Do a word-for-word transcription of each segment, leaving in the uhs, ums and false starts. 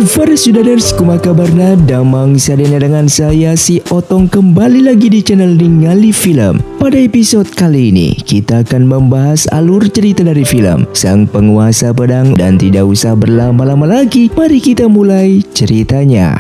Para Sudaders, kumaha kabarna? Damang sadena dengan saya si Otong kembali lagi di channel Ningali Film. Pada episode kali ini kita akan membahas alur cerita dari film Sang Penguasa Pedang, dan tidak usah berlama-lama lagi, mari kita mulai ceritanya.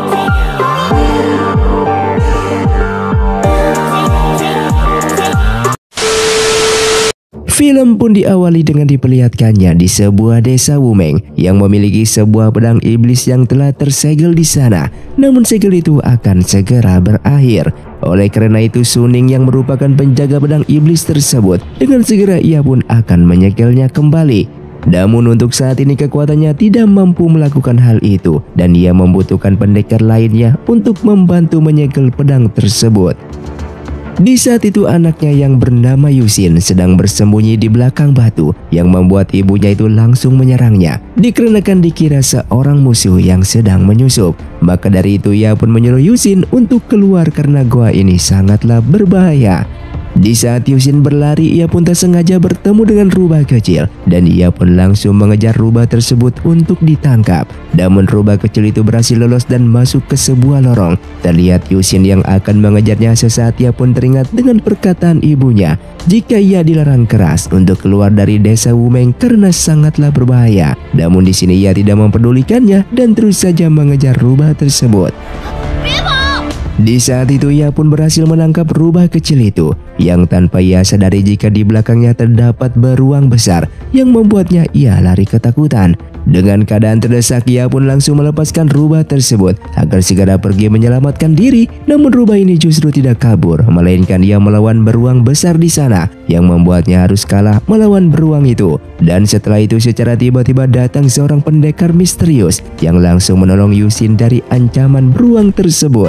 Film pun diawali dengan diperlihatkannya di sebuah desa Wumeng yang memiliki sebuah pedang iblis yang telah tersegel di sana. Namun segel itu akan segera berakhir. Oleh karena itu Suning yang merupakan penjaga pedang iblis tersebut, dengan segera ia pun akan menyegelnya kembali. Namun untuk saat ini kekuatannya tidak mampu melakukan hal itu, dan ia membutuhkan pendekar lainnya untuk membantu menyegel pedang tersebut. Di saat itu anaknya yang bernama Yusin sedang bersembunyi di belakang batu, yang membuat ibunya itu langsung menyerangnya dikarenakan dikira seorang musuh yang sedang menyusup. Maka dari itu ia pun menyuruh Yusin untuk keluar karena gua ini sangatlah berbahaya. Di saat Yusin berlari, ia pun tak sengaja bertemu dengan rubah kecil, dan ia pun langsung mengejar rubah tersebut untuk ditangkap. Namun rubah kecil itu berhasil lolos dan masuk ke sebuah lorong. Terlihat Yusin yang akan mengejarnya, sesaat ia pun teringat dengan perkataan ibunya jika ia dilarang keras untuk keluar dari desa Wumeng karena sangatlah berbahaya. Namun di sini ia tidak mempedulikannya dan terus saja mengejar rubah tersebut. Di saat itu ia pun berhasil menangkap rubah kecil itu, yang tanpa ia sadari jika di belakangnya terdapat beruang besar yang membuatnya ia lari ketakutan. Dengan keadaan terdesak ia pun langsung melepaskan rubah tersebut agar segera pergi menyelamatkan diri. Namun rubah ini justru tidak kabur, melainkan ia melawan beruang besar di sana, yang membuatnya harus kalah melawan beruang itu. Dan setelah itu secara tiba-tiba datang seorang pendekar misterius yang langsung menolong Yusin dari ancaman beruang tersebut.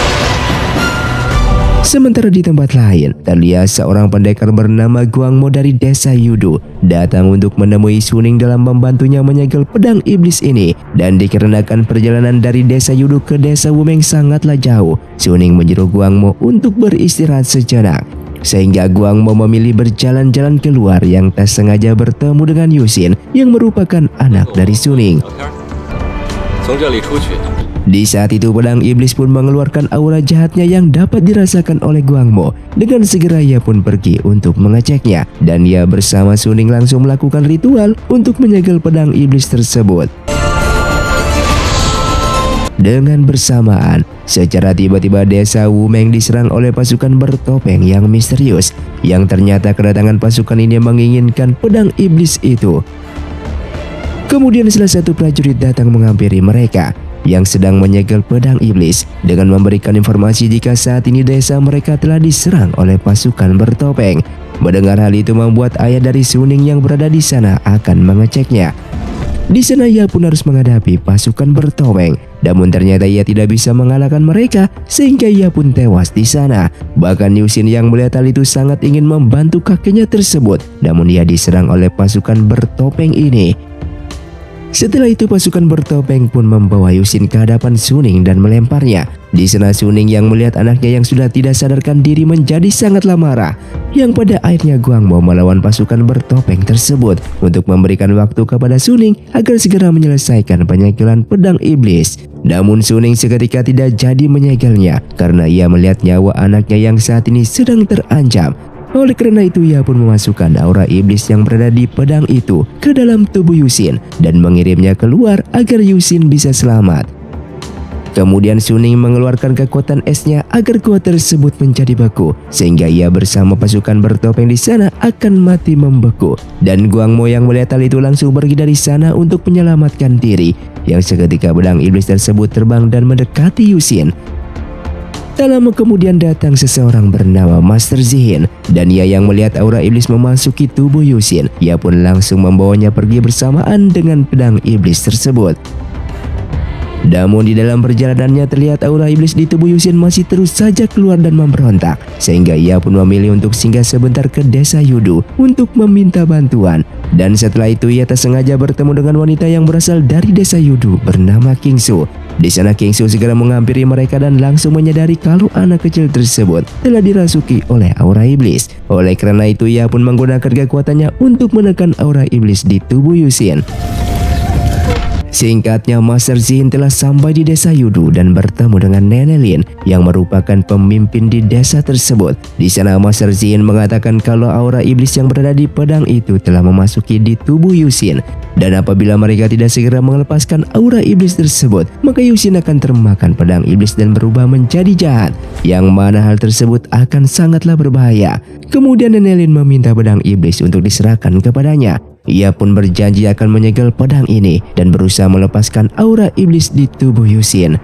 Sementara di tempat lain, terlihat seorang pendekar bernama Guangmo dari desa Yudu datang untuk menemui Suning dalam membantunya menyegel pedang iblis ini. Dan dikarenakan perjalanan dari desa Yudu ke desa Wumeng sangatlah jauh, Suning menyuruh Guangmo untuk beristirahat sejenak. Sehingga Guangmo memilih berjalan-jalan keluar, yang tak sengaja bertemu dengan Yusin yang merupakan anak dari Suning. Di saat itu pedang iblis pun mengeluarkan aura jahatnya yang dapat dirasakan oleh Guangmo. Dengan segera ia pun pergi untuk mengeceknya, dan ia bersama Suning langsung melakukan ritual untuk menyegel pedang iblis tersebut. Dengan bersamaan, secara tiba-tiba desa Wumeng diserang oleh pasukan bertopeng yang misterius, yang ternyata kedatangan pasukan ini menginginkan pedang iblis itu. Kemudian salah satu prajurit datang menghampiri mereka yang sedang menyegel pedang iblis dengan memberikan informasi jika saat ini desa mereka telah diserang oleh pasukan bertopeng. Mendengar hal itu membuat ayah dari Suning yang berada di sana akan mengeceknya. Di sana ia pun harus menghadapi pasukan bertopeng, namun ternyata ia tidak bisa mengalahkan mereka sehingga ia pun tewas di sana. Bahkan Yusin yang melihat hal itu sangat ingin membantu kakeknya tersebut, namun ia diserang oleh pasukan bertopeng ini. Setelah itu pasukan bertopeng pun membawa Yusin ke hadapan Suning dan melemparnya. Di sana Suning yang melihat anaknya yang sudah tidak sadarkan diri menjadi sangatlah marah, yang pada akhirnya Guangmo melawan pasukan bertopeng tersebut untuk memberikan waktu kepada Suning agar segera menyelesaikan penyegelan pedang iblis. Namun Suning seketika tidak jadi menyegelnya karena ia melihat nyawa anaknya yang saat ini sedang terancam. Oleh karena itu ia pun memasukkan aura iblis yang berada di pedang itu ke dalam tubuh Yusin dan mengirimnya keluar agar Yusin bisa selamat. Kemudian Suning mengeluarkan kekuatan esnya agar kuat tersebut menjadi beku, sehingga ia bersama pasukan bertopeng di sana akan mati membeku. Dan Guangmo yang melihat hal itu langsung pergi dari sana untuk menyelamatkan diri, yang seketika pedang iblis tersebut terbang dan mendekati Yusin. Tak lama kemudian datang seseorang bernama Master Zihin, dan ia yang melihat aura iblis memasuki tubuh Yusin, ia pun langsung membawanya pergi bersamaan dengan pedang iblis tersebut. Namun di dalam perjalanannya terlihat aura iblis di tubuh Yusin masih terus saja keluar dan memberontak, sehingga ia pun memilih untuk singgah sebentar ke desa Yudu untuk meminta bantuan. Dan setelah itu ia tak sengaja bertemu dengan wanita yang berasal dari desa Yudu bernama Kingsu. Di sana Kingsu segera menghampiri mereka dan langsung menyadari kalau anak kecil tersebut telah dirasuki oleh aura iblis. Oleh karena itu ia pun menggunakan kekuatannya untuk menekan aura iblis di tubuh Yusin. Singkatnya, Master Zin telah sampai di desa Yudu dan bertemu dengan Nenek Lin yang merupakan pemimpin di desa tersebut. Di sana Master Zin mengatakan kalau aura iblis yang berada di pedang itu telah memasuki di tubuh Yusin, dan apabila mereka tidak segera melepaskan aura iblis tersebut, maka Yusin akan termakan pedang iblis dan berubah menjadi jahat, yang mana hal tersebut akan sangatlah berbahaya. Kemudian Nenek Lin meminta pedang iblis untuk diserahkan kepadanya. Ia pun berjanji akan menyegel pedang ini dan berusaha melepaskan aura iblis di tubuh Yusin.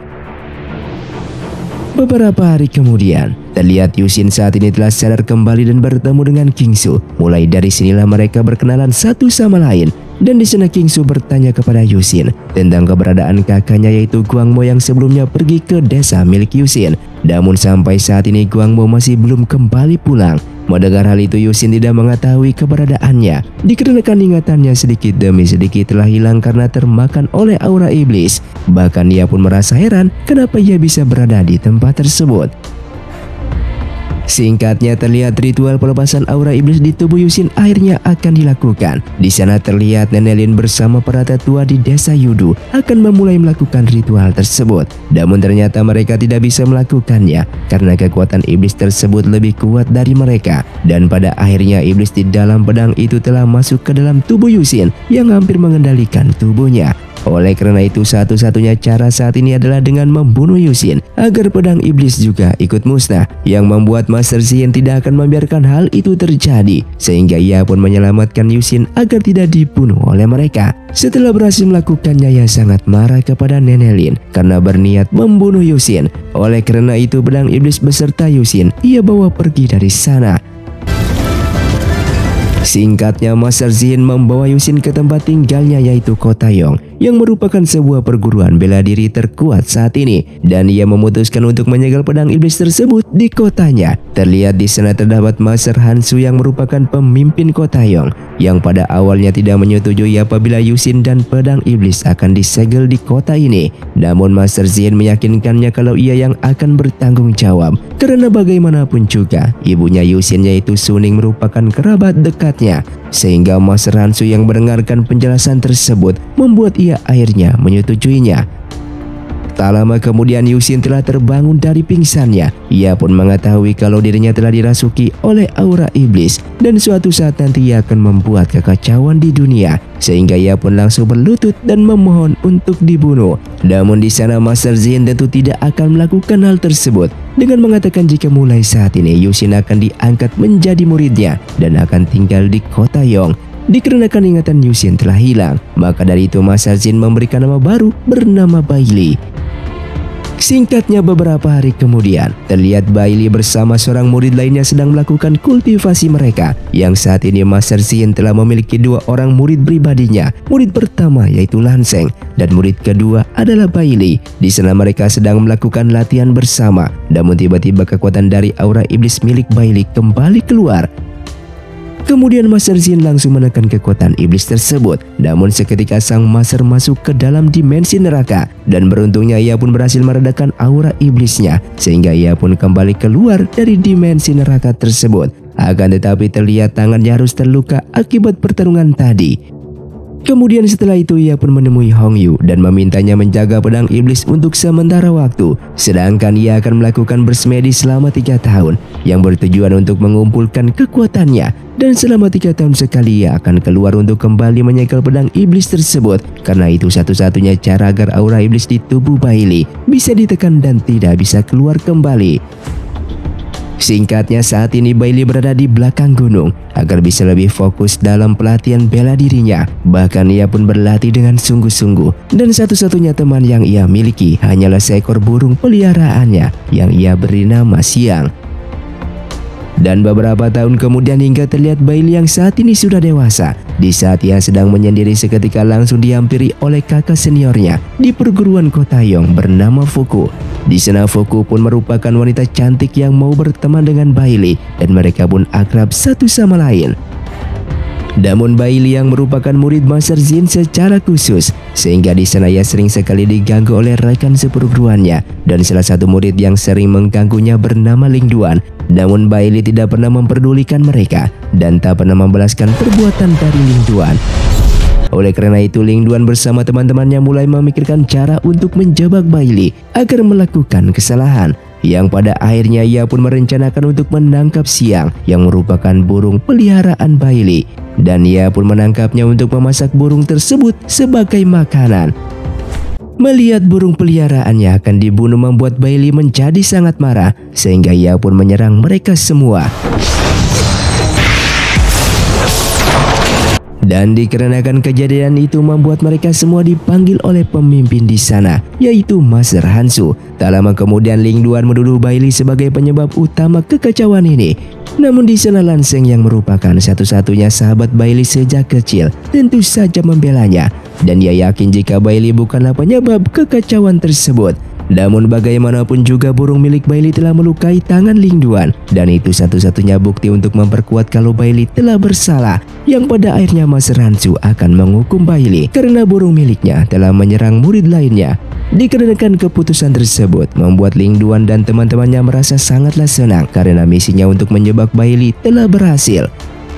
Beberapa hari kemudian, terlihat Yusin saat ini telah sadar kembali dan bertemu dengan Kingsu. Mulai dari sinilah mereka berkenalan satu sama lain. Dan di sana Kingsu bertanya kepada Yusin tentang keberadaan kakaknya yaitu Guangmo yang sebelumnya pergi ke desa milik Yusin. Namun sampai saat ini Guangmo masih belum kembali pulang. Mendengar hal itu Yusin tidak mengetahui keberadaannya, dikarenakan ingatannya sedikit demi sedikit telah hilang karena termakan oleh aura iblis. Bahkan ia pun merasa heran kenapa ia bisa berada di tempat tersebut. Singkatnya, terlihat ritual pelepasan aura iblis di tubuh Yusin akhirnya akan dilakukan. Di sana terlihat Nenek Lin bersama para tetua di desa Yudu akan memulai melakukan ritual tersebut. Namun ternyata mereka tidak bisa melakukannya karena kekuatan iblis tersebut lebih kuat dari mereka. Dan pada akhirnya iblis di dalam pedang itu telah masuk ke dalam tubuh Yusin yang hampir mengendalikan tubuhnya. Oleh karena itu satu-satunya cara saat ini adalah dengan membunuh Yusin agar pedang iblis juga ikut musnah, yang membuat Master Zin tidak akan membiarkan hal itu terjadi, sehingga ia pun menyelamatkan Yusin agar tidak dibunuh oleh mereka. Setelah berhasil melakukannya, ia sangat marah kepada Nenek Lin karena berniat membunuh Yusin. Oleh karena itu pedang iblis beserta Yusin ia bawa pergi dari sana. Singkatnya, Master Zin membawa Yusin ke tempat tinggalnya yaitu Kota Yong, yang merupakan sebuah perguruan bela diri terkuat saat ini, dan ia memutuskan untuk menyegel pedang iblis tersebut di kotanya. Terlihat di sana terdapat Master Hansu yang merupakan pemimpin Kota Yong, yang pada awalnya tidak menyetujui apabila Yusin dan pedang iblis akan disegel di kota ini. Namun Master Zin meyakinkannya kalau ia yang akan bertanggung jawab, karena bagaimanapun juga ibunya Yusin yaitu Suning merupakan kerabat dekat, sehingga Master Hansu yang mendengarkan penjelasan tersebut membuat ia akhirnya menyetujuinya. Tak lama kemudian Yusin telah terbangun dari pingsannya. Ia pun mengetahui kalau dirinya telah dirasuki oleh aura iblis dan suatu saat nanti ia akan membuat kekacauan di dunia, sehingga ia pun langsung berlutut dan memohon untuk dibunuh. Namun di sana Master Zin tentu tidak akan melakukan hal tersebut dengan mengatakan jika mulai saat ini Yusin akan diangkat menjadi muridnya dan akan tinggal di Kota Yong. Dikarenakan ingatan Yusin telah hilang, maka dari itu Master Zin memberikan nama baru bernama Bailey. Singkatnya, beberapa hari kemudian terlihat Bailey bersama seorang murid lainnya sedang melakukan kultivasi mereka, yang saat ini Master Zin telah memiliki dua orang murid pribadinya. Murid pertama yaitu Lanseng dan murid kedua adalah Bailey. Di sana mereka sedang melakukan latihan bersama, namun tiba-tiba kekuatan dari aura iblis milik Bailey kembali keluar. Kemudian Master Zin langsung menekan kekuatan iblis tersebut. Namun seketika sang master masuk ke dalam dimensi neraka, dan beruntungnya ia pun berhasil meredakan aura iblisnya, sehingga ia pun kembali keluar dari dimensi neraka tersebut. Akan tetapi terlihat tangannya harus terluka akibat pertarungan tadi. Kemudian setelah itu ia pun menemui Hong Yu dan memintanya menjaga pedang iblis untuk sementara waktu, sedangkan ia akan melakukan bersemedi selama tiga tahun yang bertujuan untuk mengumpulkan kekuatannya, dan selama tiga tahun sekali ia akan keluar untuk kembali menyegel pedang iblis tersebut, karena itu satu-satunya cara agar aura iblis di tubuh Bailey bisa ditekan dan tidak bisa keluar kembali. Singkatnya, saat ini Bailey berada di belakang gunung agar bisa lebih fokus dalam pelatihan bela dirinya. Bahkan ia pun berlatih dengan sungguh-sungguh, dan satu-satunya teman yang ia miliki hanyalah seekor burung peliharaannya yang ia beri nama Siang. Dan beberapa tahun kemudian hingga terlihat Bailey yang saat ini sudah dewasa. Di saat ia sedang menyendiri, seketika langsung dihampiri oleh kakak seniornya di perguruan Kota Yong bernama Fuku. Di sana Fuku pun merupakan wanita cantik yang mau berteman dengan Bailey, dan mereka pun akrab satu sama lain. Namun Bailey yang merupakan murid Master Zin secara khusus, sehingga di sana ia sering sekali diganggu oleh rekan seperguruannya, dan salah satu murid yang sering mengganggunya bernama Ling Duan. Namun Bailey tidak pernah memperdulikan mereka dan tak pernah membalaskan perbuatan dari Ling Duan. Oleh karena itu, Ling Duan bersama teman-temannya mulai memikirkan cara untuk menjebak Bailey agar melakukan kesalahan, yang pada akhirnya ia pun merencanakan untuk menangkap Xiang yang merupakan burung peliharaan Bailey, dan ia pun menangkapnya untuk memasak burung tersebut sebagai makanan. Melihat burung peliharaannya akan dibunuh membuat Bailey menjadi sangat marah, sehingga ia pun menyerang mereka semua. Dan dikarenakan kejadian itu membuat mereka semua dipanggil oleh pemimpin di sana, yaitu Master Hansu. Tak lama kemudian Ling Duan menuduh Bailey sebagai penyebab utama kekacauan ini. Namun di sana Lan Xing yang merupakan satu-satunya sahabat Bailey sejak kecil tentu saja membelanya, dan ia yakin jika Bailey bukanlah penyebab kekacauan tersebut. Namun bagaimanapun juga burung milik Bailey telah melukai tangan Ling Duan, dan itu satu-satunya bukti untuk memperkuat kalau Bailey telah bersalah, yang pada akhirnya Master Hansu akan menghukum Bailey karena burung miliknya telah menyerang murid lainnya. Dikarenakan keputusan tersebut membuat Ling Duan dan teman-temannya merasa sangatlah senang karena misinya untuk menjebak Bailey telah berhasil.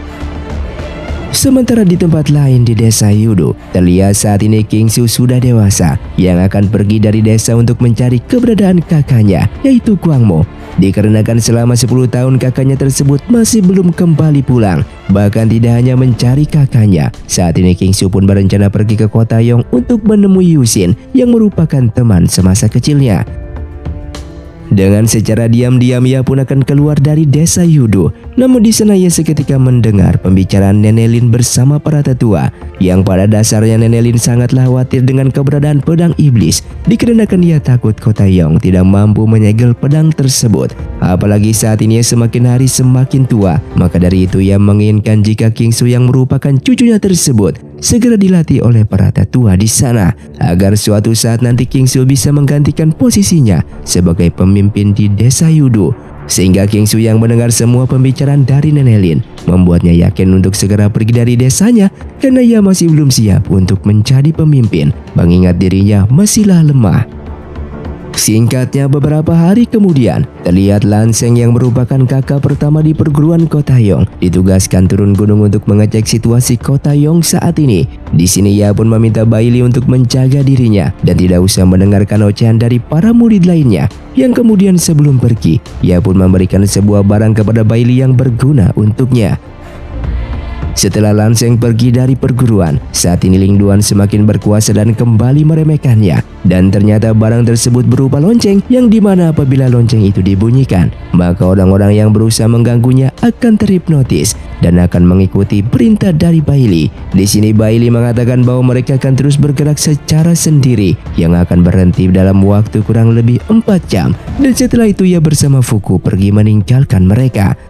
Sementara di tempat lain di desa Yudo, terlihat saat ini King Su sudah dewasa yang akan pergi dari desa untuk mencari keberadaan kakaknya, yaitu Guang Mo. Dikarenakan selama sepuluh tahun kakaknya tersebut masih belum kembali pulang, bahkan tidak hanya mencari kakaknya. Saat ini King Su pun berencana pergi ke kota Yong untuk menemui Yusin yang merupakan teman semasa kecilnya. Dengan secara diam-diam ia pun akan keluar dari desa Yudo. Namun di sana ia seketika mendengar pembicaraan Nenek Lin bersama para tetua, yang pada dasarnya Nenek Lin sangatlah khawatir dengan keberadaan pedang iblis, dikarenakan ia takut kota Yong tidak mampu menyegel pedang tersebut. Apalagi saat ini ia semakin hari semakin tua, maka dari itu ia menginginkan jika King Su yang merupakan cucunya tersebut segera dilatih oleh para tetua di sana, agar suatu saat nanti King Su bisa menggantikan posisinya sebagai pemimpin di desa Yudo. Sehingga King Su yang mendengar semua pembicaraan dari Nenek Lin membuatnya yakin untuk segera pergi dari desanya, karena ia masih belum siap untuk menjadi pemimpin, mengingat dirinya masihlah lemah. Singkatnya, beberapa hari kemudian terlihat Lan Xing yang merupakan kakak pertama di perguruan Kota Yong ditugaskan turun gunung untuk mengecek situasi Kota Yong saat ini. Di sini ia pun meminta Bailey untuk menjaga dirinya dan tidak usah mendengarkan ocehan dari para murid lainnya. Yang kemudian sebelum pergi, ia pun memberikan sebuah barang kepada Bailey yang berguna untuknya. Setelah Lan Xing pergi dari perguruan, saat ini Ling Duan semakin berkuasa dan kembali meremehkannya. Dan ternyata barang tersebut berupa lonceng, yang dimana apabila lonceng itu dibunyikan, maka orang-orang yang berusaha mengganggunya akan terhipnotis dan akan mengikuti perintah dari Bailey. Di sini Bailey mengatakan bahwa mereka akan terus bergerak secara sendiri, yang akan berhenti dalam waktu kurang lebih empat jam. Dan setelah itu ia bersama Fuku pergi meninggalkan mereka.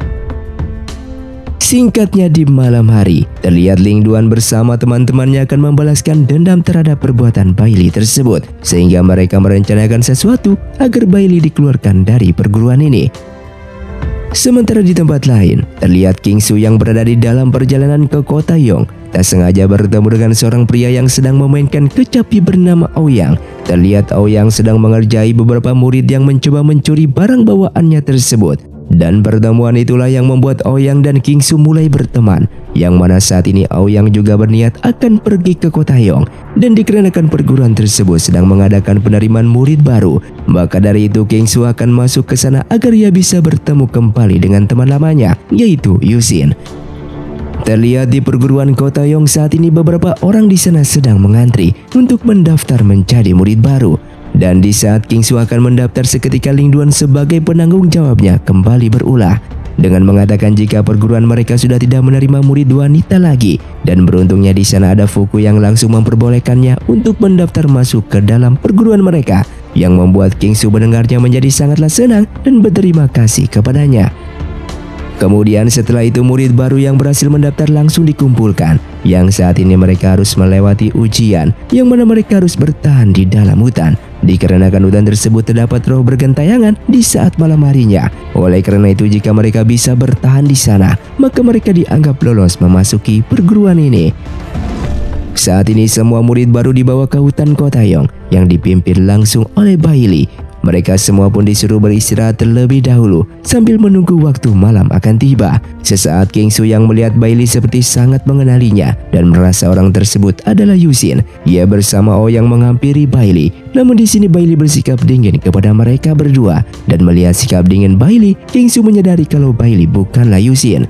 Singkatnya, di malam hari, terlihat Ling Duan bersama teman-temannya akan membalaskan dendam terhadap perbuatan Bailey tersebut, sehingga mereka merencanakan sesuatu agar Bailey dikeluarkan dari perguruan ini. Sementara di tempat lain, terlihat King Su yang berada di dalam perjalanan ke kota Yong tak sengaja bertemu dengan seorang pria yang sedang memainkan kecapi bernama Ouyang. Terlihat Ouyang sedang mengerjai beberapa murid yang mencoba mencuri barang bawaannya tersebut. Dan pertemuan itulah yang membuat Ouyang dan King Su mulai berteman, yang mana saat ini Ouyang juga berniat akan pergi ke kota Yong. Dan dikarenakan perguruan tersebut sedang mengadakan penerimaan murid baru, maka dari itu King Su akan masuk ke sana agar ia bisa bertemu kembali dengan teman lamanya, yaitu Yusin. Terlihat di perguruan kota Yong saat ini beberapa orang di sana sedang mengantri untuk mendaftar menjadi murid baru. Dan di saat King Su akan mendaftar, seketika Ling Duan sebagai penanggung jawabnya kembali berulah dengan mengatakan jika perguruan mereka sudah tidak menerima murid wanita lagi. Dan beruntungnya di sana ada Fuku yang langsung memperbolehkannya untuk mendaftar masuk ke dalam perguruan mereka, yang membuat King Su mendengarnya menjadi sangatlah senang dan berterima kasih kepadanya. Kemudian setelah itu murid baru yang berhasil mendaftar langsung dikumpulkan, yang saat ini mereka harus melewati ujian, yang mana mereka harus bertahan di dalam hutan. Dikarenakan hutan tersebut terdapat roh bergentayangan di saat malam harinya. Oleh karena itu jika mereka bisa bertahan di sana, maka mereka dianggap lolos memasuki perguruan ini. Saat ini semua murid baru dibawa ke hutan kota Yong yang dipimpin langsung oleh Bailey. Mereka semua pun disuruh beristirahat terlebih dahulu sambil menunggu waktu malam akan tiba. Sesaat King Su yang melihat Bailey seperti sangat mengenalinya dan merasa orang tersebut adalah Yusin. Ia bersama Ouyang menghampiri Bailey. Namun di sini Bailey bersikap dingin kepada mereka berdua, dan melihat sikap dingin Bailey, King Su menyadari kalau Bailey bukanlah Yusin.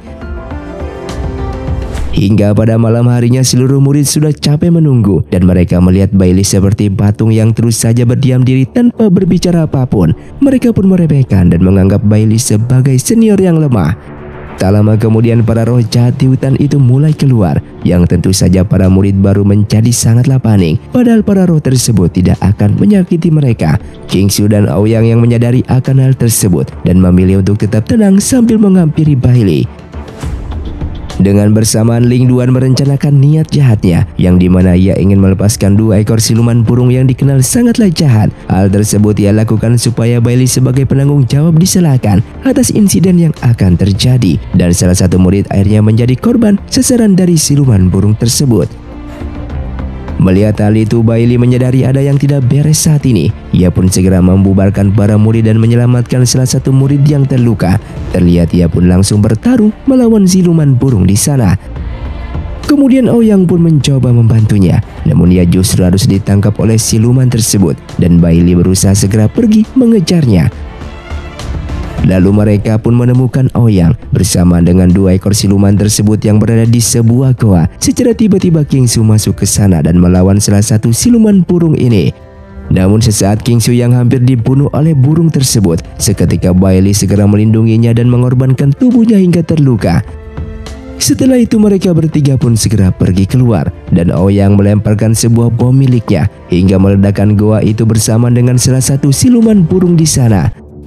Hingga pada malam harinya seluruh murid sudah capek menunggu dan mereka melihat Bailey seperti patung yang terus saja berdiam diri tanpa berbicara apapun. Mereka pun meremehkan dan menganggap Bailey sebagai senior yang lemah. Tak lama kemudian para roh jahat di hutan itu mulai keluar, yang tentu saja para murid baru menjadi sangatlah panik. Padahal para roh tersebut tidak akan menyakiti mereka. King Su dan Ouyang yang menyadari akan hal tersebut dan memilih untuk tetap tenang sambil menghampiri Bailey. Dengan bersamaan Ling Duan merencanakan niat jahatnya, yang dimana ia ingin melepaskan dua ekor siluman burung yang dikenal sangatlah jahat. Hal tersebut ia lakukan supaya Bailey sebagai penanggung jawab disalahkan atas insiden yang akan terjadi, dan salah satu murid akhirnya menjadi korban sasaran dari siluman burung tersebut. Melihat hal itu, Bailey menyadari ada yang tidak beres saat ini. Ia pun segera membubarkan para murid dan menyelamatkan salah satu murid yang terluka. Terlihat ia pun langsung bertarung melawan siluman burung di sana. Kemudian Ouyang pun mencoba membantunya, namun ia justru harus ditangkap oleh siluman tersebut dan Bailey berusaha segera pergi mengejarnya. Lalu mereka pun menemukan Ouyang bersama dengan dua ekor siluman tersebut yang berada di sebuah goa. Secara tiba-tiba King Su masuk ke sana dan melawan salah satu siluman burung ini. Namun sesaat King Su yang hampir dibunuh oleh burung tersebut, seketika Bailey segera melindunginya dan mengorbankan tubuhnya hingga terluka. Setelah itu mereka bertiga pun segera pergi keluar dan Ouyang melemparkan sebuah bom miliknya hingga meledakkan goa itu bersama dengan salah satu siluman burung di sana.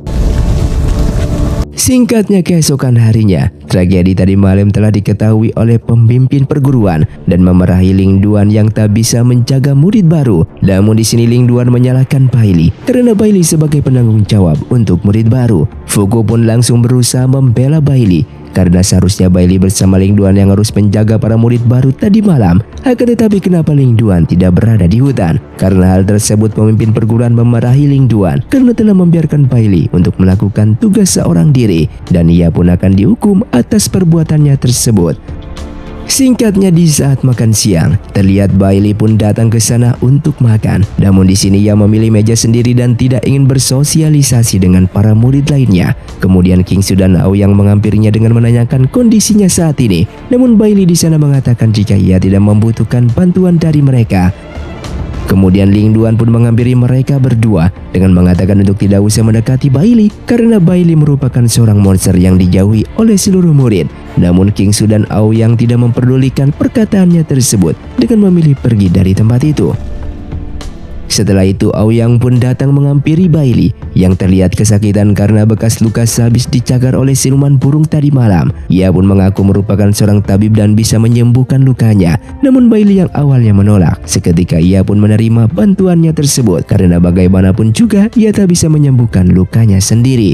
Singkatnya, keesokan harinya, tragedi tadi malam telah diketahui oleh pemimpin perguruan dan memarahi Ling Duan yang tak bisa menjaga murid baru. Namun di sini Ling Duan menyalahkan Bailey karena Bailey sebagai penanggung jawab untuk murid baru. Fuku pun langsung berusaha membela Bailey karena seharusnya Bailey bersama Ling Duan yang harus menjaga para murid baru tadi malam. Akan tetapi kenapa Ling Duan tidak berada di hutan? Karena hal tersebut pemimpin perguruan memarahi Ling Duan karena telah membiarkan Bailey untuk melakukan tugas seorang diri, dan ia pun akan dihukum atas perbuatannya tersebut. Singkatnya, di saat makan siang, terlihat Bailey pun datang ke sana untuk makan. Namun di sini ia memilih meja sendiri dan tidak ingin bersosialisasi dengan para murid lainnya. Kemudian King Su dan Ouyang menghampirinya dengan menanyakan kondisinya saat ini. Namun Bailey di sana mengatakan jika ia tidak membutuhkan bantuan dari mereka. Kemudian Ling Duan pun menghampiri mereka berdua dengan mengatakan untuk tidak usah mendekati Bailey karena Bailey merupakan seorang monster yang dijauhi oleh seluruh murid. Namun King Su dan Ouyang tidak memperdulikan perkataannya tersebut dengan memilih pergi dari tempat itu. Setelah itu Ouyang pun datang menghampiri Bailey yang terlihat kesakitan karena bekas luka habis dicakar oleh siluman burung tadi malam. Ia pun mengaku merupakan seorang tabib dan bisa menyembuhkan lukanya. Namun Bailey yang awalnya menolak, seketika ia pun menerima bantuannya tersebut karena bagaimanapun juga ia tak bisa menyembuhkan lukanya sendiri.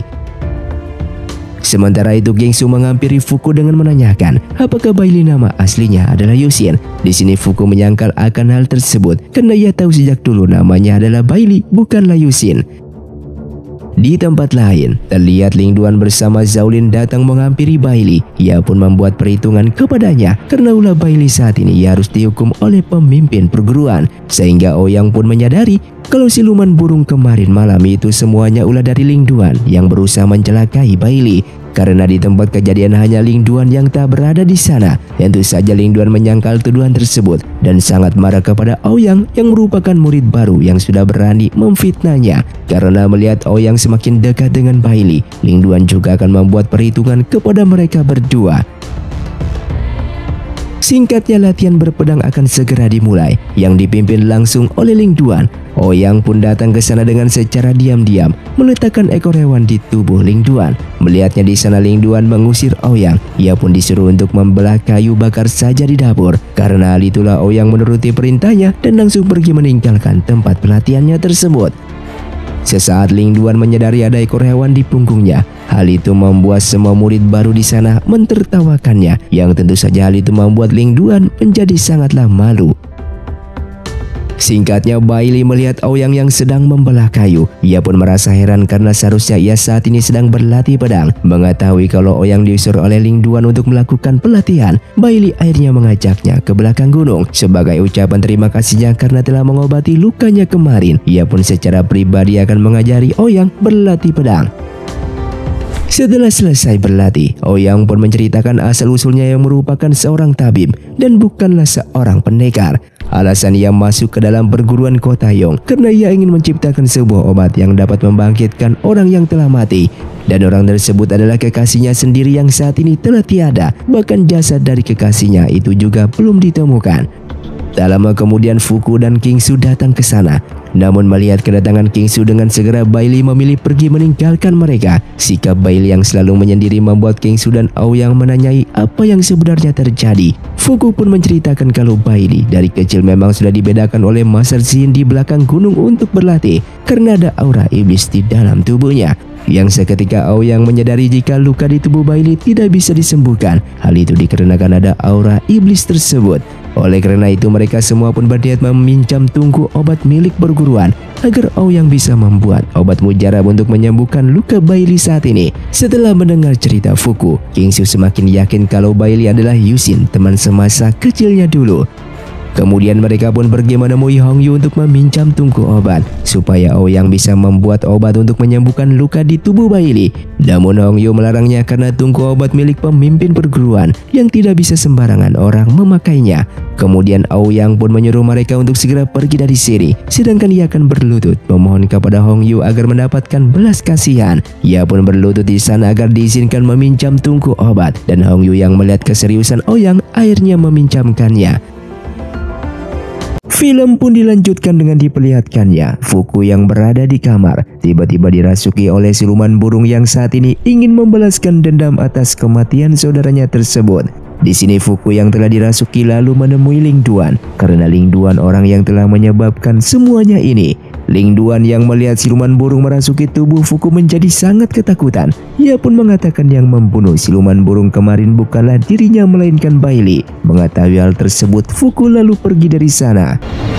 Sementara itu King Su menghampiri Fuku dengan menanyakan apakah Bailey nama aslinya adalah Yusin. Di sini Fuku menyangkal akan hal tersebut karena ia tahu sejak dulu namanya adalah Bailey, bukanlah Yusin. Di tempat lain, terlihat Ling Duan bersama Xiaolin datang menghampiri Bailey. Ia pun membuat perhitungan kepadanya karena ulah Bailey saat ini ia harus dihukum oleh pemimpin perguruan. Sehingga Ouyang pun menyadari kalau siluman burung kemarin malam itu semuanya ulah dari Ling Duan yang berusaha mencelakai Bailey. Karena di tempat kejadian hanya Ling Duan yang tak berada di sana. Tentu saja Ling Duan menyangkal tuduhan tersebut dan sangat marah kepada Ouyang yang merupakan murid baru yang sudah berani memfitnahnya. Karena melihat Ouyang semakin dekat dengan Bailey, Ling Duan juga akan membuat perhitungan kepada mereka berdua. Singkatnya, latihan berpedang akan segera dimulai yang dipimpin langsung oleh Ling Duan. Ouyang pun datang ke sana dengan secara diam-diam meletakkan ekor hewan di tubuh Ling Duan. Melihatnya di sana, Ling Duan mengusir Ouyang. Ia pun disuruh untuk membelah kayu bakar saja di dapur. Karena hal itulah Ouyang menuruti perintahnya dan langsung pergi meninggalkan tempat pelatihannya tersebut. Sesaat Ling Duan menyadari ada ekor hewan di punggungnya. Hal itu membuat semua murid baru di sana mentertawakannya, yang tentu saja hal itu membuat Ling Duan menjadi sangatlah malu. Singkatnya, Bailey melihat Aoyang yang sedang membelah kayu. Ia pun merasa heran karena seharusnya ia saat ini sedang berlatih pedang. Mengetahui kalau Aoyang diusir oleh Ling Duan untuk melakukan pelatihan, Bailey akhirnya mengajaknya ke belakang gunung sebagai ucapan terima kasihnya karena telah mengobati lukanya kemarin. Ia pun secara pribadi akan mengajari Aoyang berlatih pedang. Setelah selesai berlatih, Aoyang pun menceritakan asal-usulnya yang merupakan seorang tabib dan bukanlah seorang pendekar. Alasan ia masuk ke dalam perguruan Kota Yong karena ia ingin menciptakan sebuah obat yang dapat membangkitkan orang yang telah mati. Dan orang tersebut adalah kekasihnya sendiri yang saat ini telah tiada. Bahkan jasad dari kekasihnya itu juga belum ditemukan. Tak lama kemudian Fuku dan Kingsu datang ke sana. Namun melihat kedatangan Kingsu dengan segera Bailey memilih pergi meninggalkan mereka. Sikap Bailey yang selalu menyendiri membuat Kingsu dan Aoyang menanyai apa yang sebenarnya terjadi. Fuku pun menceritakan kalau Bailey dari kecil memang sudah dibedakan oleh Master Xin di belakang gunung untuk berlatih karena ada aura iblis di dalam tubuhnya. Yang seketika Aoyang menyadari jika luka di tubuh Bailey tidak bisa disembuhkan. Hal itu dikarenakan ada aura iblis tersebut. Oleh karena itu mereka semua pun berniat meminjam tungku obat milik perguruan agar Aoyang bisa membuat obat mujarab untuk menyembuhkan luka Bailey saat ini. Setelah mendengar cerita Fuku, Kingsu semakin yakin kalau Bailey adalah Yusin, teman semasa kecilnya dulu. Kemudian mereka pun pergi menemui Hongyu untuk meminjam tungku obat supaya Aoyang bisa membuat obat untuk menyembuhkan luka di tubuh Bailey. Namun Hongyu melarangnya karena tungku obat milik pemimpin perguruan yang tidak bisa sembarangan orang memakainya. Kemudian Aoyang pun menyuruh mereka untuk segera pergi dari sini, sedangkan ia akan berlutut memohon kepada Hongyu agar mendapatkan belas kasihan. Ia pun berlutut di sana agar diizinkan meminjam tungku obat, dan Hongyu yang melihat keseriusan Aoyang akhirnya meminjamkannya. Film pun dilanjutkan dengan diperlihatkannya Fuku yang berada di kamar tiba-tiba dirasuki oleh siluman burung yang saat ini ingin membalaskan dendam atas kematian saudaranya tersebut. Di sini Fuku yang telah dirasuki lalu menemui Ling Duan karena Ling Duan orang yang telah menyebabkan semuanya ini. Ling Duan yang melihat siluman burung merasuki tubuh Fuku menjadi sangat ketakutan. Ia pun mengatakan yang membunuh siluman burung kemarin bukanlah dirinya melainkan Bailey. Mengetahui hal tersebut, Fuku lalu pergi dari sana.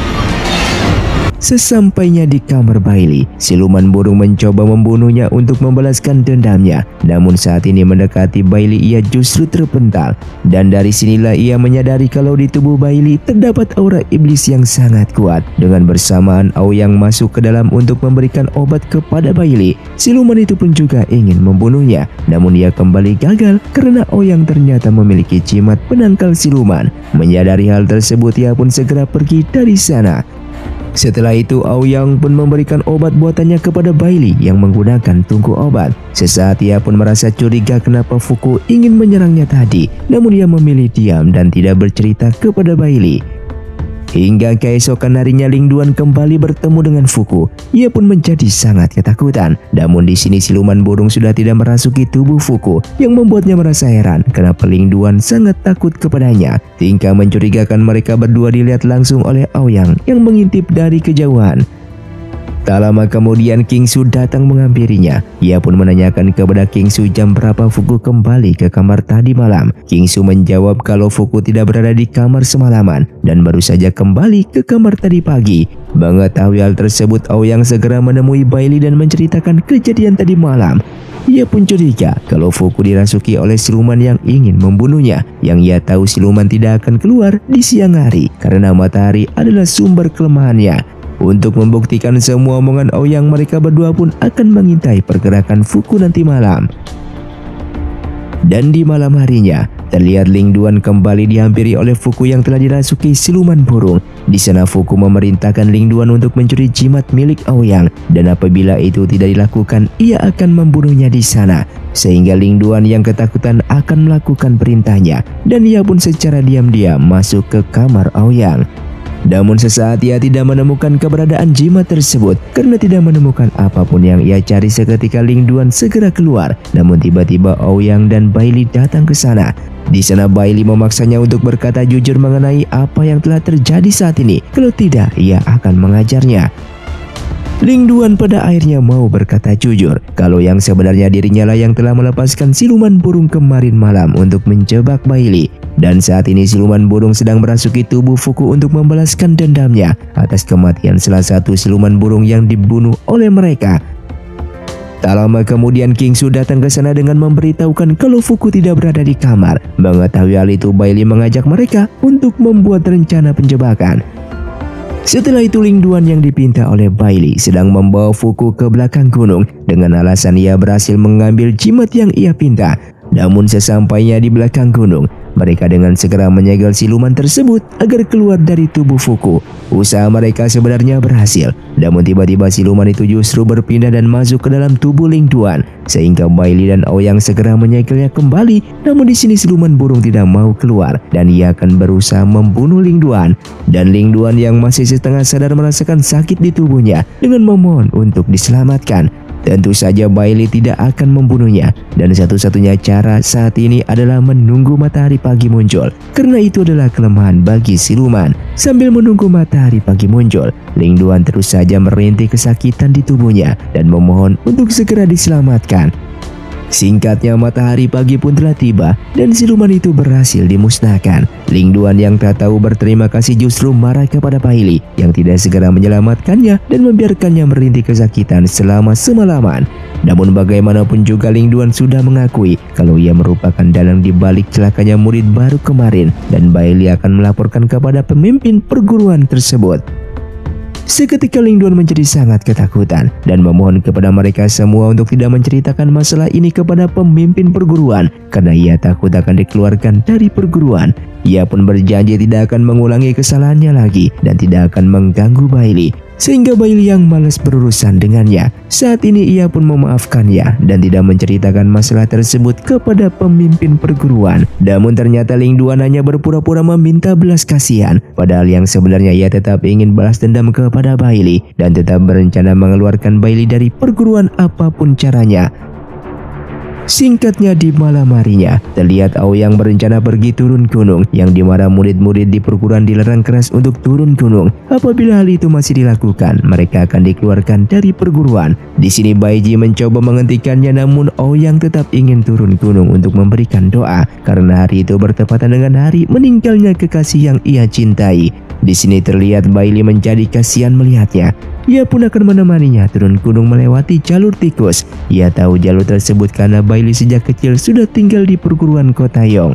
Sesampainya di kamar Bailey, siluman burung mencoba membunuhnya untuk membalaskan dendamnya. Namun saat ini mendekati Bailey, ia justru terpental. Dan dari sinilah ia menyadari kalau di tubuh Bailey terdapat aura iblis yang sangat kuat. Dengan bersamaan Aoyang masuk ke dalam untuk memberikan obat kepada Bailey. Siluman itu pun juga ingin membunuhnya. Namun ia kembali gagal karena Aoyang ternyata memiliki jimat penangkal siluman. Menyadari hal tersebut, ia pun segera pergi dari sana. Setelah itu Aoyang pun memberikan obat buatannya kepada Bailey yang menggunakan tungku obat. Sesaat ia pun merasa curiga kenapa Fuku ingin menyerangnya tadi. Namun ia memilih diam dan tidak bercerita kepada Bailey. Hingga keesokan harinya Ling Duan kembali bertemu dengan Fuku. Ia pun menjadi sangat ketakutan. Namun di sini siluman burung sudah tidak merasuki tubuh Fuku, yang membuatnya merasa heran kenapa Ling Duan sangat takut kepadanya. Tingkah mencurigakan mereka berdua dilihat langsung oleh Aoyang yang mengintip dari kejauhan. Tak lama kemudian Kingsu datang menghampirinya. Ia pun menanyakan kepada Kingsu jam berapa Fuku kembali ke kamar tadi malam. Kingsu menjawab kalau Fuku tidak berada di kamar semalaman dan baru saja kembali ke kamar tadi pagi. Mengetahui hal tersebut, Aoyang segera menemui Bailey dan menceritakan kejadian tadi malam. Ia pun curiga kalau Fuku dirasuki oleh siluman yang ingin membunuhnya. Yang ia tahu siluman tidak akan keluar di siang hari karena matahari adalah sumber kelemahannya. Untuk membuktikan semua omongan Aoyang, mereka berdua pun akan mengintai pergerakan Fuku nanti malam. Dan di malam harinya, terlihat Ling Duan kembali dihampiri oleh Fuku yang telah dirasuki siluman burung. Di sana Fuku memerintahkan Ling Duan untuk mencuri jimat milik Aoyang, dan apabila itu tidak dilakukan, ia akan membunuhnya di sana. Sehingga Ling Duan yang ketakutan akan melakukan perintahnya, dan ia pun secara diam-diam masuk ke kamar Aoyang. Namun sesaat ia tidak menemukan keberadaan jimat tersebut. Karena tidak menemukan apapun yang ia cari, seketika Ling Duan segera keluar. Namun tiba-tiba Aoyang dan Bailey datang ke sana. Di sana Bailey memaksanya untuk berkata jujur mengenai apa yang telah terjadi saat ini. Kalau tidak, ia akan mengajarnya. Ling Duan pada akhirnya mau berkata jujur kalau yang sebenarnya dirinya lah yang telah melepaskan siluman burung kemarin malam untuk menjebak Bailey. Dan saat ini siluman burung sedang merasuki tubuh Fuku untuk membalaskan dendamnya atas kematian salah satu siluman burung yang dibunuh oleh mereka. Tak lama kemudian King Su datang ke sana dengan memberitahukan kalau Fuku tidak berada di kamar. Mengetahui hal itu, Bailey mengajak mereka untuk membuat rencana penjebakan. Setelah itu Ling Duan yang dipinta oleh Bailey sedang membawa Fuku ke belakang gunung dengan alasan ia berhasil mengambil jimat yang ia pinta. Namun sesampainya di belakang gunung, mereka dengan segera menyegel siluman tersebut agar keluar dari tubuh Fuku. Usaha mereka sebenarnya berhasil, namun tiba-tiba siluman itu justru berpindah dan masuk ke dalam tubuh Ling Duan, sehingga Bailey dan Ouyang segera menyegelnya kembali. Namun di sini siluman burung tidak mau keluar dan ia akan berusaha membunuh Ling Duan. Dan Ling Duan yang masih setengah sadar merasakan sakit di tubuhnya dengan memohon untuk diselamatkan. Tentu saja Bailey tidak akan membunuhnya, dan satu-satunya cara saat ini adalah menunggu matahari pagi muncul, karena itu adalah kelemahan bagi siluman. Sambil menunggu matahari pagi muncul, Ling Duan terus saja merintih kesakitan di tubuhnya dan memohon untuk segera diselamatkan. Singkatnya matahari pagi pun telah tiba dan siluman itu berhasil dimusnahkan. Ling Duan yang tak tahu berterima kasih justru marah kepada Bailey yang tidak segera menyelamatkannya dan membiarkannya merintih kesakitan selama semalaman. Namun bagaimanapun juga Ling Duan sudah mengakui kalau ia merupakan dalang di balik celakanya murid baru kemarin dan Bailey akan melaporkan kepada pemimpin perguruan tersebut. Seketika Ling Duan menjadi sangat ketakutan dan memohon kepada mereka semua untuk tidak menceritakan masalah ini kepada pemimpin perguruan karena ia takut akan dikeluarkan dari perguruan. Ia pun berjanji tidak akan mengulangi kesalahannya lagi dan tidak akan mengganggu Bailey. Sehingga Bailey yang malas berurusan dengannya. Saat ini ia pun memaafkannya dan tidak menceritakan masalah tersebut kepada pemimpin perguruan. Namun ternyata Ling Duan hanya berpura-pura meminta belas kasihan, padahal yang sebenarnya ia tetap ingin balas dendam kepada Bailey dan tetap berencana mengeluarkan Bailey dari perguruan apapun caranya. Singkatnya di malam harinya, terlihat Ouyang berencana pergi turun gunung yang dimana murid-murid di perguruan dilarang keras untuk turun gunung. Apabila hal itu masih dilakukan, mereka akan dikeluarkan dari perguruan. Di sini Baiji mencoba menghentikannya, namun Ouyang tetap ingin turun gunung untuk memberikan doa karena hari itu bertepatan dengan hari meninggalnya kekasih yang ia cintai. Di sini terlihat Bailey menjadi kasihan melihatnya. Ia pun akan menemaninya turun gunung melewati jalur tikus. Ia tahu jalur tersebut karena Bailey sejak kecil sudah tinggal di perguruan Kota Yong.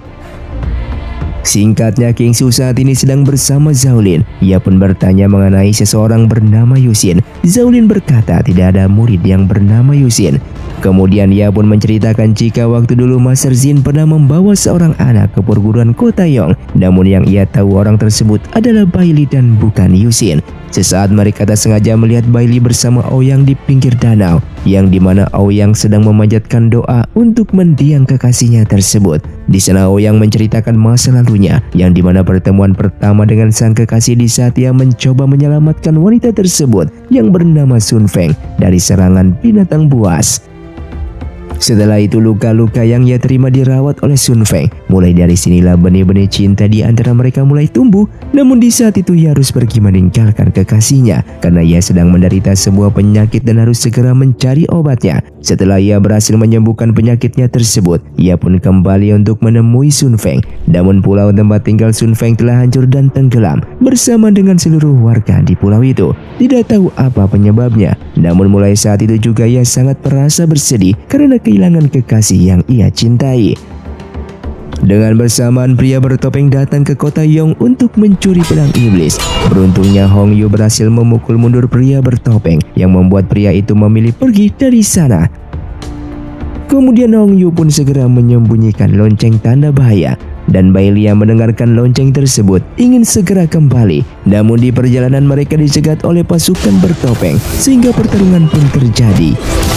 Singkatnya King Su saat ini sedang bersama Xiaolin. Ia pun bertanya mengenai seseorang bernama Yuxin. Xiaolin berkata tidak ada murid yang bernama Yuxin. Kemudian ia pun menceritakan jika waktu dulu Master Xin pernah membawa seorang anak ke perguruan Kota Yong. Namun yang ia tahu orang tersebut adalah Bailey dan bukan Yuxin. Sesaat mereka tak sengaja melihat Bailey bersama Ouyang di pinggir danau, yang dimana Ouyang sedang memanjatkan doa untuk mendiang kekasihnya tersebut. Di sana Ouyang menceritakan masa lalunya, yang dimana pertemuan pertama dengan sang kekasih di saat ia mencoba menyelamatkan wanita tersebut yang bernama Sun Feng dari serangan binatang buas. Setelah itu luka-luka yang ia terima dirawat oleh Sun Feng. Mulai dari sinilah benih-benih cinta di antara mereka mulai tumbuh. Namun di saat itu ia harus pergi meninggalkan kekasihnya karena ia sedang menderita sebuah penyakit dan harus segera mencari obatnya. Setelah ia berhasil menyembuhkan penyakitnya tersebut, ia pun kembali untuk menemui Sun Feng. Namun pulau tempat tinggal Sun Feng telah hancur dan tenggelam bersama dengan seluruh warga di pulau itu. Tidak tahu apa penyebabnya. Namun mulai saat itu juga ia sangat merasa bersedih karena kehilangan kekasih yang ia cintai. Dengan bersamaan pria bertopeng datang ke kota Yong untuk mencuri pedang iblis. Beruntungnya Hong Yu berhasil memukul mundur pria bertopeng yang membuat pria itu memilih pergi dari sana. Kemudian Hong Yu pun segera menyembunyikan lonceng tanda bahaya. Dan Bailey yang mendengarkan lonceng tersebut ingin segera kembali. Namun di perjalanan mereka dicegat oleh pasukan bertopeng sehingga pertarungan pun terjadi.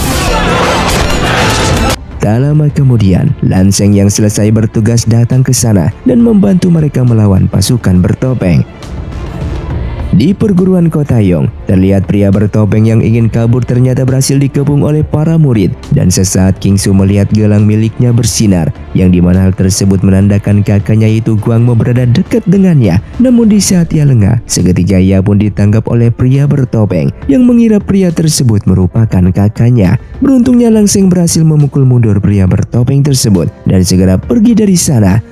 Tak lama kemudian, Lan Sheng yang selesai bertugas datang ke sana dan membantu mereka melawan pasukan bertopeng. Di perguruan Kotayong, terlihat pria bertopeng yang ingin kabur ternyata berhasil dikepung oleh para murid. Dan sesaat Kingsu melihat gelang miliknya bersinar, yang dimana hal tersebut menandakan kakaknya yaitu Guangmo berada dekat dengannya. Namun di saat ia lengah, seketika ia pun ditangkap oleh pria bertopeng yang mengira pria tersebut merupakan kakaknya. Beruntungnya Langseng berhasil memukul mundur pria bertopeng tersebut dan segera pergi dari sana.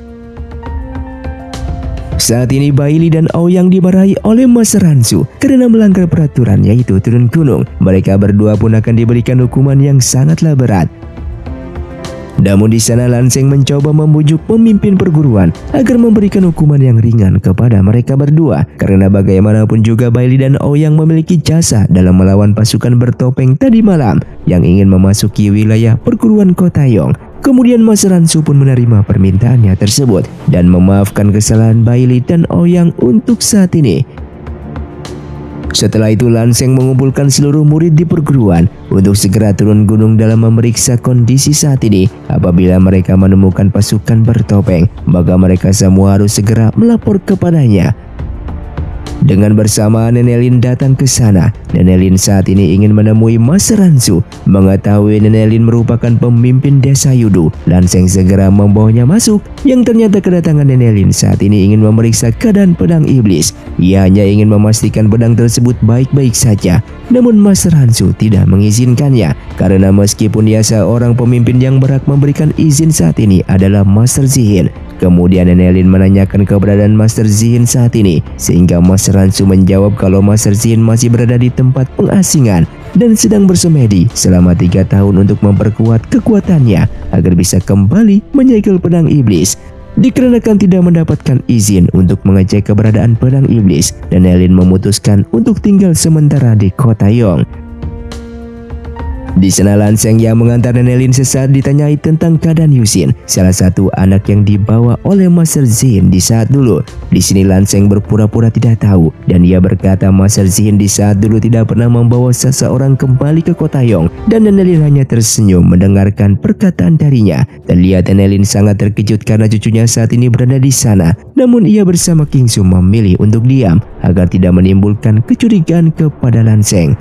Saat ini Bailey dan Aoyang dimarahi oleh Master Hansu karena melanggar peraturan yaitu turun gunung. Mereka berdua pun akan diberikan hukuman yang sangatlah berat. Namun di sana Lanseng mencoba membujuk pemimpin perguruan agar memberikan hukuman yang ringan kepada mereka berdua. Karena bagaimanapun juga Bailey dan Aoyang memiliki jasa dalam melawan pasukan bertopeng tadi malam yang ingin memasuki wilayah perguruan Kotayong. Kemudian Master Hansu pun menerima permintaannya tersebut dan memaafkan kesalahan Bailey dan Aoyang untuk saat ini. Setelah itu Lanseng mengumpulkan seluruh murid di perguruan untuk segera turun gunung dalam memeriksa kondisi saat ini. Apabila mereka menemukan pasukan bertopeng, maka mereka semua harus segera melapor kepadanya. Dengan bersamaan Nenek Lin datang ke sana. Nenek Lin saat ini ingin menemui Master Hansu. Mengetahui Nenek Lin merupakan pemimpin desa Yudu, Lanseng segera membawanya masuk. Yang ternyata kedatangan Nenek Lin saat ini ingin memeriksa keadaan pedang iblis. Ia hanya ingin memastikan pedang tersebut baik-baik saja. Namun Master Hansu tidak mengizinkannya, karena meskipun ia seorang pemimpin yang berhak memberikan izin saat ini adalah Master Zihin. Kemudian Nenek Lin menanyakan keberadaan Master Zihin saat ini, sehingga Master Hansu menjawab kalau Master Zihin masih berada di tempat pengasingan dan sedang bersemedi selama tiga tahun untuk memperkuat kekuatannya agar bisa kembali menyegel pedang iblis. Dikarenakan tidak mendapatkan izin untuk mengecek keberadaan pedang iblis, Nenek Lin memutuskan untuk tinggal sementara di Kotayong. Di sana Lanseng yang mengantar Nenek Lin sesaat ditanyai tentang keadaan Yusin, salah satu anak yang dibawa oleh Master Zihin di saat dulu. Di sini Lanseng berpura-pura tidak tahu dan ia berkata Master Zihin di saat dulu tidak pernah membawa seseorang kembali ke Kotayong, dan Nenek Lin hanya tersenyum mendengarkan perkataan darinya. Terlihat Nenek Lin sangat terkejut karena cucunya saat ini berada di sana. Namun ia bersama Kingsu memilih untuk diam agar tidak menimbulkan kecurigaan kepada Lanseng.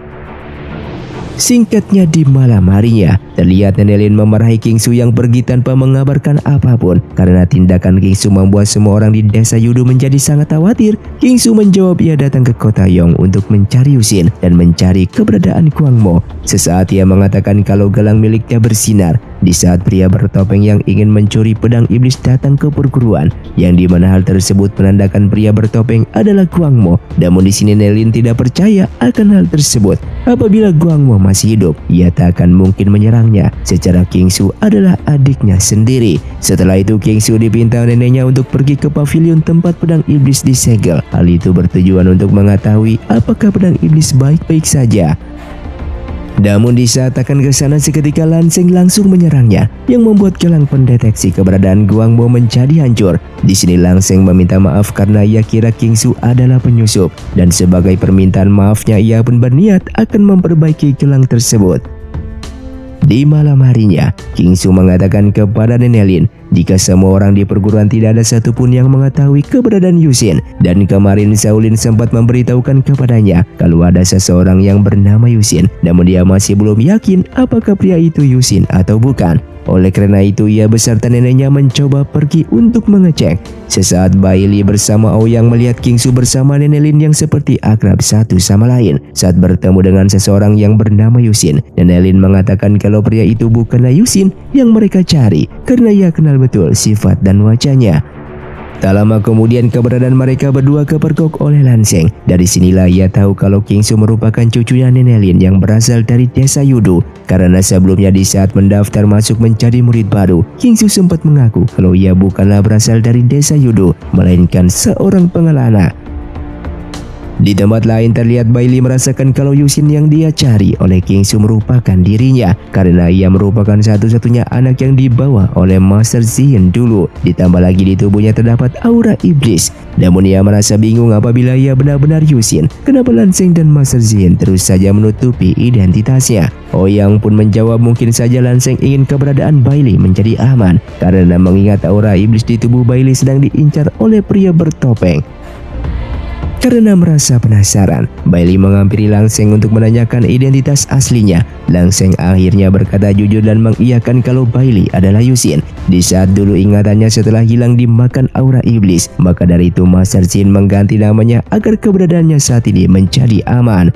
Singkatnya di malam harinya, terlihat Nenek Lin memarahi Kingsu yang pergi tanpa mengabarkan apapun. Karena tindakan Kingsu membuat semua orang di desa Yudu menjadi sangat khawatir. Kingsu menjawab ia datang ke Kotayong untuk mencari Yusin dan mencari keberadaan Guangmo. Sesaat ia mengatakan kalau gelang miliknya bersinar di saat pria bertopeng yang ingin mencuri pedang iblis datang ke perguruan, yang dimana hal tersebut menandakan pria bertopeng adalah Guangmo. Namun di sini Nenek Lin tidak percaya akan hal tersebut. Apabila Guangmo masih hidup, ia tak akan mungkin menyerangnya. Secara Kingsu adalah adiknya sendiri. Setelah itu Kingsu dipinta neneknya untuk pergi ke pavilion tempat pedang iblis disegel. Hal itu bertujuan untuk mengetahui apakah pedang iblis baik-baik saja. Namun di saat akan ke sana seketika Lanseng langsung menyerangnya, yang membuat gelang pendeteksi keberadaan Guangmo menjadi hancur. Di sini Lanseng meminta maaf karena ia kira Kingsu adalah penyusup, dan sebagai permintaan maafnya ia pun berniat akan memperbaiki gelang tersebut. Di malam harinya, Kingsu mengatakan kepada Nenek Lin jika semua orang di perguruan tidak ada satupun yang mengetahui keberadaan Yusin. Dan kemarin Shaolin sempat memberitahukan kepadanya kalau ada seseorang yang bernama Yusin, namun dia masih belum yakin apakah pria itu Yusin atau bukan. Oleh karena itu ia beserta neneknya mencoba pergi untuk mengecek. Sesaat Bailey bersama Aoyang melihat Kingsu bersama Nenek Lin yang seperti akrab satu sama lain. Saat bertemu dengan seseorang yang bernama Yusin, Nenek Lin mengatakan kalau pria itu bukanlah Yusin yang mereka cari karena ia kenal betul sifat dan wajahnya. Tak lama kemudian keberadaan mereka berdua kepergok oleh Lanseng. Dari sinilah ia tahu kalau Kingsu merupakan cucunya Nenek Lin yang berasal dari desa Yudu. Karena sebelumnya di saat mendaftar masuk menjadi murid baru, Kingsu sempat mengaku kalau ia bukanlah berasal dari desa Yudu, melainkan seorang pengelana. Di tempat lain terlihat Bailey merasakan kalau Yusin yang dia cari oleh Kingsu merupakan dirinya, karena ia merupakan satu-satunya anak yang dibawa oleh Master Zihin dulu. Ditambah lagi di tubuhnya terdapat aura iblis. Namun ia merasa bingung apabila ia benar-benar Yusin. Kenapa Lanseng dan Master Zihin terus saja menutupi identitasnya? Aoyang pun menjawab mungkin saja Lanseng ingin keberadaan Bailey menjadi aman, karena mengingat aura iblis di tubuh Bailey sedang diincar oleh pria bertopeng. Karena merasa penasaran, Bailey menghampiri Langseng untuk menanyakan identitas aslinya. Langseng akhirnya berkata jujur dan mengiyakan kalau Bailey adalah Yusin. Di saat dulu ingatannya setelah hilang dimakan aura iblis, maka dari itu Master Jin mengganti namanya agar keberadaannya saat ini menjadi aman.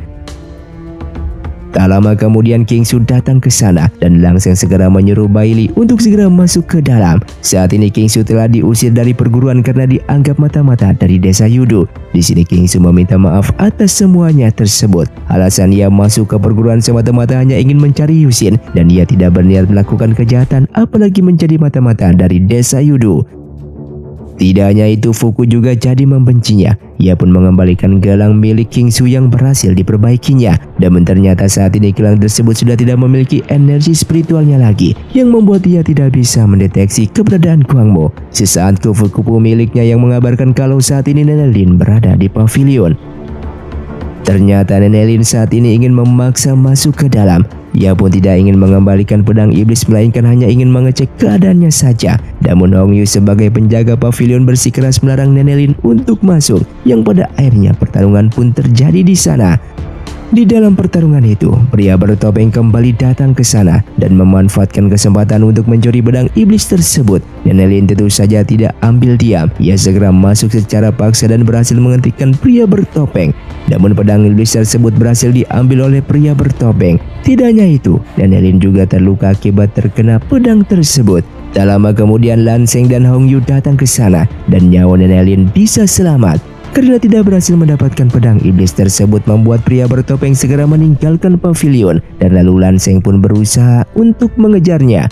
Tak lama kemudian Kingsu datang ke sana dan Langseng segera menyuruh Bailey untuk segera masuk ke dalam. Saat ini Kingsu telah diusir dari perguruan karena dianggap mata-mata dari desa Yudo. Di sini Kingsu meminta maaf atas semuanya tersebut. Alasan ia masuk ke perguruan semata-mata hanya ingin mencari Yusin dan ia tidak berniat melakukan kejahatan apalagi menjadi mata-mata dari desa Yudo. Tidak hanya itu, Fuku juga jadi membencinya. Ia pun mengembalikan gelang milik Kingsu yang berhasil diperbaikinya. Namun ternyata saat ini gelang tersebut sudah tidak memiliki energi spiritualnya lagi, yang membuat ia tidak bisa mendeteksi keberadaan Guangmo. Sesaat kupu-kupu miliknya yang mengabarkan kalau saat ini Nenek Lin berada di pavilion. Ternyata Nenek Lin saat ini ingin memaksa masuk ke dalam. Ia pun tidak ingin mengembalikan pedang iblis melainkan hanya ingin mengecek keadaannya saja. Namun Hong Yu sebagai penjaga pavilion bersikeras melarang Nenek Lin untuk masuk, yang pada akhirnya pertarungan pun terjadi di sana. Di dalam pertarungan itu, pria bertopeng kembali datang ke sana dan memanfaatkan kesempatan untuk mencuri pedang iblis tersebut. Nenek Lin tentu saja tidak ambil diam. Ia segera masuk secara paksa dan berhasil menghentikan pria bertopeng. Namun pedang iblis tersebut berhasil diambil oleh pria bertopeng. Tidak hanya itu, Nenek Lin juga terluka akibat terkena pedang tersebut. Tak lama kemudian Langseng dan Hong Yu datang ke sana dan nyawa Nenek Lin bisa selamat. Karena tidak berhasil mendapatkan pedang iblis tersebut membuat pria bertopeng segera meninggalkan pavilion dan lalu Langseng pun berusaha untuk mengejarnya.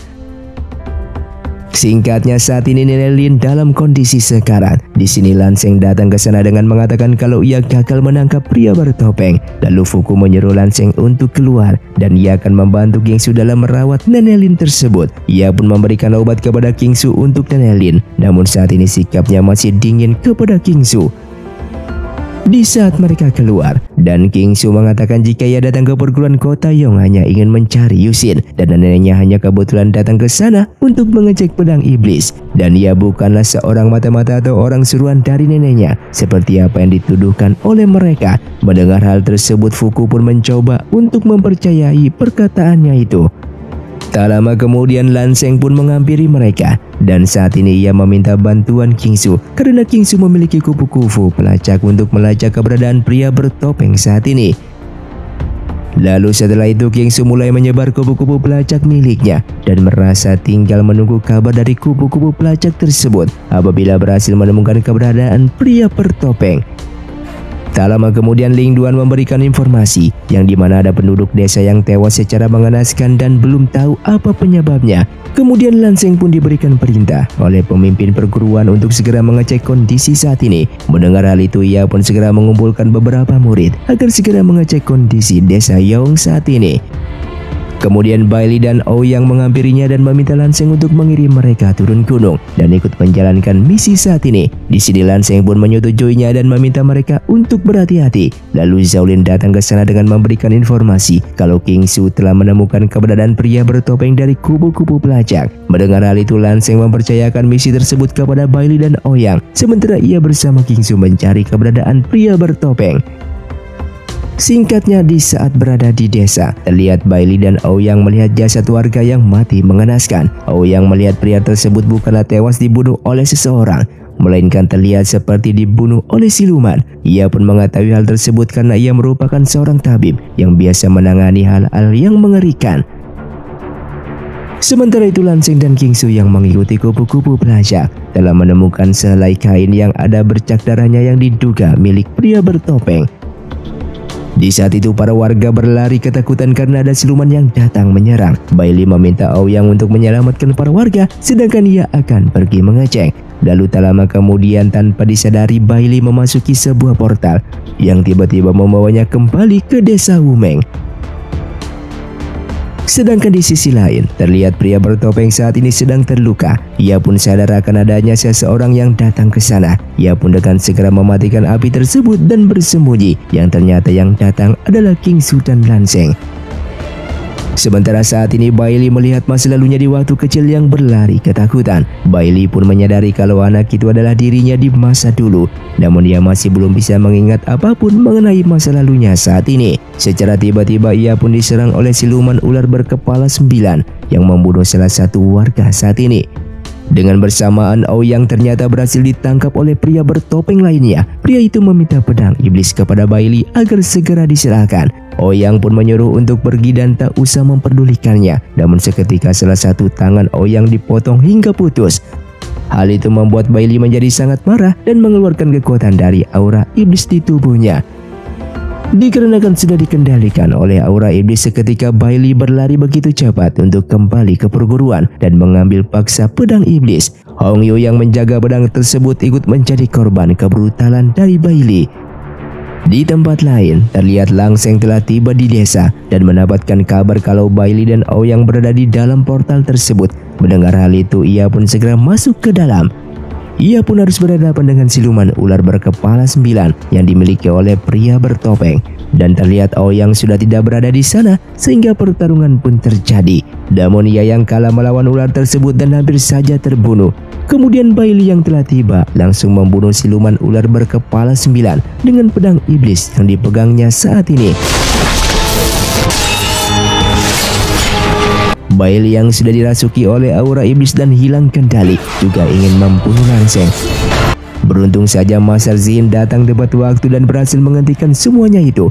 Singkatnya saat ini Nenek Lin dalam kondisi sekarat. Di sini Langseng datang ke sana dengan mengatakan kalau ia gagal menangkap pria bertopeng. Lalu Fuku menyuruh Langseng untuk keluar dan ia akan membantu Kingsu dalam merawat Nenek Lin tersebut. Ia pun memberikan obat kepada Kingsu untuk Nenek Lin. Namun saat ini sikapnya masih dingin kepada Kingsu. Di saat mereka keluar, dan Kingsu mengatakan jika ia datang ke perguruan kota Yong hanya ingin mencari Yusin dan neneknya hanya kebetulan datang ke sana untuk mengecek pedang iblis dan ia bukanlah seorang mata-mata atau orang suruhan dari neneknya seperti apa yang dituduhkan oleh mereka. Mendengar hal tersebut, Fuku pun mencoba untuk mempercayai perkataannya itu. Tak lama kemudian Langseng pun menghampiri mereka dan saat ini ia meminta bantuan Kingsu karena Kingsu memiliki kupu-kupu pelacak untuk melacak keberadaan pria bertopeng saat ini. Lalu setelah itu Kingsu mulai menyebar kupu-kupu pelacak miliknya dan merasa tinggal menunggu kabar dari kupu-kupu pelacak tersebut apabila berhasil menemukan keberadaan pria bertopeng. Tak lama kemudian Ling Duan memberikan informasi yang dimana ada penduduk desa yang tewas secara mengenaskan dan belum tahu apa penyebabnya. Kemudian Langseng pun diberikan perintah oleh pemimpin perguruan untuk segera mengecek kondisi saat ini. Mendengar hal itu ia pun segera mengumpulkan beberapa murid agar segera mengecek kondisi desa Yong saat ini. Kemudian Bailey dan Ouyang menghampirinya dan meminta Langseng untuk mengirim mereka turun gunung dan ikut menjalankan misi saat ini. Di sini Langseng pun menyetujuinya dan meminta mereka untuk berhati-hati. Lalu Xiaolin datang ke sana dengan memberikan informasi kalau Kingsu telah menemukan keberadaan pria bertopeng dari kubu-kubu pelacak. Mendengar hal itu Langseng mempercayakan misi tersebut kepada Bailey dan Ouyang, sementara ia bersama Kingsu mencari keberadaan pria bertopeng. Singkatnya, di saat berada di desa, terlihat Bailey dan Ouyang melihat jasad warga yang mati mengenaskan. Ouyang melihat pria tersebut bukanlah tewas dibunuh oleh seseorang, melainkan terlihat seperti dibunuh oleh siluman. Ia pun mengetahui hal tersebut karena ia merupakan seorang tabib yang biasa menangani hal-hal yang mengerikan. Sementara itu Langseng dan Kingsu yang mengikuti kupu-kupu pelacak telah menemukan sehelai kain yang ada bercak darahnya yang diduga milik pria bertopeng. Di saat itu para warga berlari ketakutan karena ada siluman yang datang menyerang. Bailey meminta Ouyang untuk menyelamatkan para warga sedangkan ia akan pergi mengecek. Lalu tak lama kemudian tanpa disadari Bailey memasuki sebuah portal yang tiba-tiba membawanya kembali ke desa Wumeng. Sedangkan di sisi lain, terlihat pria bertopeng saat ini sedang terluka. Ia pun sadar akan adanya seseorang yang datang ke sana. Ia pun dengan segera mematikan api tersebut dan bersembunyi. Yang ternyata yang datang adalah Kingsu dan Langseng. Sementara saat ini Bailey melihat masa lalunya di waktu kecil yang berlari ketakutan. Bailey pun menyadari kalau anak itu adalah dirinya di masa dulu. Namun dia masih belum bisa mengingat apapun mengenai masa lalunya saat ini. Secara tiba-tiba ia pun diserang oleh siluman ular berkepala sembilan yang membunuh salah satu warga saat ini. Dengan bersamaan, Aoyang ternyata berhasil ditangkap oleh pria bertopeng lainnya. Pria itu meminta pedang iblis kepada Bailey agar segera diserahkan. Aoyang pun menyuruh untuk pergi dan tak usah memperdulikannya. Namun seketika salah satu tangan Aoyang dipotong hingga putus. Hal itu membuat Bailey menjadi sangat marah dan mengeluarkan kekuatan dari aura iblis di tubuhnya. Dikarenakan sudah dikendalikan oleh aura iblis, seketika Bailey berlari begitu cepat untuk kembali ke perguruan dan mengambil paksa pedang iblis. Hongyu yang menjaga pedang tersebut ikut menjadi korban kebrutalan dari Bailey. Di tempat lain, terlihat Lang Seng telah tiba di desa dan mendapatkan kabar kalau Bailey dan Aoyang berada di dalam portal tersebut. Mendengar hal itu, ia pun segera masuk ke dalam. Ia pun harus berhadapan dengan siluman ular berkepala sembilan yang dimiliki oleh pria bertopeng. Dan terlihat Aoyang sudah tidak berada di sana sehingga pertarungan pun terjadi. Namun ia yang kalah melawan ular tersebut dan hampir saja terbunuh. Kemudian Bailey yang telah tiba langsung membunuh siluman ular berkepala sembilan dengan pedang iblis yang dipegangnya saat ini. Bailey yang sudah dirasuki oleh aura iblis dan hilang kendali juga ingin membunuh Lang Seng. Beruntung saja Master Zihin datang tepat waktu dan berhasil menghentikan semuanya itu.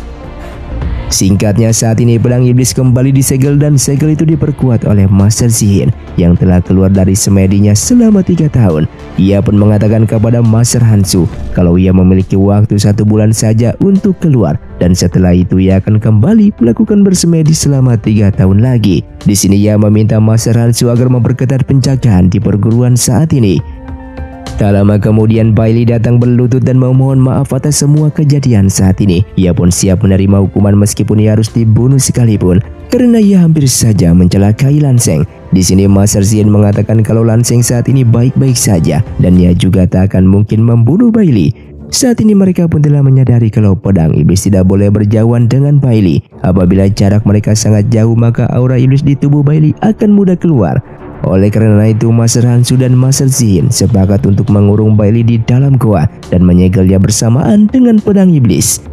Singkatnya, saat ini pedang iblis kembali disegel dan segel itu diperkuat oleh Master Zihin yang telah keluar dari semedinya selama tiga tahun. Ia pun mengatakan kepada Master Hansu kalau ia memiliki waktu satu bulan saja untuk keluar, dan setelah itu ia akan kembali melakukan bersemedi selama tiga tahun lagi. Di sini ia meminta Master Hansu agar memperketat penjagaan di perguruan saat ini. Tak lama kemudian Bailey datang berlutut dan memohon maaf atas semua kejadian saat ini. Ia pun siap menerima hukuman meskipun ia harus dibunuh sekalipun karena ia hampir saja mencelakai Lang Seng. Di sini Master Zihin mengatakan kalau Lang Seng saat ini baik-baik saja dan ia juga tak akan mungkin membunuh Bailey. Saat ini mereka pun telah menyadari kalau pedang iblis tidak boleh berjauhan dengan Bailey. Apabila jarak mereka sangat jauh maka aura iblis di tubuh Bailey akan mudah keluar. Oleh karena itu Master Hansu dan Master Zihin sepakat untuk mengurung Bailey di dalam goa dan menyegelnya bersamaan dengan pedang iblis.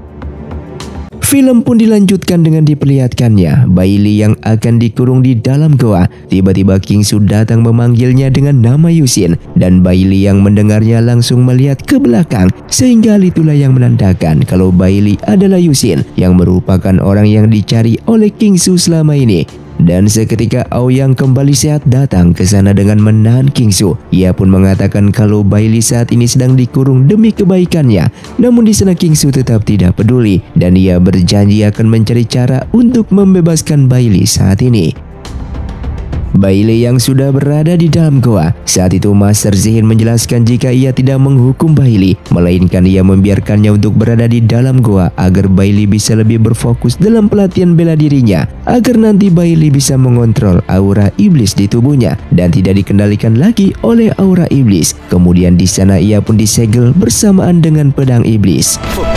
Film pun dilanjutkan dengan diperlihatkannya Bailey yang akan dikurung di dalam goa. Tiba-tiba King Su datang memanggilnya dengan nama Yusin, dan Bailey yang mendengarnya langsung melihat ke belakang, sehingga hal itulah yang menandakan kalau Bailey adalah Yusin yang merupakan orang yang dicari oleh King Su selama ini. Dan seketika Aoyang kembali sehat datang ke sana dengan menahan King Su. Ia pun mengatakan kalau Bailey saat ini sedang dikurung demi kebaikannya. Namun di sana King Su tetap tidak peduli dan ia berjanji akan mencari cara untuk membebaskan Bailey saat ini. Bailey yang sudah berada di dalam goa. Saat itu Master Zihin menjelaskan jika ia tidak menghukum Bailey, melainkan ia membiarkannya untuk berada di dalam goa agar Bailey bisa lebih berfokus dalam pelatihan bela dirinya, agar nanti Bailey bisa mengontrol aura iblis di tubuhnya dan tidak dikendalikan lagi oleh aura iblis. Kemudian di sana ia pun disegel bersamaan dengan pedang iblis.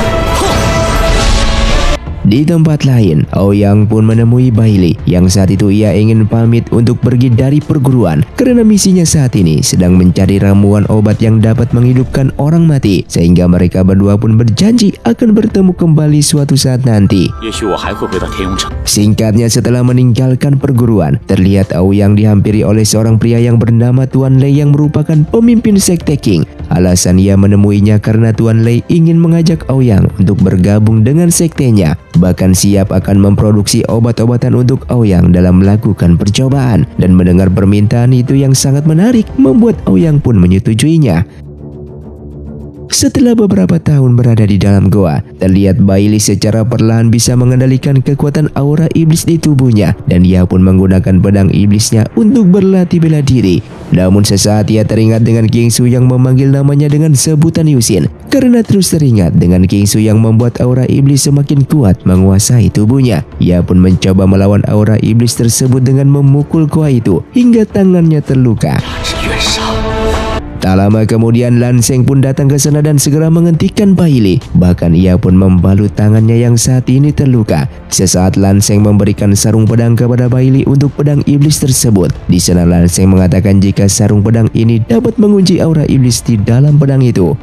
Di tempat lain, Aoyang pun menemui Bailey yang saat itu ia ingin pamit untuk pergi dari perguruan karena misinya saat ini sedang mencari ramuan obat yang dapat menghidupkan orang mati, sehingga mereka berdua pun berjanji akan bertemu kembali suatu saat nanti. Singkatnya, setelah meninggalkan perguruan, terlihat Aoyang dihampiri oleh seorang pria yang bernama Tuan Lei yang merupakan pemimpin sekte King. Alasan ia menemuinya karena Tuan Lei ingin mengajak Aoyang untuk bergabung dengan sektenya, bahkan siap akan memproduksi obat-obatan untuk Aoyang dalam melakukan percobaan. Dan mendengar permintaan itu yang sangat menarik membuat Aoyang pun menyetujuinya. Setelah beberapa tahun berada di dalam goa, terlihat Bailey secara perlahan bisa mengendalikan kekuatan aura iblis di tubuhnya, dan ia pun menggunakan pedang iblisnya untuk berlatih bela diri. Namun sesaat ia teringat dengan King Su yang memanggil namanya dengan sebutan Yusin. Karena terus teringat dengan King Su yang membuat aura iblis semakin kuat menguasai tubuhnya, ia pun mencoba melawan aura iblis tersebut dengan memukul goa itu hingga tangannya terluka. Tak lama kemudian Lan Sheng pun datang ke sana dan segera menghentikan Bailey. Bahkan ia pun membalut tangannya yang saat ini terluka. Sesaat Lan Sheng memberikan sarung pedang kepada Bailey untuk pedang iblis tersebut. Di sana Lan Sheng mengatakan jika sarung pedang ini dapat mengunci aura iblis di dalam pedang itu.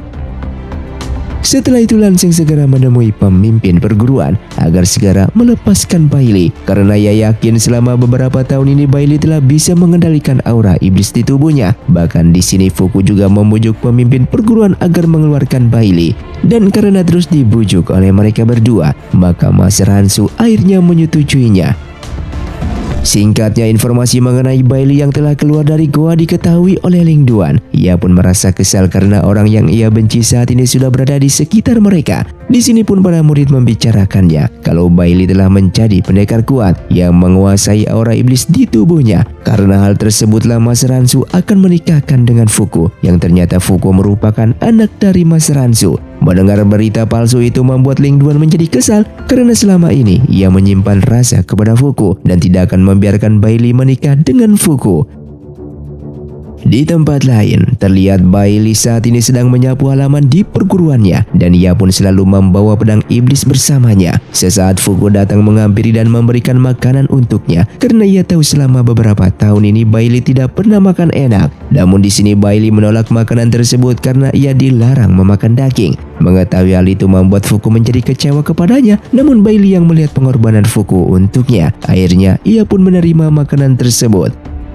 Setelah itu Lan Sheng segera menemui pemimpin perguruan agar segera melepaskan Bailey, karena ia yakin selama beberapa tahun ini Bailey telah bisa mengendalikan aura iblis di tubuhnya. Bahkan di sini Fuku juga membujuk pemimpin perguruan agar mengeluarkan Bailey. Dan karena terus dibujuk oleh mereka berdua, maka Master Hansu akhirnya menyetujuinya. Singkatnya, informasi mengenai Bailey yang telah keluar dari goa diketahui oleh Ling Duan. Ia pun merasa kesal karena orang yang ia benci saat ini sudah berada di sekitar mereka. Di sini pun para murid membicarakannya kalau Bailey telah menjadi pendekar kuat yang menguasai aura iblis di tubuhnya. Karena hal tersebutlah Master Hansu akan menikahkan dengan Fuku, yang ternyata Fuku merupakan anak dari Master Hansu. Mendengar berita palsu itu membuat Ling Duan menjadi kesal karena selama ini ia menyimpan rasa kepada Fuku dan tidak akan membiarkan Bailey menikah dengan Fuku. Di tempat lain, terlihat Bailey saat ini sedang menyapu halaman di perguruannya dan ia pun selalu membawa pedang iblis bersamanya. Sesaat Fuku datang menghampiri dan memberikan makanan untuknya karena ia tahu selama beberapa tahun ini Bailey tidak pernah makan enak. Namun di sini Bailey menolak makanan tersebut karena ia dilarang memakan daging. Mengetahui hal itu membuat Fuku menjadi kecewa kepadanya. Namun Bailey yang melihat pengorbanan Fuku untuknya, akhirnya ia pun menerima makanan tersebut.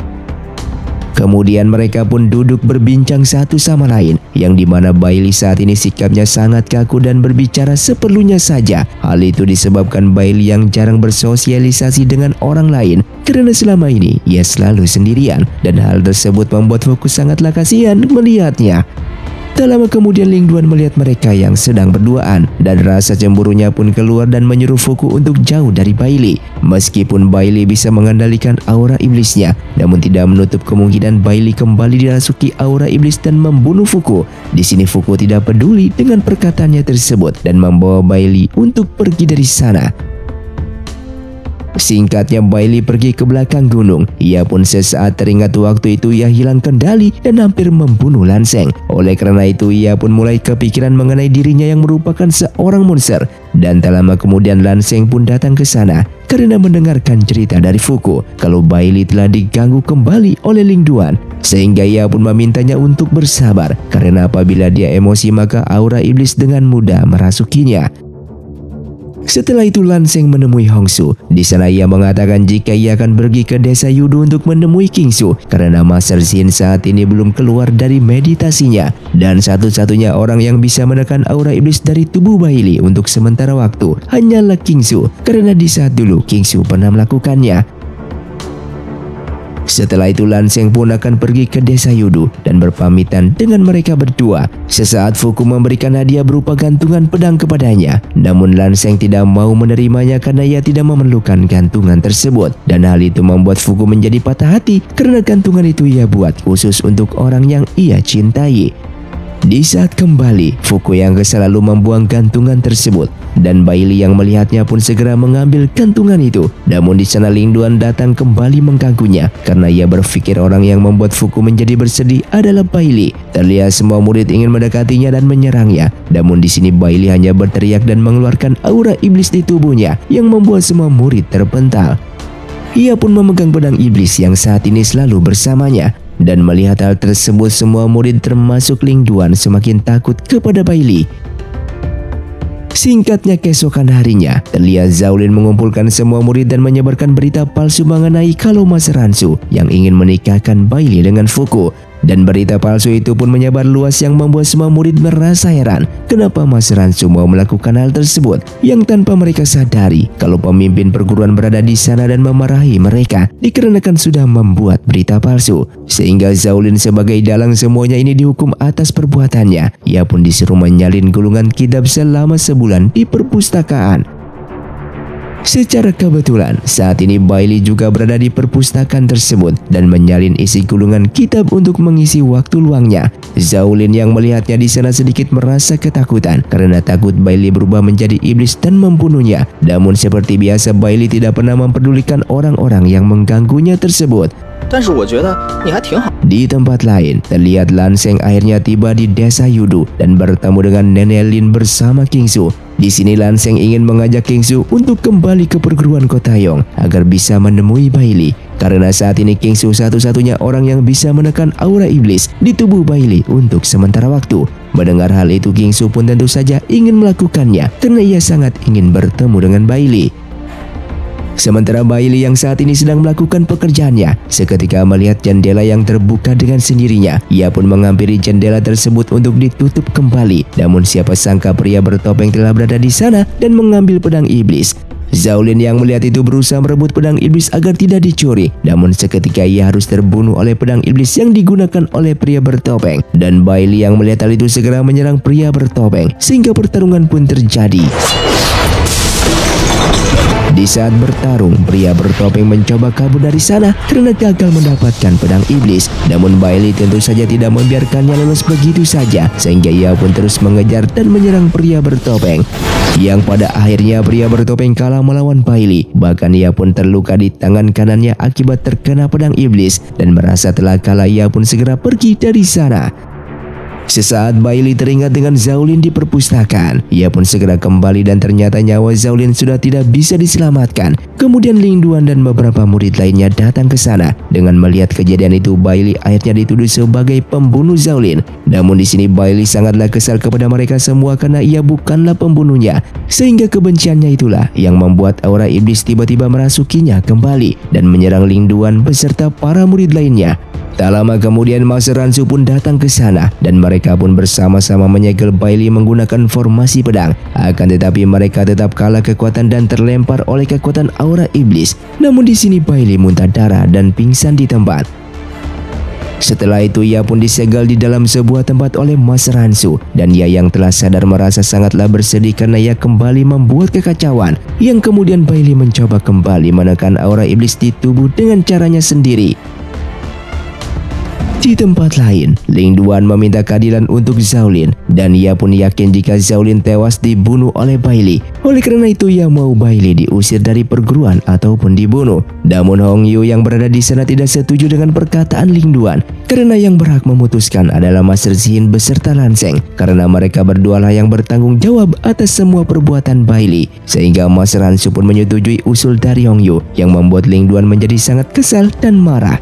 Kemudian mereka pun duduk berbincang satu sama lain, yang dimana Bailey saat ini sikapnya sangat kaku dan berbicara seperlunya saja. Hal itu disebabkan Bailey yang jarang bersosialisasi dengan orang lain karena selama ini ia selalu sendirian, dan hal tersebut membuat Fuku sangatlah kasihan melihatnya. Tak lama kemudian Ling Duan melihat mereka yang sedang berduaan dan rasa cemburunya pun keluar dan menyuruh Fuku untuk jauh dari Bailey. Meskipun Bailey bisa mengendalikan aura iblisnya, namun tidak menutup kemungkinan Bailey kembali dirasuki aura iblis dan membunuh Fuku. Di sini Fuku tidak peduli dengan perkataannya tersebut dan membawa Bailey untuk pergi dari sana. Singkatnya, Bailey pergi ke belakang gunung. Ia pun sesaat teringat waktu itu ia hilang kendali dan hampir membunuh Lan Sheng. Oleh karena itu ia pun mulai kepikiran mengenai dirinya yang merupakan seorang monster. Dan tak lama kemudian Lan Sheng pun datang ke sana karena mendengarkan cerita dari Fuku kalau Bailey telah diganggu kembali oleh Ling Duan. Sehingga ia pun memintanya untuk bersabar karena apabila dia emosi maka aura iblis dengan mudah merasukinya. Setelah itu Lan Sheng menemui Hong Su. Di sana ia mengatakan jika ia akan pergi ke desa Yudu untuk menemui King Su karena Master Xin saat ini belum keluar dari meditasinya, dan satu-satunya orang yang bisa menekan aura iblis dari tubuh Bailey untuk sementara waktu hanyalah King Su, karena di saat dulu King Su pernah melakukannya. Setelah itu Lan Sheng pun akan pergi ke desa Yudu dan berpamitan dengan mereka berdua. Sesaat Fuku memberikan hadiah berupa gantungan pedang kepadanya. Namun Lan Sheng tidak mau menerimanya karena ia tidak memerlukan gantungan tersebut. Dan hal itu membuat Fuku menjadi patah hati karena gantungan itu ia buat khusus untuk orang yang ia cintai. Di saat kembali, Fuku yang kesal lalu membuang gantungan tersebut dan Bailey yang melihatnya pun segera mengambil gantungan itu. Namun di sana Ling Duan datang kembali mengganggunya karena ia berpikir orang yang membuat Fuku menjadi bersedih adalah Bailey. Terlihat semua murid ingin mendekatinya dan menyerangnya. Namun di sini Bailey hanya berteriak dan mengeluarkan aura iblis di tubuhnya yang membuat semua murid terpental. Ia pun memegang pedang iblis yang saat ini selalu bersamanya. Dan melihat hal tersebut semua murid termasuk Ling Duan semakin takut kepada Bailey. Singkatnya keesokan harinya, terlihat Zhao Lin mengumpulkan semua murid dan menyebarkan berita palsu mengenai kalau Master Hansu yang ingin menikahkan Bailey dengan Fuku. Dan berita palsu itu pun menyebar luas yang membuat semua murid merasa heran kenapa Master Hansu mau melakukan hal tersebut, yang tanpa mereka sadari kalau pemimpin perguruan berada di sana dan memarahi mereka dikarenakan sudah membuat berita palsu. Sehingga Zhao Lin sebagai dalang semuanya ini dihukum atas perbuatannya. Ia pun disuruh menyalin gulungan kitab selama sebulan di perpustakaan. Secara kebetulan, saat ini Bailey juga berada di perpustakaan tersebut dan menyalin isi gulungan kitab untuk mengisi waktu luangnya. Zhao Lin yang melihatnya di sana sedikit merasa ketakutan karena takut Bailey berubah menjadi iblis dan membunuhnya. Namun seperti biasa Bailey tidak pernah mempedulikan orang-orang yang mengganggunya tersebut. Di tempat lain, terlihat Lanseng akhirnya tiba di desa Yudu dan bertemu dengan Nenek Lin bersama Kingsu. Di sini Lanseng ingin mengajak Kingsu untuk kembali ke perguruan Kotayong agar bisa menemui Bailey. Karena saat ini Kingsu satu-satunya orang yang bisa menekan aura iblis di tubuh Bailey untuk sementara waktu. Mendengar hal itu, Kingsu pun tentu saja ingin melakukannya karena ia sangat ingin bertemu dengan Bailey. Sementara Bailey yang saat ini sedang melakukan pekerjaannya, seketika melihat jendela yang terbuka dengan sendirinya. Ia pun menghampiri jendela tersebut untuk ditutup kembali. Namun siapa sangka pria bertopeng telah berada di sana dan mengambil pedang iblis. Xiaolin yang melihat itu berusaha merebut pedang iblis agar tidak dicuri. Namun seketika ia harus terbunuh oleh pedang iblis yang digunakan oleh pria bertopeng. Dan Bailey yang melihat hal itu segera menyerang pria bertopeng sehingga pertarungan pun terjadi. Di saat bertarung, pria bertopeng mencoba kabur dari sana karena gagal mendapatkan pedang iblis. Namun Bailey tentu saja tidak membiarkannya lolos begitu saja, sehingga ia pun terus mengejar dan menyerang pria bertopeng. Yang pada akhirnya pria bertopeng kalah melawan Bailey. Bahkan ia pun terluka di tangan kanannya akibat terkena pedang iblis, dan merasa telah kalah ia pun segera pergi dari sana. Sesaat Bailey teringat dengan Xiaolin di perpustakaan. Ia pun segera kembali dan ternyata nyawa Xiaolin sudah tidak bisa diselamatkan. Kemudian Ling Duan dan beberapa murid lainnya datang ke sana. Dengan melihat kejadian itu, Bailey akhirnya dituduh sebagai pembunuh Xiaolin. Namun di sini Bailey sangatlah kesal kepada mereka semua karena ia bukanlah pembunuhnya. Sehingga kebenciannya itulah yang membuat aura iblis tiba-tiba merasukinya kembali dan menyerang Ling Duan beserta para murid lainnya. Tak lama kemudian Master Hansu pun datang ke sana dan mereka pun bersama-sama menyegel Bailey menggunakan formasi pedang. Akan tetapi mereka tetap kalah kekuatan dan terlempar oleh kekuatan aura iblis. Namun di sini Bailey muntah darah dan pingsan di tempat. Setelah itu ia pun disegel di dalam sebuah tempat oleh Master Hansu, dan ia yang telah sadar merasa sangatlah bersedih karena ia kembali membuat kekacauan. Yang kemudian Bailey mencoba kembali menekan aura iblis di tubuh dengan caranya sendiri. Di tempat lain, Ling Duan meminta keadilan untuk Xiaolin dan ia pun yakin jika Xiaolin tewas dibunuh oleh Bailey. Oleh karena itu ia mau Bailey diusir dari perguruan ataupun dibunuh. Namun Hong Yu yang berada di sana tidak setuju dengan perkataan Ling Duan karena yang berhak memutuskan adalah Master Zihin beserta Lanseng, karena mereka berdualah yang bertanggung jawab atas semua perbuatan Bailey. Sehingga Master Hansu pun menyetujui usul dari Hong Yu yang membuat Ling Duan menjadi sangat kesal dan marah.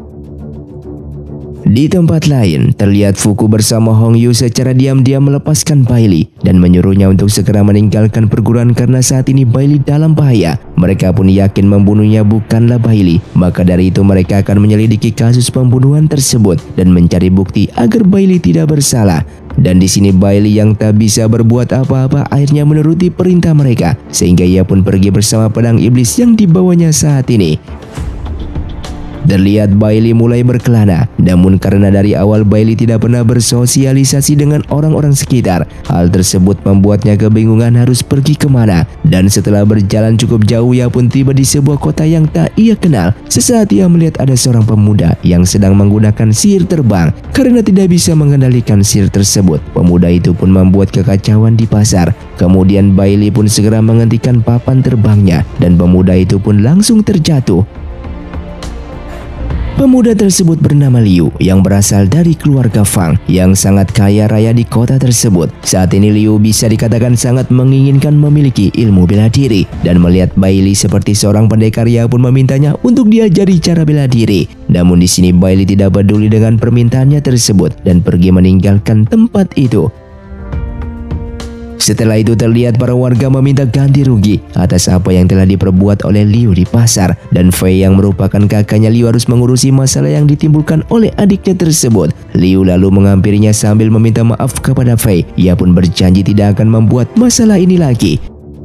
Di tempat lain, terlihat Fuku bersama Hong Yu secara diam-diam melepaskan Bailey dan menyuruhnya untuk segera meninggalkan perguruan karena saat ini Bailey dalam bahaya. Mereka pun yakin membunuhnya bukanlah Bailey, maka dari itu mereka akan menyelidiki kasus pembunuhan tersebut dan mencari bukti agar Bailey tidak bersalah. Dan di sini Bailey yang tak bisa berbuat apa-apa akhirnya menuruti perintah mereka, sehingga ia pun pergi bersama pedang iblis yang dibawanya saat ini. Terlihat Bailey mulai berkelana, namun karena dari awal Bailey tidak pernah bersosialisasi dengan orang-orang sekitar, hal tersebut membuatnya kebingungan harus pergi kemana. Dan setelah berjalan cukup jauh, ia pun tiba di sebuah kota yang tak ia kenal. Sesaat ia melihat ada seorang pemuda yang sedang menggunakan sihir terbang. Karena tidak bisa mengendalikan sihir tersebut, pemuda itu pun membuat kekacauan di pasar. Kemudian Bailey pun segera menghentikan papan terbangnya dan pemuda itu pun langsung terjatuh. Pemuda tersebut bernama Liu yang berasal dari keluarga Fang yang sangat kaya raya di kota tersebut. Saat ini Liu bisa dikatakan sangat menginginkan memiliki ilmu bela diri, dan melihat Bailey seperti seorang pendekar ia pun memintanya untuk diajari cara bela diri. Namun di sini Bailey tidak peduli dengan permintaannya tersebut dan pergi meninggalkan tempat itu. Setelah itu terlihat para warga meminta ganti rugi atas apa yang telah diperbuat oleh Liu di pasar, dan Fei yang merupakan kakaknya Liu harus mengurusi masalah yang ditimbulkan oleh adiknya tersebut. Liu lalu menghampirinya sambil meminta maaf kepada Fei. Ia pun berjanji tidak akan membuat masalah ini lagi.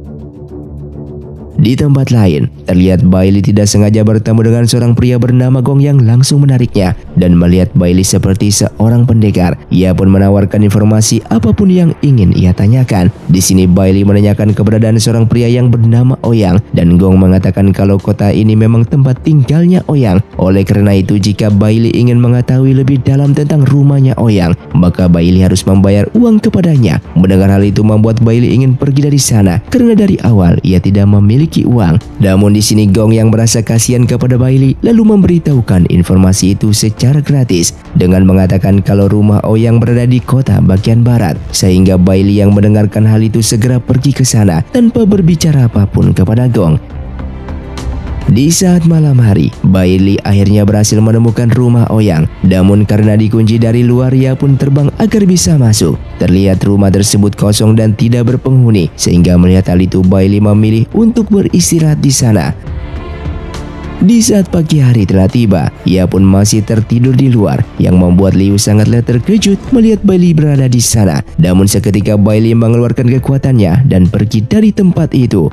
Di tempat lain, terlihat Bailey tidak sengaja bertemu dengan seorang pria bernama Gong yang langsung menariknya, dan melihat Bailey seperti seorang pendekar, ia pun menawarkan informasi apapun yang ingin ia tanyakan. Di sini Bailey menanyakan keberadaan seorang pria yang bernama Ouyang, dan Gong mengatakan kalau kota ini memang tempat tinggalnya Ouyang. Oleh karena itu, jika Bailey ingin mengetahui lebih dalam tentang rumahnya Ouyang, maka Bailey harus membayar uang kepadanya. Mendengar hal itu membuat Bailey ingin pergi dari sana karena dari awal ia tidak memiliki uang. Namun di sini Gong yang merasa kasihan kepada Bailey lalu memberitahukan informasi itu secara secara gratis dengan mengatakan kalau rumah Ouyang berada di kota bagian barat, sehingga Bailey yang mendengarkan hal itu segera pergi ke sana tanpa berbicara apapun kepada Gong. Di saat malam hari, Bailey akhirnya berhasil menemukan rumah Ouyang. Namun karena dikunci dari luar, ia pun terbang agar bisa masuk. Terlihat rumah tersebut kosong dan tidak berpenghuni, sehingga melihat hal itu Bailey memilih untuk beristirahat di sana. Di saat pagi hari telah tiba, ia pun masih tertidur di luar, yang membuat Liu sangatlah terkejut melihat Bailey berada di sana. Namun seketika Bailey mengeluarkan kekuatannya dan pergi dari tempat itu.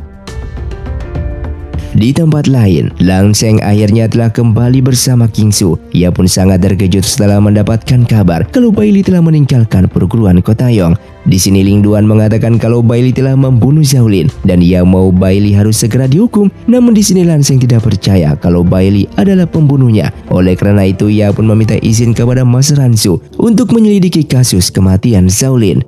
Di tempat lain, Lan Xang akhirnya telah kembali bersama Kingsu. Ia pun sangat terkejut setelah mendapatkan kabar kalau Bailey telah meninggalkan perguruan Kota Yong. Di sini Ling Duan mengatakan kalau Bailey telah membunuh Zhao Lin dan ia mau Bailey harus segera dihukum. Namun di sini Lan Xang tidak percaya kalau Bailey adalah pembunuhnya. Oleh karena itu ia pun meminta izin kepada Mas Ransu untuk menyelidiki kasus kematian Zhao Lin.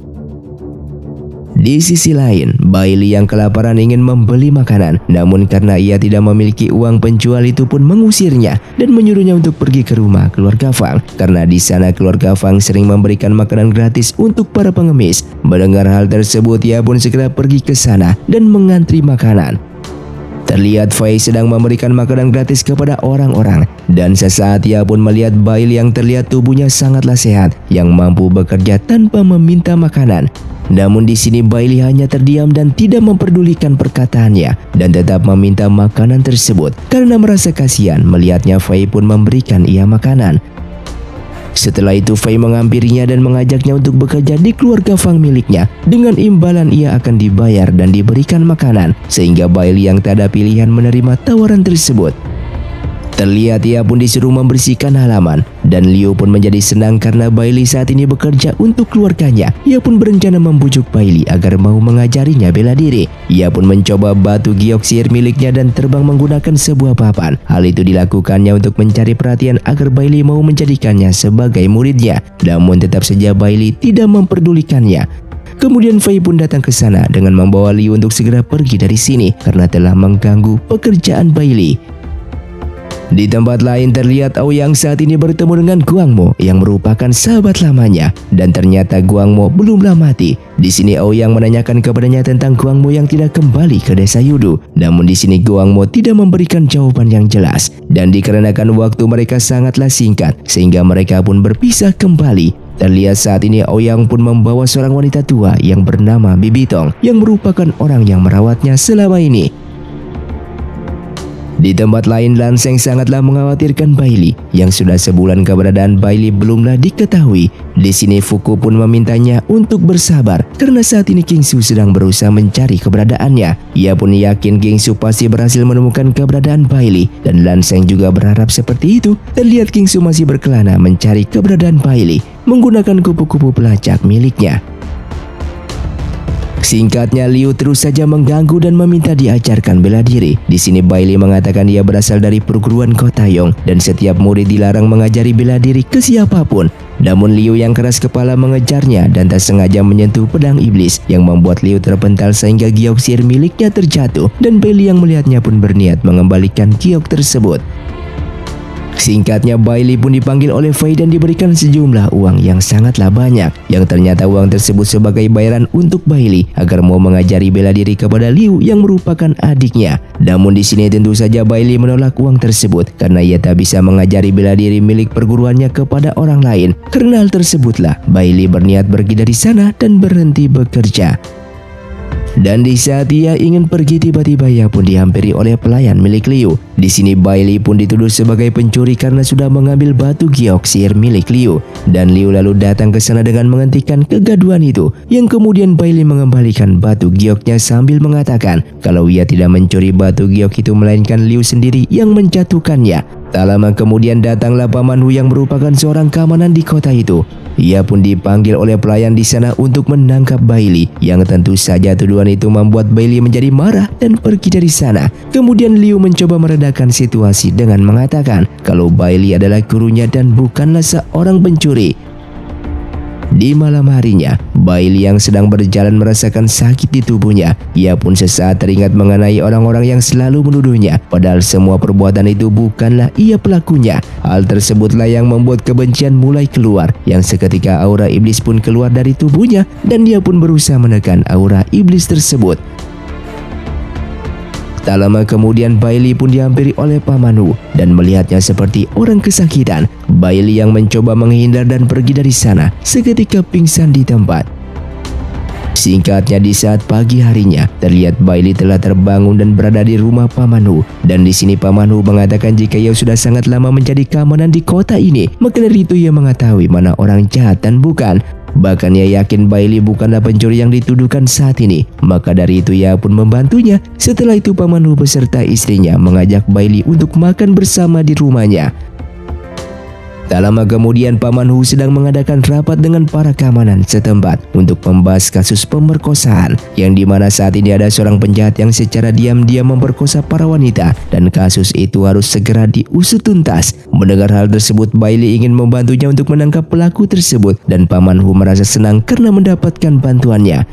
Di sisi lain, Bailey yang kelaparan ingin membeli makanan, namun karena ia tidak memiliki uang, penjual itu pun mengusirnya dan menyuruhnya untuk pergi ke rumah keluarga Fang, karena di sana keluarga Fang sering memberikan makanan gratis untuk para pengemis. Mendengar hal tersebut, ia pun segera pergi ke sana dan mengantri makanan. Terlihat Fei sedang memberikan makanan gratis kepada orang-orang, dan sesaat ia pun melihat Bailey yang terlihat tubuhnya sangatlah sehat, yang mampu bekerja tanpa meminta makanan. Namun di sini Bailey hanya terdiam dan tidak memperdulikan perkataannya dan tetap meminta makanan tersebut karena merasa kasihan melihatnya. Fei pun memberikan ia makanan. Setelah itu Fei menghampirinya dan mengajaknya untuk bekerja di keluarga Fang miliknya. Dengan imbalan ia akan dibayar dan diberikan makanan, sehingga Bailey yang tak ada pilihan menerima tawaran tersebut. Terlihat ia pun disuruh membersihkan halaman, dan Liu pun menjadi senang karena Bailey saat ini bekerja untuk keluarganya. Ia pun berencana membujuk Bailey agar mau mengajarinya bela diri. Ia pun mencoba batu giok sihir miliknya dan terbang menggunakan sebuah papan. Hal itu dilakukannya untuk mencari perhatian agar Bailey mau menjadikannya sebagai muridnya. Namun tetap saja Bailey tidak memperdulikannya. Kemudian Fei pun datang ke sana dengan membawa Liu untuk segera pergi dari sini karena telah mengganggu pekerjaan Bailey. Di tempat lain terlihat Ouyang saat ini bertemu dengan Guangmo yang merupakan sahabat lamanya, dan ternyata Guangmo belumlah mati. Di sini Ouyang menanyakan kepadanya tentang Guangmo yang tidak kembali ke desa Yudu. Namun di sini Guangmo tidak memberikan jawaban yang jelas, dan dikarenakan waktu mereka sangatlah singkat sehingga mereka pun berpisah kembali. Terlihat saat ini Ouyang pun membawa seorang wanita tua yang bernama Bibi Tong yang merupakan orang yang merawatnya selama ini. Di tempat lain, Lan Xang sangatlah mengkhawatirkan Bailey yang sudah sebulan keberadaan Bailey belumlah diketahui. Di sini Fuku pun memintanya untuk bersabar karena saat ini Kingsu sedang berusaha mencari keberadaannya. Ia pun yakin Kingsu pasti berhasil menemukan keberadaan Bailey, dan Lan Xang juga berharap seperti itu. Terlihat Kingsu masih berkelana mencari keberadaan Bailey menggunakan kupu-kupu pelacak miliknya. Singkatnya, Liu terus saja mengganggu dan meminta diajarkan bela diri. Di sini Bailey mengatakan ia berasal dari perguruan Kota Yong dan setiap murid dilarang mengajari bela diri ke siapapun. Namun Liu yang keras kepala mengejarnya dan tak sengaja menyentuh pedang iblis yang membuat Liu terpental sehingga giok sihir miliknya terjatuh, dan Bailey yang melihatnya pun berniat mengembalikan giok tersebut. Singkatnya, Bailey pun dipanggil oleh Fei dan diberikan sejumlah uang yang sangatlah banyak, yang ternyata uang tersebut sebagai bayaran untuk Bailey agar mau mengajari bela diri kepada Liu yang merupakan adiknya. Namun di sini tentu saja Bailey menolak uang tersebut karena ia tak bisa mengajari bela diri milik perguruannya kepada orang lain. Karena hal tersebutlah Bailey berniat pergi dari sana dan berhenti bekerja. Dan di saat ia ingin pergi, tiba-tiba ia pun dihampiri oleh pelayan milik Liu. Di sini Bailey pun dituduh sebagai pencuri karena sudah mengambil batu giok sihir milik Liu. Dan Liu lalu datang ke sana dengan menghentikan kegaduhan itu, yang kemudian Bailey mengembalikan batu gioknya sambil mengatakan kalau ia tidak mencuri batu giok itu melainkan Liu sendiri yang menjatuhkannya. Tak lama kemudian datanglah Paman Hu yang merupakan seorang keamanan di kota itu. Ia pun dipanggil oleh pelayan di sana untuk menangkap Bailey, yang tentu saja tuduhan itu membuat Bailey menjadi marah dan pergi dari sana. Kemudian Liu mencoba meredakan situasi dengan mengatakan kalau Bailey adalah gurunya dan bukanlah seorang pencuri. Di malam harinya, Bailey yang sedang berjalan merasakan sakit di tubuhnya. Ia pun sesaat teringat mengenai orang-orang yang selalu menuduhnya, padahal semua perbuatan itu bukanlah ia pelakunya. Hal tersebutlah yang membuat kebencian mulai keluar, yang seketika aura iblis pun keluar dari tubuhnya dan dia pun berusaha menekan aura iblis tersebut. Tak lama kemudian Bailey pun dihampiri oleh Paman Hu dan melihatnya seperti orang kesakitan. Bailey yang mencoba menghindar dan pergi dari sana seketika pingsan di tempat. Singkatnya, di saat pagi harinya terlihat Bailey telah terbangun dan berada di rumah Paman Hu. Dan di sini Paman Hu mengatakan jika ia sudah sangat lama menjadi keamanan di kota ini, maka dari itu ia mengetahui mana orang jahat dan bukan. Bahkan ia yakin Bailey bukanlah pencuri yang dituduhkan saat ini. Maka dari itu ia pun membantunya. Setelah itu Paman Hu beserta istrinya mengajak Bailey untuk makan bersama di rumahnya. Tak lama kemudian Paman Hu sedang mengadakan rapat dengan para keamanan setempat untuk membahas kasus pemerkosaan, yang dimana saat ini ada seorang penjahat yang secara diam-diam memperkosa para wanita dan kasus itu harus segera diusut tuntas. Mendengar hal tersebut, Bailey ingin membantunya untuk menangkap pelaku tersebut dan Paman Hu merasa senang karena mendapatkan bantuannya.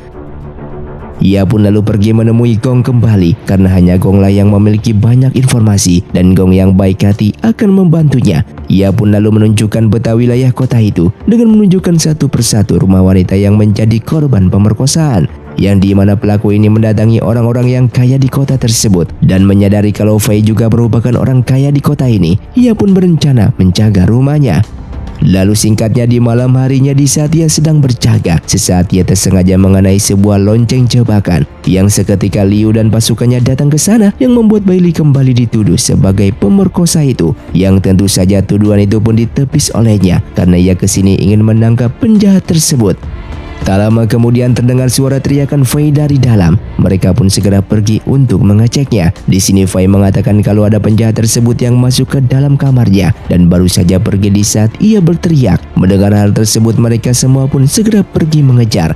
Ia pun lalu pergi menemui Gong kembali karena hanya Gonglah yang memiliki banyak informasi dan Gong yang baik hati akan membantunya. Ia pun lalu menunjukkan peta wilayah kota itu dengan menunjukkan satu persatu rumah wanita yang menjadi korban pemerkosaan, yang dimana pelaku ini mendatangi orang-orang yang kaya di kota tersebut. Dan menyadari kalau Fei juga merupakan orang kaya di kota ini, ia pun berencana menjaga rumahnya. Lalu singkatnya, di malam harinya di saat ia sedang berjaga, sesaat ia tersengaja mengenai sebuah lonceng jebakan, yang seketika Liu dan pasukannya datang ke sana, yang membuat Bailey kembali dituduh sebagai pemerkosa itu, yang tentu saja tuduhan itu pun ditepis olehnya karena ia kesini ingin menangkap penjahat tersebut. Tak lama kemudian terdengar suara teriakan Fei dari dalam. Mereka pun segera pergi untuk mengeceknya. Di sini Fei mengatakan kalau ada penjahat tersebut yang masuk ke dalam kamarnya dan baru saja pergi di saat ia berteriak. Mendengar hal tersebut, mereka semua pun segera pergi mengejar.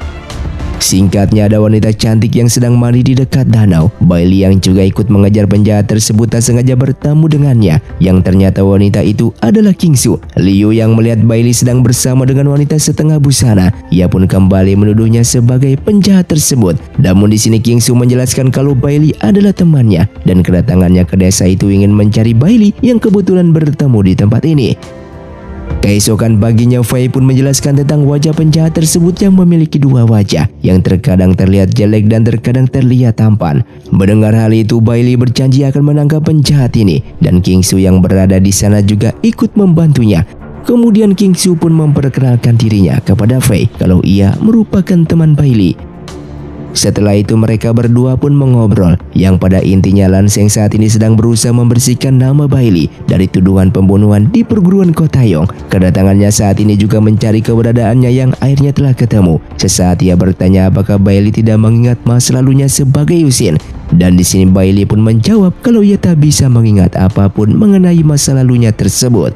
Singkatnya, ada wanita cantik yang sedang mandi di dekat danau. Bailey yang juga ikut mengejar penjahat tersebut tak sengaja bertemu dengannya, yang ternyata wanita itu adalah Kingsu. Liu yang melihat Bailey sedang bersama dengan wanita setengah busana, ia pun kembali menuduhnya sebagai penjahat tersebut. Namun di sini Kingsu menjelaskan kalau Bailey adalah temannya dan kedatangannya ke desa itu ingin mencari Bailey yang kebetulan bertemu di tempat ini. Keesokan paginya, Fei pun menjelaskan tentang wajah penjahat tersebut yang memiliki dua wajah, yang terkadang terlihat jelek dan terkadang terlihat tampan. Mendengar hal itu, Bailey berjanji akan menangkap penjahat ini, dan Kingsu yang berada di sana juga ikut membantunya. Kemudian Kingsu pun memperkenalkan dirinya kepada Fei kalau ia merupakan teman Bailey. Setelah itu mereka berdua pun mengobrol, yang pada intinya Lan Sheng saat ini sedang berusaha membersihkan nama Bailey dari tuduhan pembunuhan di perguruan Kotayong. Kedatangannya saat ini juga mencari keberadaannya yang akhirnya telah ketemu. Sesaat ia bertanya apakah Bailey tidak mengingat masa lalunya sebagai Yusin. Dan di sini Bailey pun menjawab kalau ia tak bisa mengingat apapun mengenai masa lalunya tersebut.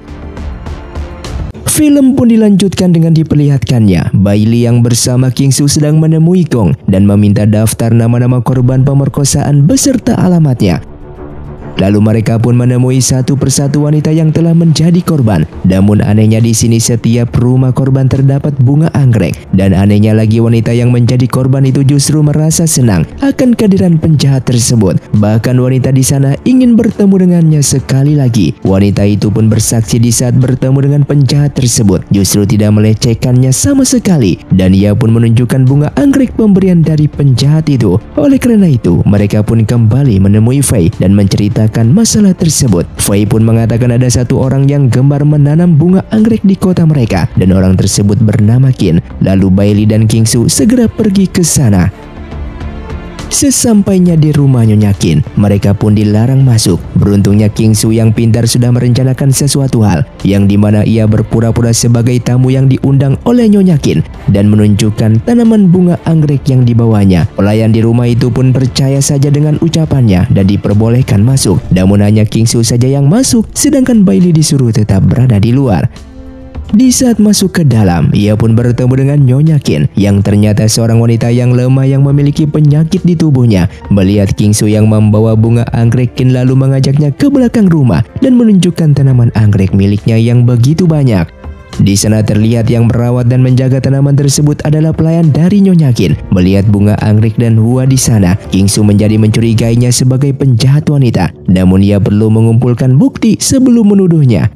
Film pun dilanjutkan dengan diperlihatkannya Bailey yang bersama Kingsu sedang menemui Gong dan meminta daftar nama-nama korban pemerkosaan beserta alamatnya. Lalu mereka pun menemui satu persatu wanita yang telah menjadi korban. Namun anehnya di sini setiap rumah korban terdapat bunga anggrek, dan anehnya lagi wanita yang menjadi korban itu justru merasa senang akan kehadiran penjahat tersebut. Bahkan wanita di sana ingin bertemu dengannya sekali lagi. Wanita itu pun bersaksi di saat bertemu dengan penjahat tersebut justru tidak melecehkannya sama sekali, dan ia pun menunjukkan bunga anggrek pemberian dari penjahat itu. Oleh karena itu mereka pun kembali menemui Fei dan menceritakan masalah tersebut. Fei pun mengatakan ada satu orang yang gemar menanam bunga anggrek di kota mereka dan orang tersebut bernama Qin. Lalu Bailey dan Kingsu segera pergi ke sana. Sesampainya di rumah Nyonya Qin, mereka pun dilarang masuk. Beruntungnya Kingsu yang pintar sudah merencanakan sesuatu hal, yang dimana ia berpura-pura sebagai tamu yang diundang oleh Nyonya Qin dan menunjukkan tanaman bunga anggrek yang dibawanya. Pelayan di rumah itu pun percaya saja dengan ucapannya dan diperbolehkan masuk. Namun hanya Kingsu saja yang masuk, sedangkan Bailey disuruh tetap berada di luar. Di saat masuk ke dalam, ia pun bertemu dengan Nyonya Qin yang ternyata seorang wanita yang lemah yang memiliki penyakit di tubuhnya. Melihat Kingsu yang membawa bunga anggrek, Qin lalu mengajaknya ke belakang rumah dan menunjukkan tanaman anggrek miliknya yang begitu banyak. Di sana terlihat yang merawat dan menjaga tanaman tersebut adalah pelayan dari Nyonya Qin. Melihat bunga anggrek dan Hua di sana, Kingsu menjadi mencurigainya sebagai penjahat wanita. Namun ia perlu mengumpulkan bukti sebelum menuduhnya.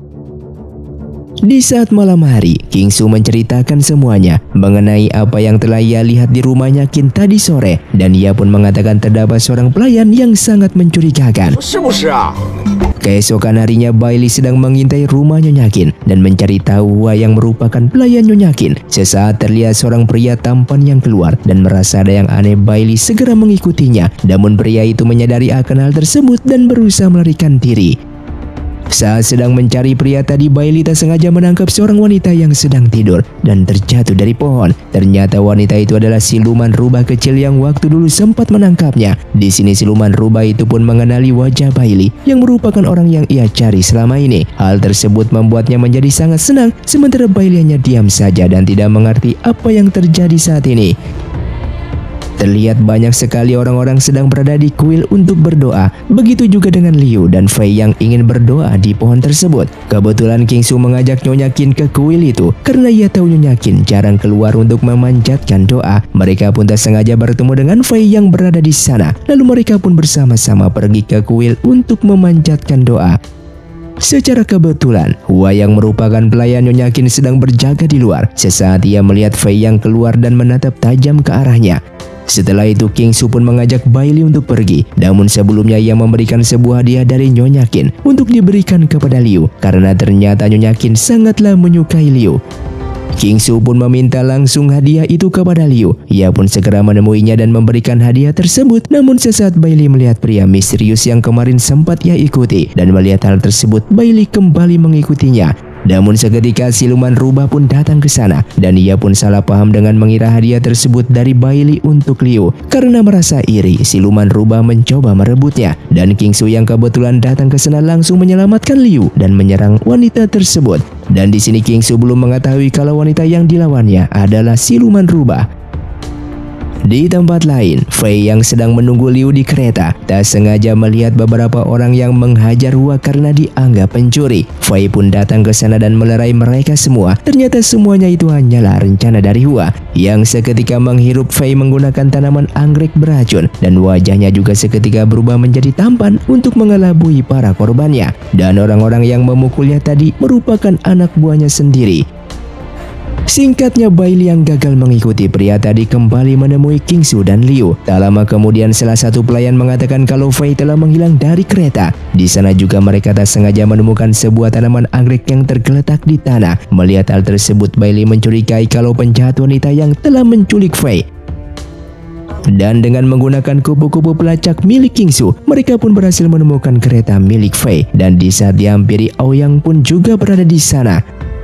Di saat malam hari, Kingsu menceritakan semuanya mengenai apa yang telah ia lihat di rumahnya Qin tadi sore, dan ia pun mengatakan terdapat seorang pelayan yang sangat mencurigakan. Keesokan harinya, Bailey sedang mengintai rumah Nyonya Qin dan mencari tahu Hua yang merupakan pelayan Nyonya Qin. Sesaat terlihat seorang pria tampan yang keluar dan merasa ada yang aneh. Bailey segera mengikutinya, namun pria itu menyadari akan hal tersebut dan berusaha melarikan diri. Saat sedang mencari pria tadi, Bailey tak sengaja menangkap seorang wanita yang sedang tidur dan terjatuh dari pohon. Ternyata wanita itu adalah siluman rubah kecil yang waktu dulu sempat menangkapnya. Di sini siluman rubah itu pun mengenali wajah Bailey yang merupakan orang yang ia cari selama ini. Hal tersebut membuatnya menjadi sangat senang, sementara Bailey hanya diam saja dan tidak mengerti apa yang terjadi saat ini. Terlihat banyak sekali orang-orang sedang berada di kuil untuk berdoa. Begitu juga dengan Liu dan Fei yang ingin berdoa di pohon tersebut. Kebetulan Kingsu mengajak Nyonya Qin ke kuil itu karena ia tahu Nyonya Qin jarang keluar untuk memanjatkan doa. Mereka pun tak sengaja bertemu dengan Fei yang berada di sana. Lalu mereka pun bersama-sama pergi ke kuil untuk memanjatkan doa. Secara kebetulan, Hua yang merupakan pelayan Nyonya Qin sedang berjaga di luar. Sesaat ia melihat Fei yang keluar dan menatap tajam ke arahnya. Setelah itu Kingsu pun mengajak Bailey untuk pergi. Namun sebelumnya ia memberikan sebuah hadiah dari Nyonya Qin untuk diberikan kepada Liu, karena ternyata Nyonya Qin sangatlah menyukai Liu. Kingsu pun meminta langsung hadiah itu kepada Liu. Ia pun segera menemuinya dan memberikan hadiah tersebut. Namun sesaat Bailey melihat pria misterius yang kemarin sempat ia ikuti, dan melihat hal tersebut, Bailey kembali mengikutinya. Namun seketika siluman rubah pun datang ke sana, dan ia pun salah paham dengan mengira hadiah tersebut dari Bailey untuk Liu. Karena merasa iri, siluman rubah mencoba merebutnya, dan Kingsu yang kebetulan datang ke sana langsung menyelamatkan Liu dan menyerang wanita tersebut. Dan di sini Kingsu belum mengetahui kalau wanita yang dilawannya adalah siluman rubah. Di tempat lain, Fei yang sedang menunggu Liu di kereta tak sengaja melihat beberapa orang yang menghajar Hua karena dianggap pencuri. Fei pun datang ke sana dan melerai mereka semua. Ternyata semuanya itu hanyalah rencana dari Hua yang seketika menghirup Fei menggunakan tanaman anggrek beracun, dan wajahnya juga seketika berubah menjadi tampan untuk mengelabui para korbannya. Dan orang-orang yang memukulnya tadi merupakan anak buahnya sendiri. Singkatnya, Bailey yang gagal mengikuti pria tadi kembali menemui Kingsu dan Liu. Tak lama kemudian salah satu pelayan mengatakan kalau Fei telah menghilang dari kereta. Di sana juga mereka tak sengaja menemukan sebuah tanaman anggrek yang tergeletak di tanah. Melihat hal tersebut, Bailey mencurigai kalau penjahat wanita yang telah menculik Fei. Dan dengan menggunakan kupu-kupu pelacak milik Kingsu, mereka pun berhasil menemukan kereta milik Fei. Dan di saat dihampiri, Aoyang pun juga berada di sana.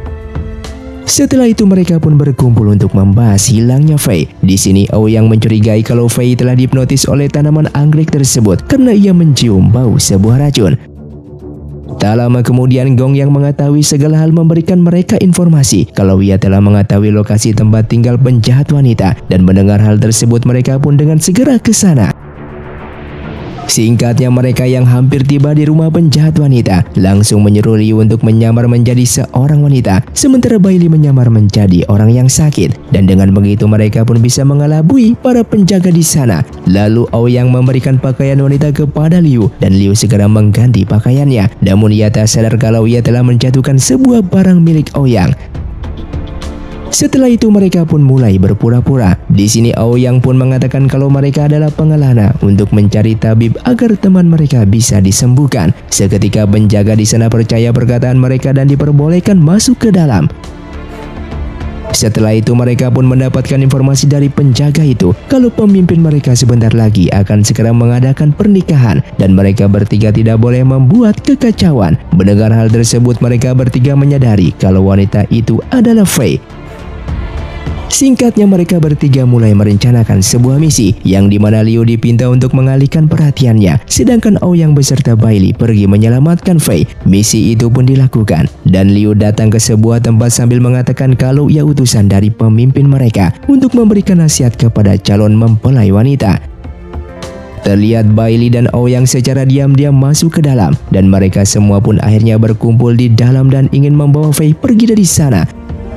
Setelah itu mereka pun berkumpul untuk membahas hilangnya Fei. Di sini Aoyang mencurigai kalau Fei telah dihipnotis oleh tanaman anggrek tersebut karena ia mencium bau sebuah racun. Tak lama kemudian Gong yang mengetahui segala hal memberikan mereka informasi kalau ia telah mengetahui lokasi tempat tinggal penjahat wanita, dan mendengar hal tersebut mereka pun dengan segera ke sana. Singkatnya, mereka yang hampir tiba di rumah penjahat wanita langsung menyuruh Liu untuk menyamar menjadi seorang wanita, sementara Bailey menyamar menjadi orang yang sakit. Dan dengan begitu mereka pun bisa mengelabui para penjaga di sana. Lalu Aoyang memberikan pakaian wanita kepada Liu, dan Liu segera mengganti pakaiannya. Namun ia tak sadar kalau ia telah menjatuhkan sebuah barang milik Aoyang. Setelah itu mereka pun mulai berpura-pura. Di sini Aoyang pun mengatakan kalau mereka adalah pengelana untuk mencari tabib agar teman mereka bisa disembuhkan. Seketika penjaga di sana percaya perkataan mereka dan diperbolehkan masuk ke dalam. Setelah itu mereka pun mendapatkan informasi dari penjaga itu kalau pemimpin mereka sebentar lagi akan segera mengadakan pernikahan, dan mereka bertiga tidak boleh membuat kekacauan. Mendengar hal tersebut, mereka bertiga menyadari kalau wanita itu adalah Fei. Singkatnya, mereka bertiga mulai merencanakan sebuah misi yang dimana Liu dipinta untuk mengalihkan perhatiannya, sedangkan Aoyang beserta Bailey pergi menyelamatkan Fei. Misi itu pun dilakukan, dan Liu datang ke sebuah tempat sambil mengatakan kalau ia utusan dari pemimpin mereka untuk memberikan nasihat kepada calon mempelai wanita. Terlihat Bailey dan Aoyang secara diam-diam masuk ke dalam, dan mereka semua pun akhirnya berkumpul di dalam dan ingin membawa Fei pergi dari sana.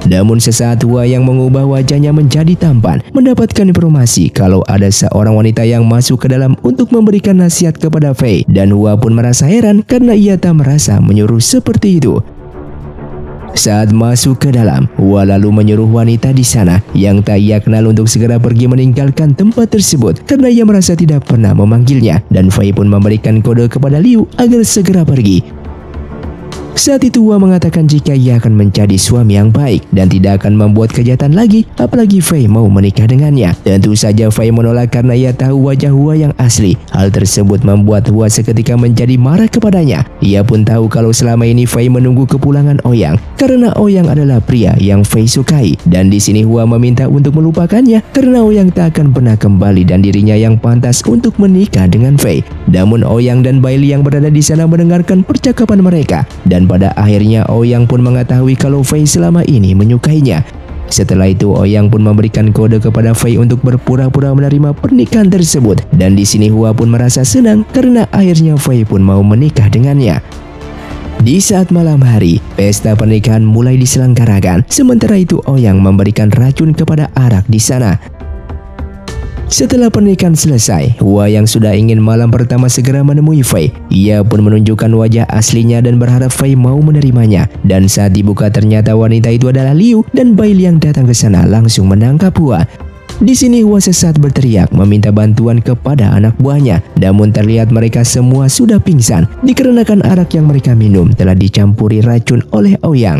Namun sesaat Hua yang mengubah wajahnya menjadi tampan mendapatkan informasi kalau ada seorang wanita yang masuk ke dalam untuk memberikan nasihat kepada Fei, dan Hua pun merasa heran karena ia tak merasa menyuruh seperti itu. Saat masuk ke dalam, Hua lalu menyuruh wanita di sana yang tak ia kenal untuk segera pergi meninggalkan tempat tersebut karena ia merasa tidak pernah memanggilnya, dan Fei pun memberikan kode kepada Liu agar segera pergi. Saat itu Hua mengatakan jika ia akan menjadi suami yang baik dan tidak akan membuat kejahatan lagi, apalagi Fei mau menikah dengannya. Tentu saja Fei menolak karena ia tahu wajah Hua yang asli. Hal tersebut membuat Hua seketika menjadi marah kepadanya. Ia pun tahu kalau selama ini Fei menunggu kepulangan Ouyang karena Ouyang adalah pria yang Fei sukai, dan di sini Hua meminta untuk melupakannya karena Ouyang tak akan pernah kembali dan dirinya yang pantas untuk menikah dengan Fei. Namun Ouyang dan Bailey yang berada di sana mendengarkan percakapan mereka, dan pada akhirnya Ouyang pun mengetahui kalau Fei selama ini menyukainya. Setelah itu Ouyang pun memberikan kode kepada Fei untuk berpura-pura menerima pernikahan tersebut, dan di sini Hua pun merasa senang karena akhirnya Fei pun mau menikah dengannya. Di saat malam hari, pesta pernikahan mulai diselenggarakan. Sementara itu Ouyang memberikan racun kepada arak di sana. Setelah pernikahan selesai, Hua yang sudah ingin malam pertama segera menemui Fei. Ia pun menunjukkan wajah aslinya dan berharap Fei mau menerimanya. Dan saat dibuka ternyata wanita itu adalah Liu, dan Bailey yang datang ke sana langsung menangkap Hua. Di sini Hua sesaat berteriak meminta bantuan kepada anak buahnya. Namun terlihat mereka semua sudah pingsan dikarenakan arak yang mereka minum telah dicampuri racun oleh Ouyang.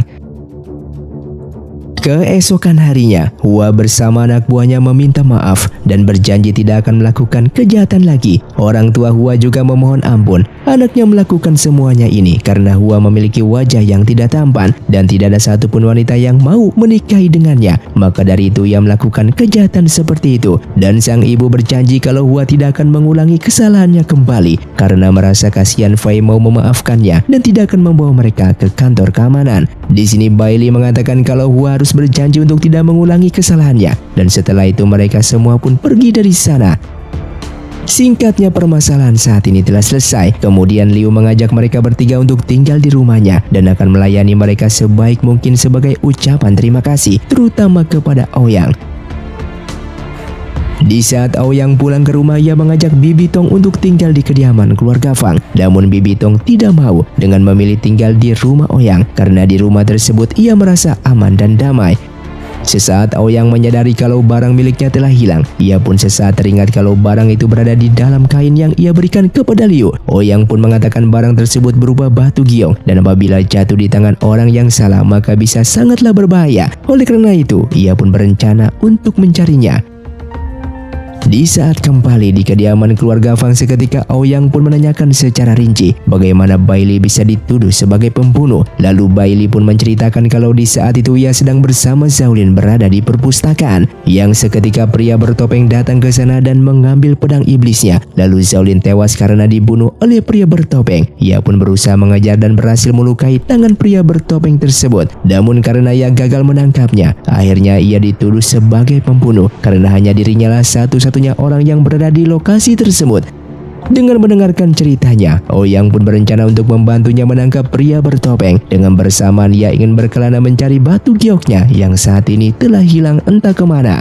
Keesokan harinya, Hua bersama anak buahnya meminta maaf dan berjanji tidak akan melakukan kejahatan lagi. Orang tua Hua juga memohon ampun. Anaknya melakukan semuanya ini karena Hua memiliki wajah yang tidak tampan dan tidak ada satupun wanita yang mau menikahi dengannya. Maka dari itu ia melakukan kejahatan seperti itu. Dan sang ibu berjanji kalau Hua tidak akan mengulangi kesalahannya kembali karena merasa kasihan Fei mau memaafkannya dan tidak akan membawa mereka ke kantor keamanan. Di sini Bailey mengatakan kalau Hua harus berjanji untuk tidak mengulangi kesalahannya, dan setelah itu mereka semua pun pergi dari sana. Singkatnya, permasalahan saat ini telah selesai. Kemudian Liu mengajak mereka bertiga untuk tinggal di rumahnya dan akan melayani mereka sebaik mungkin sebagai ucapan terima kasih, terutama kepada Ouyang. Di saat Ouyang pulang ke rumah, ia mengajak Bibi Tong untuk tinggal di kediaman keluarga Fang. Namun Bibi Tong tidak mau dengan memilih tinggal di rumah Ouyang karena di rumah tersebut ia merasa aman dan damai. Sesaat Ouyang menyadari kalau barang miliknya telah hilang, ia pun sesaat teringat kalau barang itu berada di dalam kain yang ia berikan kepada Liu. Ouyang pun mengatakan barang tersebut berupa batu giong dan apabila jatuh di tangan orang yang salah maka bisa sangatlah berbahaya. Oleh karena itu, ia pun berencana untuk mencarinya. Di saat kembali di kediaman keluarga Fang, seketika Ouyang pun menanyakan secara rinci bagaimana Bailey bisa dituduh sebagai pembunuh. Lalu Bailey pun menceritakan kalau di saat itu ia sedang bersama Shaolin berada di perpustakaan, yang seketika pria bertopeng datang ke sana dan mengambil pedang iblisnya. Lalu Shaolin tewas karena dibunuh oleh pria bertopeng. Ia pun berusaha mengejar dan berhasil melukai tangan pria bertopeng tersebut. Namun karena ia gagal menangkapnya, akhirnya ia dituduh sebagai pembunuh karena hanya dirinya lah satu-satunya orang yang berada di lokasi tersebut. Dengan mendengarkan ceritanya, Ouyang pun berencana untuk membantunya menangkap pria bertopeng. Dengan bersamaan ia ingin berkelana mencari batu gioknya yang saat ini telah hilang entah kemana.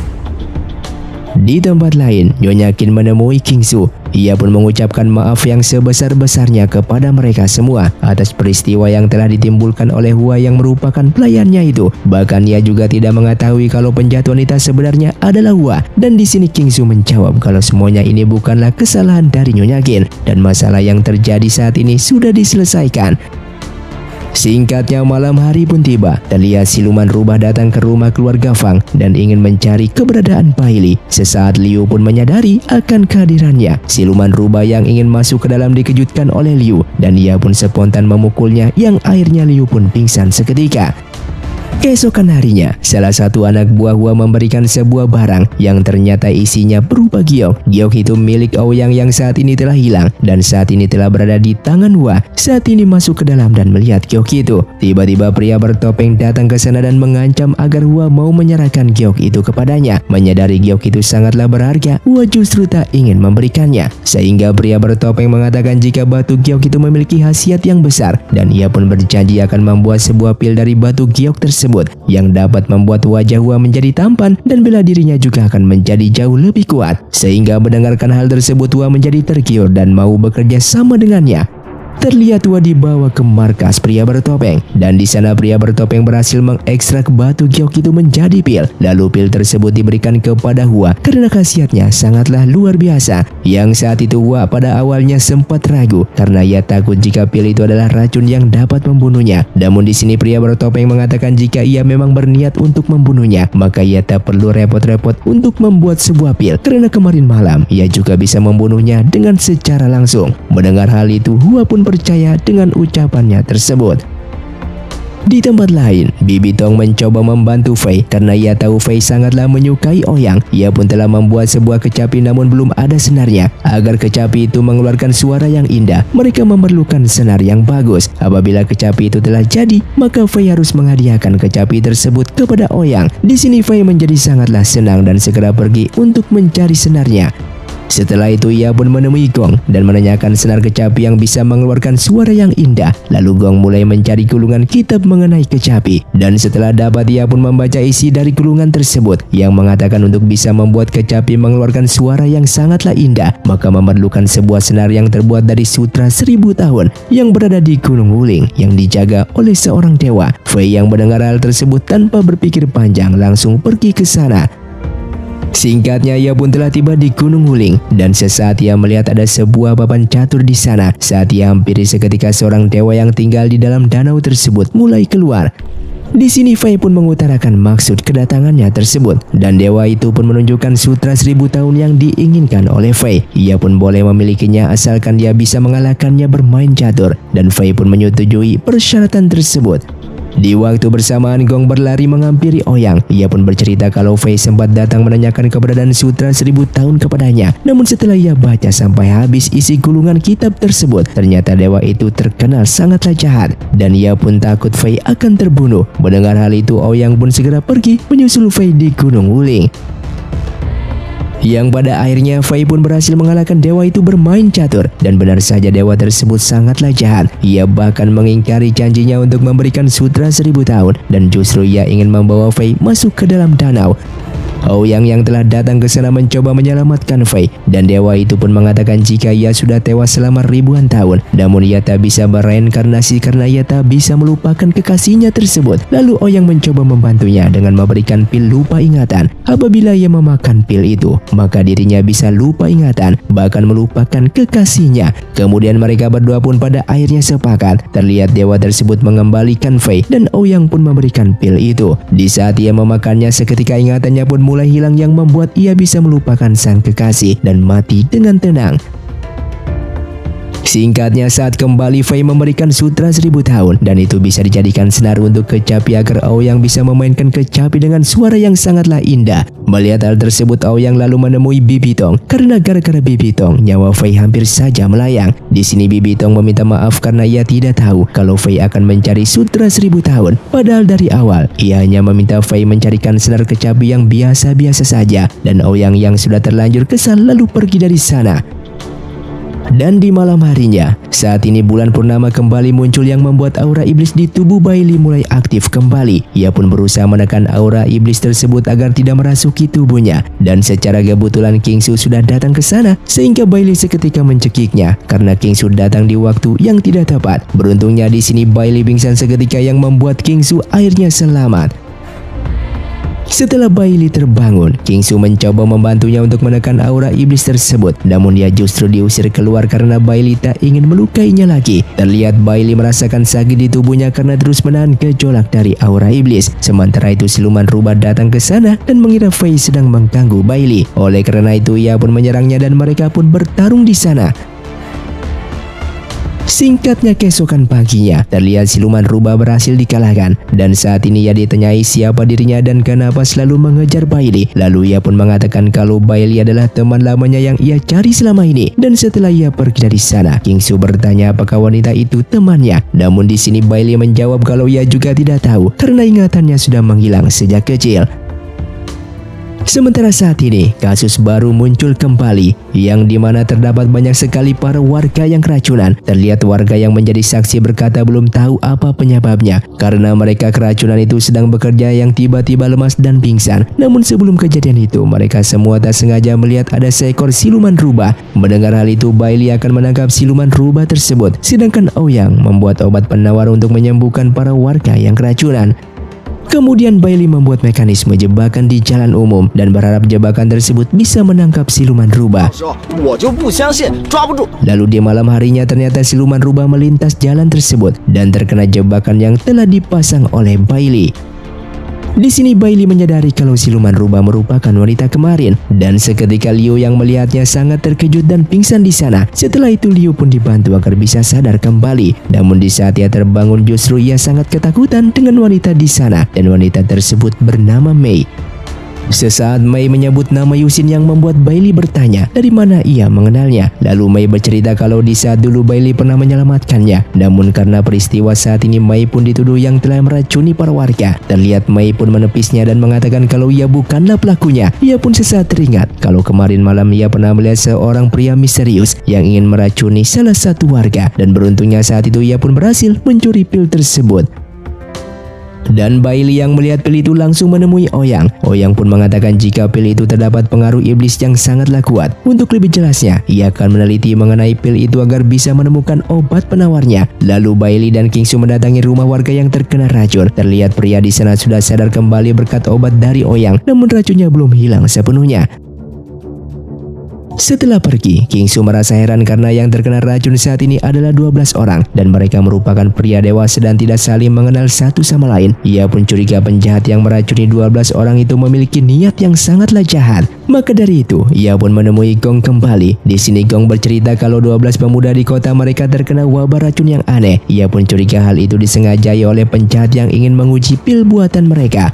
Di tempat lain, Nyonya Qin menemui King Su. Ia pun mengucapkan maaf yang sebesar-besarnya kepada mereka semua atas peristiwa yang telah ditimbulkan oleh Hua yang merupakan pelayannya itu. Bahkan ia juga tidak mengetahui kalau penjahat wanita sebenarnya adalah Hua. Dan di sini King Su menjawab kalau semuanya ini bukanlah kesalahan dari Nyonya Qin dan masalah yang terjadi saat ini sudah diselesaikan. Singkatnya, malam hari pun tiba. Terlihat siluman rubah datang ke rumah keluarga Fang dan ingin mencari keberadaan Bailey. Sesaat Liu pun menyadari akan kehadirannya. Siluman rubah yang ingin masuk ke dalam dikejutkan oleh Liu dan ia pun spontan memukulnya yang akhirnya Liu pun pingsan seketika. Keesokan harinya, salah satu anak buah Hua memberikan sebuah barang yang ternyata isinya berupa giok. Giok itu milik Ouyang yang saat ini telah hilang dan saat ini telah berada di tangan Hua. Saat ini masuk ke dalam dan melihat giok itu. Tiba-tiba pria bertopeng datang ke sana dan mengancam agar Hua mau menyerahkan giok itu kepadanya. Menyadari giok itu sangatlah berharga, Hua justru tak ingin memberikannya. Sehingga pria bertopeng mengatakan jika batu giok itu memiliki khasiat yang besar dan ia pun berjanji akan membuat sebuah pil dari batu giok tersebut. tersebut yang dapat membuat wajah Hua menjadi tampan dan bela dirinya juga akan menjadi jauh lebih kuat. Sehingga mendengarkan hal tersebut Hua menjadi tergiur dan mau bekerja sama dengannya. Terlihat Hua dibawa ke markas pria bertopeng dan di sana pria bertopeng berhasil mengekstrak batu giok itu menjadi pil. Lalu pil tersebut diberikan kepada Hua karena khasiatnya sangatlah luar biasa. Yang saat itu Hua pada awalnya sempat ragu karena ia takut jika pil itu adalah racun yang dapat membunuhnya. Namun di sini pria bertopeng mengatakan jika ia memang berniat untuk membunuhnya, maka ia tak perlu repot-repot untuk membuat sebuah pil karena kemarin malam ia juga bisa membunuhnya dengan secara langsung. Mendengar hal itu Hua pun percaya dengan ucapannya tersebut. Di tempat lain, Bibi Tong mencoba membantu Fei karena ia tahu Fei sangatlah menyukai Ouyang. Ia pun telah membuat sebuah kecapi namun belum ada senarnya. Agar kecapi itu mengeluarkan suara yang indah, mereka memerlukan senar yang bagus. Apabila kecapi itu telah jadi, maka Fei harus menghadiahkan kecapi tersebut kepada Ouyang. Di sini Fei menjadi sangatlah senang dan segera pergi untuk mencari senarnya. Setelah itu ia pun menemui Gong dan menanyakan senar kecapi yang bisa mengeluarkan suara yang indah. Lalu Gong mulai mencari gulungan kitab mengenai kecapi dan setelah dapat ia pun membaca isi dari gulungan tersebut yang mengatakan untuk bisa membuat kecapi mengeluarkan suara yang sangatlah indah maka memerlukan sebuah senar yang terbuat dari sutra seribu tahun yang berada di Gunung Wuling yang dijaga oleh seorang dewa. Fei yang mendengar hal tersebut tanpa berpikir panjang langsung pergi ke sana. Singkatnya ia pun telah tiba di Gunung Wuling dan sesaat ia melihat ada sebuah papan catur di sana. Saat ia hampiri seketika seorang dewa yang tinggal di dalam danau tersebut mulai keluar. Di sini Fei pun mengutarakan maksud kedatangannya tersebut dan dewa itu pun menunjukkan sutra seribu tahun yang diinginkan oleh Fei. Ia pun boleh memilikinya asalkan dia bisa mengalahkannya bermain catur dan Fei pun menyetujui persyaratan tersebut. Di waktu bersamaan Gong berlari menghampiri Ouyang. Ia pun bercerita kalau Fei sempat datang menanyakan keberadaan sutra seribu tahun kepadanya. Namun setelah ia baca sampai habis isi gulungan kitab tersebut, ternyata dewa itu terkenal sangatlah jahat dan ia pun takut Fei akan terbunuh. Mendengar hal itu Ouyang pun segera pergi menyusul Fei di Gunung Wuling. Yang pada akhirnya Fei pun berhasil mengalahkan dewa itu bermain catur dan benar saja dewa tersebut sangatlah jahat. Ia bahkan mengingkari janjinya untuk memberikan sutra seribu tahun dan justru ia ingin membawa Fei masuk ke dalam danau. Ouyang yang telah datang ke sana mencoba menyelamatkan Fei dan dewa itu pun mengatakan jika ia sudah tewas selama ribuan tahun namun ia tak bisa bereinkarnasi karena ia tak bisa melupakan kekasihnya tersebut. Lalu Ouyang mencoba membantunya dengan memberikan pil lupa ingatan. Apabila ia memakan pil itu maka dirinya bisa lupa ingatan bahkan melupakan kekasihnya. Kemudian mereka berdua pun pada akhirnya sepakat. Terlihat dewa tersebut mengembalikan Fei dan Ouyang pun memberikan pil itu. Di saat ia memakannya seketika ingatannya pun mulai hilang yang membuat ia bisa melupakan sang kekasih dan mati dengan tenang. Singkatnya saat kembali Fei memberikan sutra seribu tahun dan itu bisa dijadikan senar untuk kecapi agar Ouyang bisa memainkan kecapi dengan suara yang sangatlah indah. Melihat hal tersebut Ouyang lalu menemui Bibi Tong karena gara-gara Bibi Tong nyawa Fei hampir saja melayang. Di sini Bibi Tong meminta maaf karena ia tidak tahu kalau Fei akan mencari sutra seribu tahun. Padahal dari awal ia hanya meminta Fei mencarikan senar kecapi yang biasa-biasa saja dan Ouyang yang sudah terlanjur kesal lalu pergi dari sana. Dan di malam harinya, saat ini bulan purnama kembali muncul yang membuat aura iblis di tubuh Bailey mulai aktif kembali. Ia pun berusaha menekan aura iblis tersebut agar tidak merasuki tubuhnya. Dan secara kebetulan King Su sudah datang ke sana sehingga Bailey seketika mencekiknya karena King Su datang di waktu yang tidak tepat. Beruntungnya di sini Bailey pingsan seketika yang membuat King Su akhirnya selamat. Setelah Bailey terbangun, King Su mencoba membantunya untuk menekan aura iblis tersebut. Namun dia justru diusir keluar karena Bailey tak ingin melukainya lagi. Terlihat Bailey merasakan sakit di tubuhnya karena terus menahan gejolak dari aura iblis. Sementara itu siluman rubah datang ke sana dan mengira Fei sedang mengganggu Bailey. Oleh karena itu ia pun menyerangnya dan mereka pun bertarung di sana. Singkatnya keesokan paginya, terlihat siluman rubah berhasil dikalahkan dan saat ini ia ditanyai siapa dirinya dan kenapa selalu mengejar Bailey. Lalu ia pun mengatakan kalau Bailey adalah teman lamanya yang ia cari selama ini. Dan setelah ia pergi dari sana, King Su bertanya apakah wanita itu temannya. Namun di sini Bailey menjawab kalau ia juga tidak tahu karena ingatannya sudah menghilang sejak kecil. Sementara saat ini, kasus baru muncul kembali, yang dimana terdapat banyak sekali para warga yang keracunan. Terlihat warga yang menjadi saksi berkata belum tahu apa penyebabnya, karena mereka keracunan itu sedang bekerja yang tiba-tiba lemas dan pingsan. Namun sebelum kejadian itu, mereka semua tak sengaja melihat ada seekor siluman rubah. Mendengar hal itu, Bailey akan menangkap siluman rubah tersebut, sedangkan Ouyang membuat obat penawar untuk menyembuhkan para warga yang keracunan. Kemudian Bailey membuat mekanisme jebakan di jalan umum dan berharap jebakan tersebut bisa menangkap siluman rubah. Lalu di malam harinya ternyata siluman rubah melintas jalan tersebut dan terkena jebakan yang telah dipasang oleh Bailey. Di sini Bailey menyadari kalau siluman rubah merupakan wanita kemarin, dan seketika Liu yang melihatnya sangat terkejut dan pingsan di sana. Setelah itu Liu pun dibantu agar bisa sadar kembali. Namun di saat ia terbangun justru ia sangat ketakutan dengan wanita di sana, dan wanita tersebut bernama Mei. Sesaat Mei menyebut nama Yusin yang membuat Bailey bertanya dari mana ia mengenalnya. Lalu Mei bercerita kalau di saat dulu Bailey pernah menyelamatkannya. Namun karena peristiwa saat ini Mei pun dituduh yang telah meracuni para warga. Terlihat Mei pun menepisnya dan mengatakan kalau ia bukanlah pelakunya. Ia pun sesaat teringat kalau kemarin malam ia pernah melihat seorang pria misterius yang ingin meracuni salah satu warga. Dan beruntungnya saat itu ia pun berhasil mencuri pil tersebut. Dan Bailey yang melihat pil itu langsung menemui Ouyang. Ouyang pun mengatakan jika pil itu terdapat pengaruh iblis yang sangatlah kuat. Untuk lebih jelasnya, ia akan meneliti mengenai pil itu agar bisa menemukan obat penawarnya. Lalu Bailey dan Kingsu mendatangi rumah warga yang terkena racun. Terlihat pria di sana sudah sadar kembali berkat obat dari Ouyang, namun racunnya belum hilang sepenuhnya. Setelah pergi, Kingsu merasa heran karena yang terkena racun saat ini adalah dua belas orang dan mereka merupakan pria dewasa dan tidak saling mengenal satu sama lain. Ia pun curiga penjahat yang meracuni dua belas orang itu memiliki niat yang sangatlah jahat. Maka dari itu, ia pun menemui Gong kembali. Di sini Gong bercerita kalau dua belas pemuda di kota mereka terkena wabah racun yang aneh. Ia pun curiga hal itu disengajai oleh penjahat yang ingin menguji pil buatan mereka.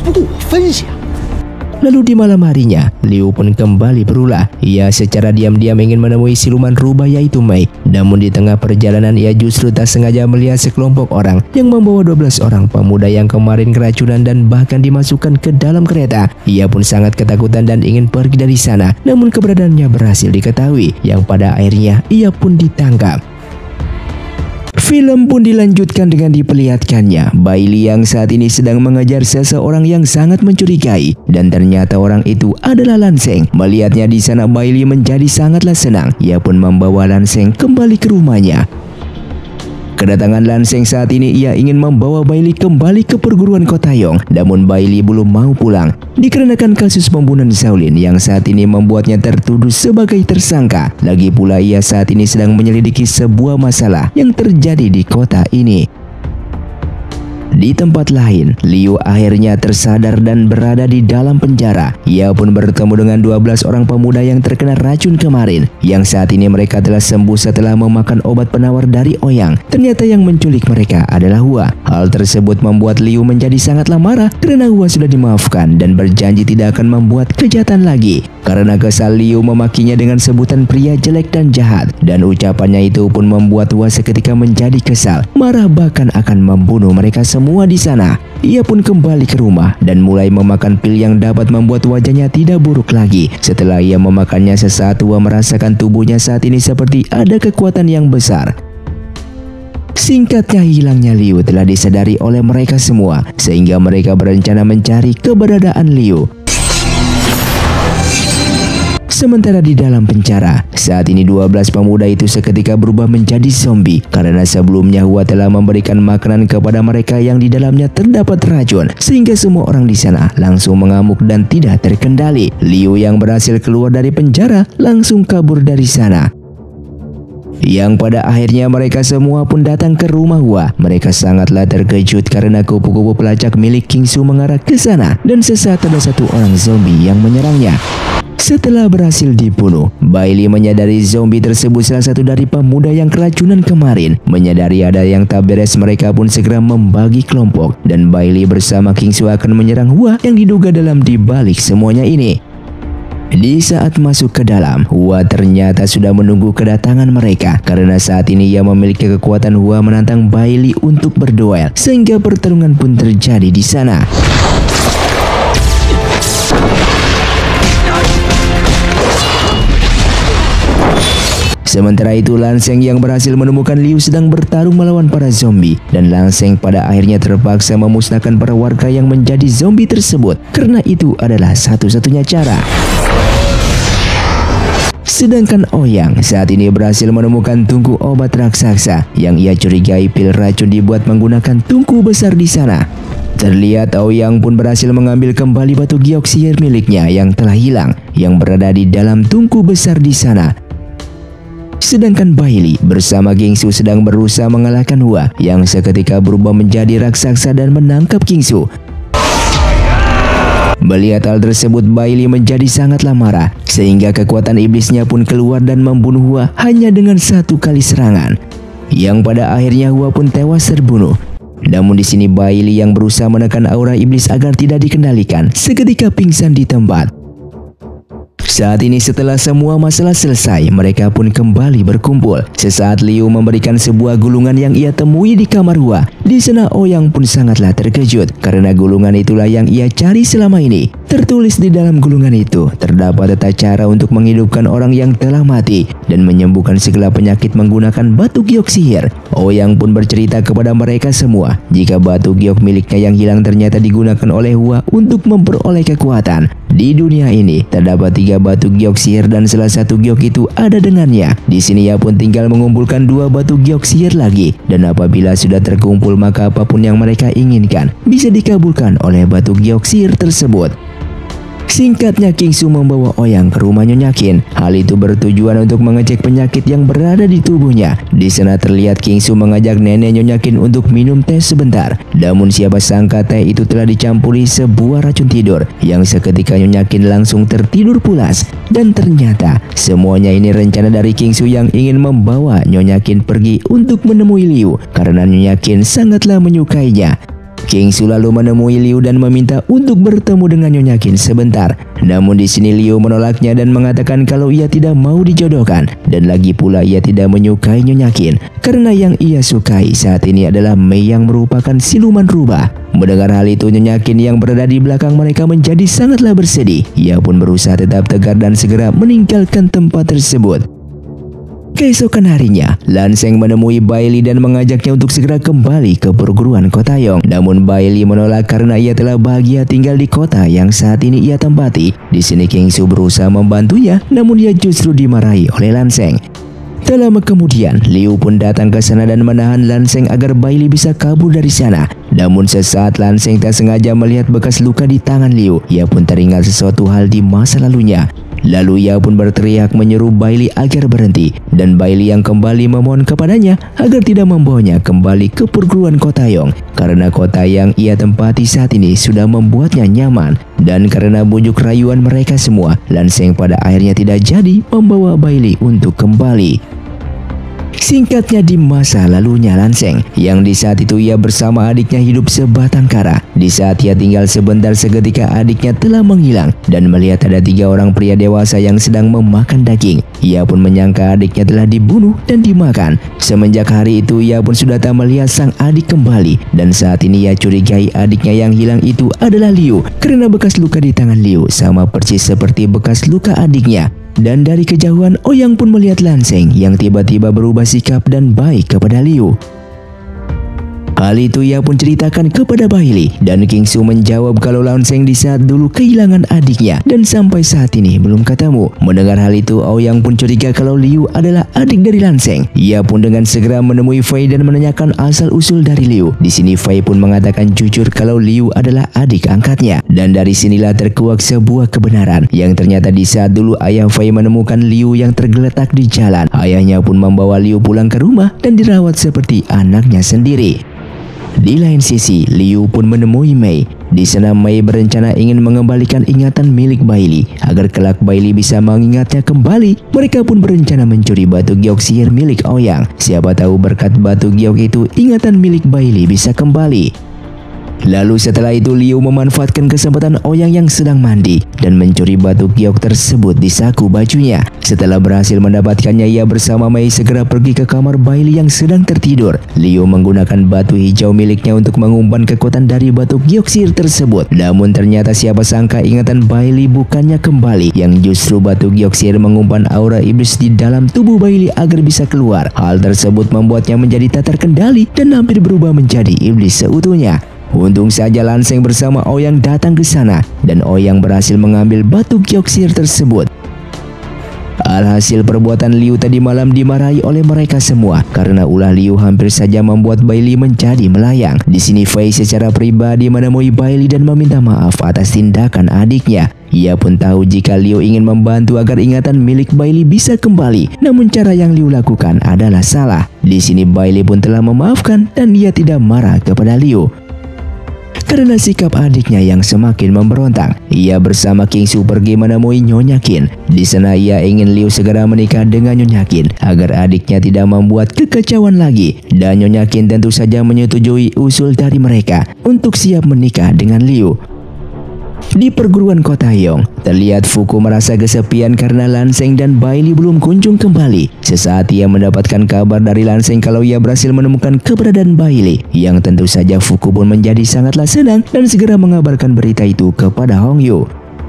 Lalu di malam harinya, Liu pun kembali berulah. Ia secara diam-diam ingin menemui siluman rubah yaitu Mei. Namun di tengah perjalanan ia justru tak sengaja melihat sekelompok orang yang membawa dua belas orang pemuda yang kemarin keracunan dan bahkan dimasukkan ke dalam kereta. Ia pun sangat ketakutan dan ingin pergi dari sana. Namun keberadaannya berhasil diketahui, yang pada akhirnya ia pun ditangkap. Film pun dilanjutkan dengan diperlihatkannya Bailey yang saat ini sedang mengejar seseorang yang sangat mencurigai, dan ternyata orang itu adalah Lan Sheng. Melihatnya di sana, Bailey menjadi sangatlah senang. Ia pun membawa Lan Sheng kembali ke rumahnya. Kedatangan Lan Sheng saat ini ia ingin membawa Bailey kembali ke perguruan Kotayong, namun Bailey belum mau pulang dikarenakan kasus pembunuhan Shaolin yang saat ini membuatnya tertuduh sebagai tersangka. Lagi pula ia saat ini sedang menyelidiki sebuah masalah yang terjadi di kota ini. Di tempat lain, Liu akhirnya tersadar dan berada di dalam penjara. Ia pun bertemu dengan dua belas orang pemuda yang terkena racun kemarin, yang saat ini mereka telah sembuh setelah memakan obat penawar dari Ouyang. Ternyata yang menculik mereka adalah Hua. Hal tersebut membuat Liu menjadi sangatlah marah karena Hua sudah dimaafkan dan berjanji tidak akan membuat kejahatan lagi. Karena kesal, Liu memakinya dengan sebutan pria jelek dan jahat, dan ucapannya itu pun membuat Hua seketika menjadi kesal, marah bahkan akan membunuh mereka semua di sana. Ia pun kembali ke rumah dan mulai memakan pil yang dapat membuat wajahnya tidak buruk lagi. Setelah ia memakannya, sesaat Hua merasakan tubuhnya saat ini seperti ada kekuatan yang besar. Singkatnya, hilangnya Liu telah disadari oleh mereka semua, sehingga mereka berencana mencari keberadaan Liu. Sementara di dalam penjara, saat ini dua belas pemuda itu seketika berubah menjadi zombie karena sebelumnya Hua telah memberikan makanan kepada mereka yang di dalamnya terdapat racun, sehingga semua orang di sana langsung mengamuk dan tidak terkendali. Liu yang berhasil keluar dari penjara langsung kabur dari sana. Yang pada akhirnya mereka semua pun datang ke rumah Hua. Mereka sangatlah terkejut karena kupu-kupu pelacak milik Kingsu mengarah ke sana, dan sesaat ada satu orang zombie yang menyerangnya. Setelah berhasil dibunuh, Bailey menyadari zombie tersebut salah satu dari pemuda yang keracunan kemarin. Menyadari ada yang tak beres, mereka pun segera membagi kelompok, dan Bailey bersama Kingsu akan menyerang Hua yang diduga dalam dibalik semuanya ini. Di saat masuk ke dalam, Hua ternyata sudah menunggu kedatangan mereka. Karena saat ini ia memiliki kekuatan, Hua menantang Bailey untuk berduel, sehingga pertarungan pun terjadi di sana. Sementara itu Lanseng yang berhasil menemukan Liu sedang bertarung melawan para zombie, dan Lanseng pada akhirnya terpaksa memusnahkan para warga yang menjadi zombie tersebut karena itu adalah satu-satunya cara. Sedangkan Ouyang saat ini berhasil menemukan tungku obat raksasa yang ia curigai pil racun dibuat menggunakan tungku besar di sana. Terlihat Ouyang pun berhasil mengambil kembali batu giok sihir miliknya yang telah hilang yang berada di dalam tungku besar di sana. Sedangkan Bailey bersama Kingsu sedang berusaha mengalahkan Hua yang seketika berubah menjadi raksasa dan menangkap Kingsu. Melihat hal tersebut, Bailey menjadi sangatlah marah sehingga kekuatan iblisnya pun keluar dan membunuh Hua hanya dengan satu kali serangan. Yang pada akhirnya Hua pun tewas terbunuh. Namun di sini Bailey yang berusaha menekan aura iblis agar tidak dikendalikan seketika pingsan di tempat. Saat ini setelah semua masalah selesai, mereka pun kembali berkumpul. Sesaat Liu memberikan sebuah gulungan yang ia temui di kamar Hua. Di sana Ouyang pun sangatlah terkejut karena gulungan itulah yang ia cari selama ini. Tertulis di dalam gulungan itu terdapat tata cara untuk menghidupkan orang yang telah mati dan menyembuhkan segala penyakit menggunakan batu giok sihir. Ouyang pun bercerita kepada mereka semua jika batu giok miliknya yang hilang ternyata digunakan oleh Hua untuk memperoleh kekuatan. Di dunia ini terdapat tiga batu giok sihir dan salah satu giok itu ada dengannya. Di sini ia pun tinggal mengumpulkan dua batu giok sihir lagi, dan apabila sudah terkumpul maka apapun yang mereka inginkan bisa dikabulkan oleh batu giok sihir tersebut. Singkatnya, Kingsu membawa Ouyang ke rumah Nyonya Qin. Hal itu bertujuan untuk mengecek penyakit yang berada di tubuhnya. Di sana terlihat Kingsu mengajak nenek Nyonya Qin untuk minum teh sebentar. Namun siapa sangka teh itu telah dicampuri sebuah racun tidur yang seketika Nyonya Qin langsung tertidur pulas. Dan ternyata semuanya ini rencana dari Kingsu yang ingin membawa Nyonya Qin pergi untuk menemui Liu karena Nyonya Qin sangatlah menyukainya. Kingsu lalu menemui Liu dan meminta untuk bertemu dengan Nyonya Qin sebentar. Namun di sini Liu menolaknya dan mengatakan kalau ia tidak mau dijodohkan, dan lagi pula ia tidak menyukai Nyonya Qin karena yang ia sukai saat ini adalah Mei yang merupakan siluman rubah. Mendengar hal itu, Nyonya Qin yang berada di belakang mereka menjadi sangatlah bersedih. Ia pun berusaha tetap tegar dan segera meninggalkan tempat tersebut. Keesokan harinya, Lanseng menemui Bailey dan mengajaknya untuk segera kembali ke perguruan Kotayong. Namun Bailey menolak karena ia telah bahagia tinggal di kota yang saat ini ia tempati. Di sini Kingsu berusaha membantunya, namun dia justru dimarahi oleh Lanseng. Tak lama kemudian, Liu pun datang ke sana dan menahan Lanseng agar Bailey bisa kabur dari sana. Namun sesaat Lanseng tak sengaja melihat bekas luka di tangan Liu, ia pun teringat sesuatu hal di masa lalunya. Lalu ia pun berteriak menyeru Bailey agar berhenti, dan Bailey yang kembali memohon kepadanya agar tidak membawanya kembali ke perguruan Kotayong karena kota yang ia tempati saat ini sudah membuatnya nyaman. Dan karena bujuk rayuan mereka semua, Lanseng pada akhirnya tidak jadi membawa Bailey untuk kembali. Singkatnya, di masa lalunya Lanseng, yang di saat itu ia bersama adiknya hidup sebatang kara. Di saat ia tinggal sebentar, seketika adiknya telah menghilang dan melihat ada tiga orang pria dewasa yang sedang memakan daging. Ia pun menyangka adiknya telah dibunuh dan dimakan. Semenjak hari itu ia pun sudah tak melihat sang adik kembali, dan saat ini ia curigai adiknya yang hilang itu adalah Liu karena bekas luka di tangan Liu sama persis seperti bekas luka adiknya. Dan dari kejauhan Ouyang pun melihat Lanseng yang tiba-tiba berubah sikap dan baik kepada Liu. Hal itu ia pun ceritakan kepada Bailey, dan Kingsu menjawab kalau Lanseng di saat dulu kehilangan adiknya dan sampai saat ini belum ketemu. Mendengar hal itu, Ouyang pun curiga kalau Liu adalah adik dari Lanseng. Ia pun dengan segera menemui Fei dan menanyakan asal-usul dari Liu. Di sini Fei pun mengatakan jujur kalau Liu adalah adik angkatnya, dan dari sinilah terkuak sebuah kebenaran yang ternyata di saat dulu ayah Fei menemukan Liu yang tergeletak di jalan, ayahnya pun membawa Liu pulang ke rumah dan dirawat seperti anaknya sendiri. Di lain sisi, Liu pun menemui Mei. Di sana Mei berencana ingin mengembalikan ingatan milik Bailey agar kelak Bailey bisa mengingatnya kembali. Mereka pun berencana mencuri batu giok sihir milik Ouyang. Siapa tahu berkat batu giok itu ingatan milik Bailey bisa kembali. Lalu setelah itu Liu memanfaatkan kesempatan Ouyang yang sedang mandi dan mencuri batu giok tersebut di saku bajunya. Setelah berhasil mendapatkannya, ia bersama Mei segera pergi ke kamar Bailey yang sedang tertidur. Liu menggunakan batu hijau miliknya untuk mengumpan kekuatan dari batu giok sihir tersebut. Namun ternyata siapa sangka ingatan Bailey bukannya kembali, yang justru batu giok sihir mengumpan aura iblis di dalam tubuh Bailey agar bisa keluar. Hal tersebut membuatnya menjadi tak terkendali dan hampir berubah menjadi iblis seutuhnya. Untung saja Lan Sheng bersama Ouyang datang ke sana dan Ouyang berhasil mengambil batu giok sihir tersebut. Alhasil perbuatan Liu tadi malam dimarahi oleh mereka semua karena ulah Liu hampir saja membuat Bailey menjadi melayang. Di sini Fei secara pribadi menemui Bailey dan meminta maaf atas tindakan adiknya. Ia pun tahu jika Liu ingin membantu agar ingatan milik Bailey bisa kembali, namun cara yang Liu lakukan adalah salah. Di sini Bailey pun telah memaafkan dan ia tidak marah kepada Liu karena sikap adiknya yang semakin memberontak. Ia bersama Kingsu pergi menemui Nyonya Qin. Di sana ia ingin Liu segera menikah dengan Nyonya Qin agar adiknya tidak membuat kekacauan lagi. Dan Nyonya Qin tentu saja menyetujui usul dari mereka untuk siap menikah dengan Liu. Di perguruan kota Yong, terlihat Fuku merasa kesepian karena Lan Sheng dan Bailey belum kunjung kembali. Sesaat ia mendapatkan kabar dari Lan Sheng kalau ia berhasil menemukan keberadaan Bailey, yang tentu saja Fuku pun menjadi sangatlah senang dan segera mengabarkan berita itu kepada Hong Yu.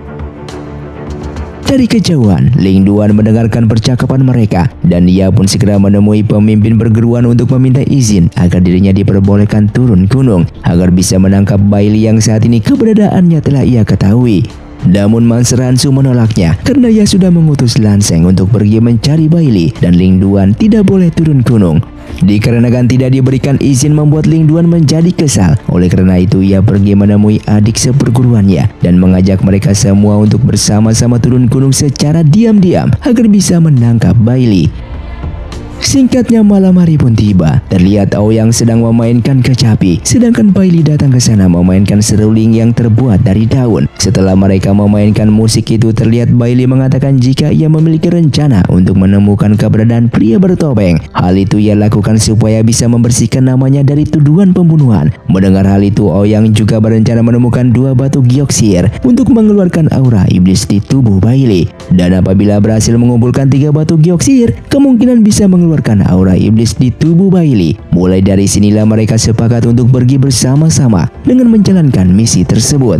Dari kejauhan, Ling Duan mendengarkan percakapan mereka dan ia pun segera menemui pemimpin perguruan untuk meminta izin agar dirinya diperbolehkan turun gunung agar bisa menangkap Bailey yang saat ini keberadaannya telah ia ketahui. Namun Master Hansu menolaknya karena ia sudah mengutus Lan Sheng untuk pergi mencari Bailey dan Ling Duan tidak boleh turun gunung. Dikarenakan tidak diberikan izin membuat Ling Duan menjadi kesal. Oleh karena itu ia pergi menemui adik seperguruannya dan mengajak mereka semua untuk bersama-sama turun gunung secara diam-diam agar bisa menangkap Bailey. Singkatnya malam hari pun tiba. Terlihat Ouyang sedang memainkan kecapi, sedangkan Bailey datang ke sana memainkan seruling yang terbuat dari daun. Setelah mereka memainkan musik itu, terlihat Bailey mengatakan jika ia memiliki rencana untuk menemukan keberadaan pria bertopeng. Hal itu ia lakukan supaya bisa membersihkan namanya dari tuduhan pembunuhan. Mendengar hal itu, Ouyang juga berencana menemukan dua batu giok sihir untuk mengeluarkan aura iblis di tubuh Bailey. Dan apabila berhasil mengumpulkan tiga batu giok sihir, kemungkinan bisa mengeluarkan mengeluarkan aura iblis di tubuh Bailey. Mulai dari sinilah mereka sepakat untuk pergi bersama-sama dengan menjalankan misi tersebut.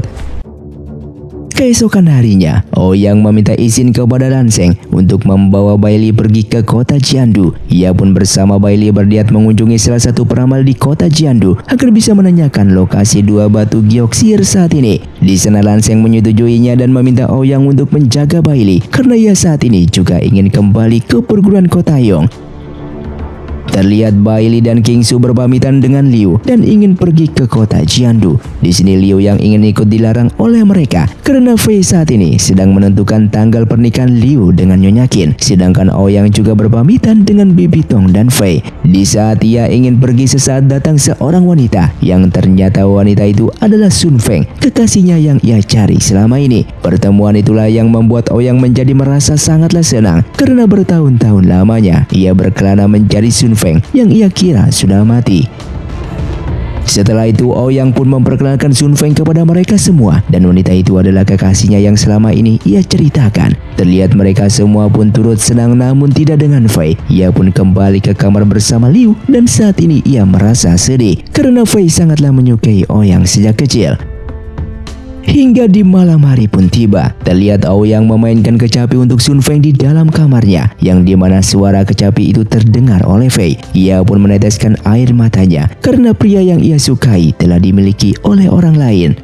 Keesokan harinya, Ouyang meminta izin kepada Lan Sheng untuk membawa Bailey pergi ke kota Jiandu. Ia pun bersama Bailey berniat mengunjungi salah satu peramal di kota Jiandu agar bisa menanyakan lokasi dua batu giok sihir saat ini. Di sana Lan Sheng menyetujuinya dan meminta Ouyang untuk menjaga Bailey karena ia saat ini juga ingin kembali ke perguruan kota Yong. Terlihat Bailey dan Kingsu berpamitan dengan Liu dan ingin pergi ke kota Jiandu. Di sini Liu yang ingin ikut dilarang oleh mereka karena Fei saat ini sedang menentukan tanggal pernikahan Liu dengan Nyonya Qin. Sedangkan Ouyang juga berpamitan dengan Bibi Tong dan Fei. Di saat ia ingin pergi, sesaat datang seorang wanita yang ternyata wanita itu adalah Sun Feng, kekasihnya yang ia cari selama ini. Pertemuan itulah yang membuat Ouyang menjadi merasa sangatlah senang karena bertahun-tahun lamanya ia berkelana mencari Sun Feng yang ia kira sudah mati. Setelah itu Ouyang pun memperkenalkan Sun Feng kepada mereka semua dan wanita itu adalah kekasihnya yang selama ini ia ceritakan. Terlihat mereka semua pun turut senang, namun tidak dengan Fei. Ia pun kembali ke kamar bersama Liu dan saat ini ia merasa sedih karena Fei sangatlah menyukai Ouyang sejak kecil. Hingga di malam hari pun tiba. Terlihat Ouyang memainkan kecapi untuk Sun Feng di dalam kamarnya, yang dimana suara kecapi itu terdengar oleh Fei. Ia pun meneteskan air matanya karena pria yang ia sukai telah dimiliki oleh orang lain.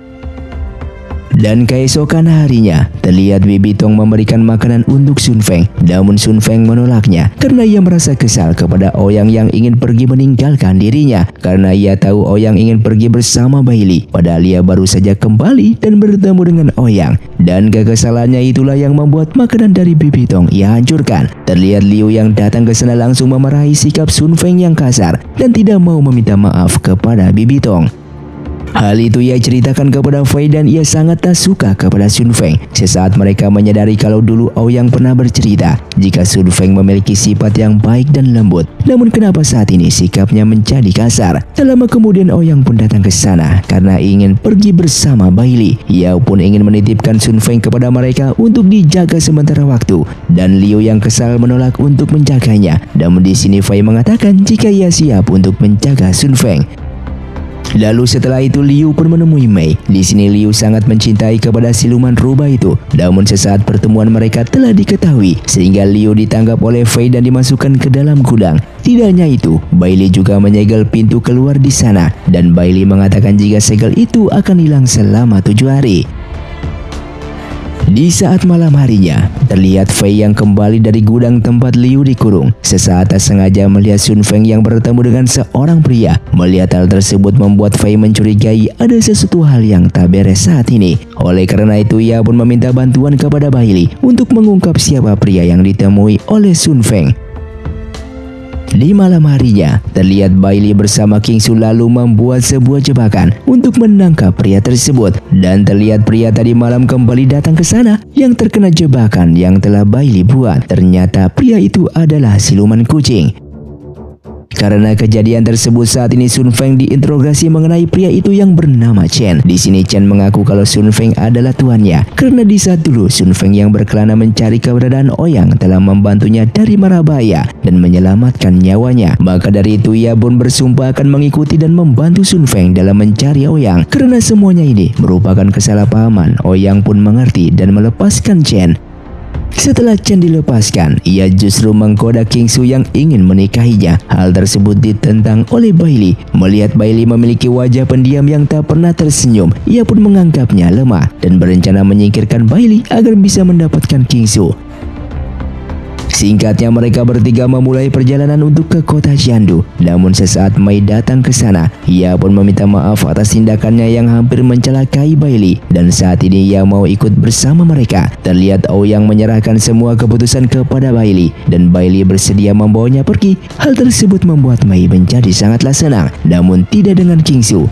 Dan keesokan harinya, terlihat Bibi Tong memberikan makanan untuk Sun Feng. Namun Sun Feng menolaknya karena ia merasa kesal kepada Ouyang yang ingin pergi meninggalkan dirinya. Karena ia tahu Ouyang ingin pergi bersama Bailey, padahal ia baru saja kembali dan bertemu dengan Ouyang. Dan kekesalannya itulah yang membuat makanan dari Bibi Tong ia hancurkan. Terlihat Liu yang datang ke sana langsung memarahi sikap Sun Feng yang kasar dan tidak mau meminta maaf kepada Bibi Tong. Hal itu ia ceritakan kepada Fei dan ia sangat tak suka kepada Sun Feng. Sesaat mereka menyadari kalau dulu Ouyang pernah bercerita jika Sun Feng memiliki sifat yang baik dan lembut. Namun kenapa saat ini sikapnya menjadi kasar? Tak lama kemudian Ouyang pun datang ke sana karena ingin pergi bersama Bailey. Ia pun ingin menitipkan Sun Feng kepada mereka untuk dijaga sementara waktu. Dan Liu yang kesal menolak untuk menjaganya. Namun di sini Fei mengatakan jika ia siap untuk menjaga Sun Feng. Lalu setelah itu Liu pun menemui Mei. Di sini Liu sangat mencintai kepada siluman rubah itu. Namun sesaat pertemuan mereka telah diketahui sehingga Liu ditangkap oleh Fei dan dimasukkan ke dalam gudang. Tidak hanya itu, Bailey juga menyegel pintu keluar di sana dan Bailey mengatakan jika segel itu akan hilang selama tujuh hari. Di saat malam harinya, terlihat Fei yang kembali dari gudang tempat Liu dikurung. Sesaat tak sengaja melihat Sun Feng yang bertemu dengan seorang pria. Melihat hal tersebut membuat Fei mencurigai ada sesuatu hal yang tak beres saat ini. Oleh karena itu ia pun meminta bantuan kepada Bailey untuk mengungkap siapa pria yang ditemui oleh Sun Feng. Di malam harinya, terlihat Bailey bersama King Su lalu membuat sebuah jebakan untuk menangkap pria tersebut. Dan terlihat pria tadi malam kembali datang ke sana yang terkena jebakan yang telah Bailey buat. Ternyata pria itu adalah siluman kucing. Karena kejadian tersebut saat ini Sun Feng diinterogasi mengenai pria itu yang bernama Chen. Di sini Chen mengaku kalau Sun Feng adalah tuannya. Karena di saat dulu Sun Feng yang berkelana mencari keberadaan Ouyang telah membantunya dari mara bahaya dan menyelamatkan nyawanya. Maka dari itu ia pun bersumpah akan mengikuti dan membantu Sun Feng dalam mencari Ouyang. Karena semuanya ini merupakan kesalahpahaman, Ouyang pun mengerti dan melepaskan Chen. Setelah Chen dilepaskan, ia justru menggoda King Su yang ingin menikahinya. Hal tersebut ditentang oleh Bailey. Melihat Bailey memiliki wajah pendiam yang tak pernah tersenyum, ia pun menganggapnya lemah dan berencana menyingkirkan Bailey agar bisa mendapatkan King Su. Singkatnya mereka bertiga memulai perjalanan untuk ke kota Jiandu. Namun sesaat Mei datang ke sana, ia pun meminta maaf atas tindakannya yang hampir mencelakai Bailey. Dan saat ini ia mau ikut bersama mereka. Terlihat Ouyang menyerahkan semua keputusan kepada Bailey dan Bailey bersedia membawanya pergi. Hal tersebut membuat Mei menjadi sangatlah senang, namun tidak dengan King Su.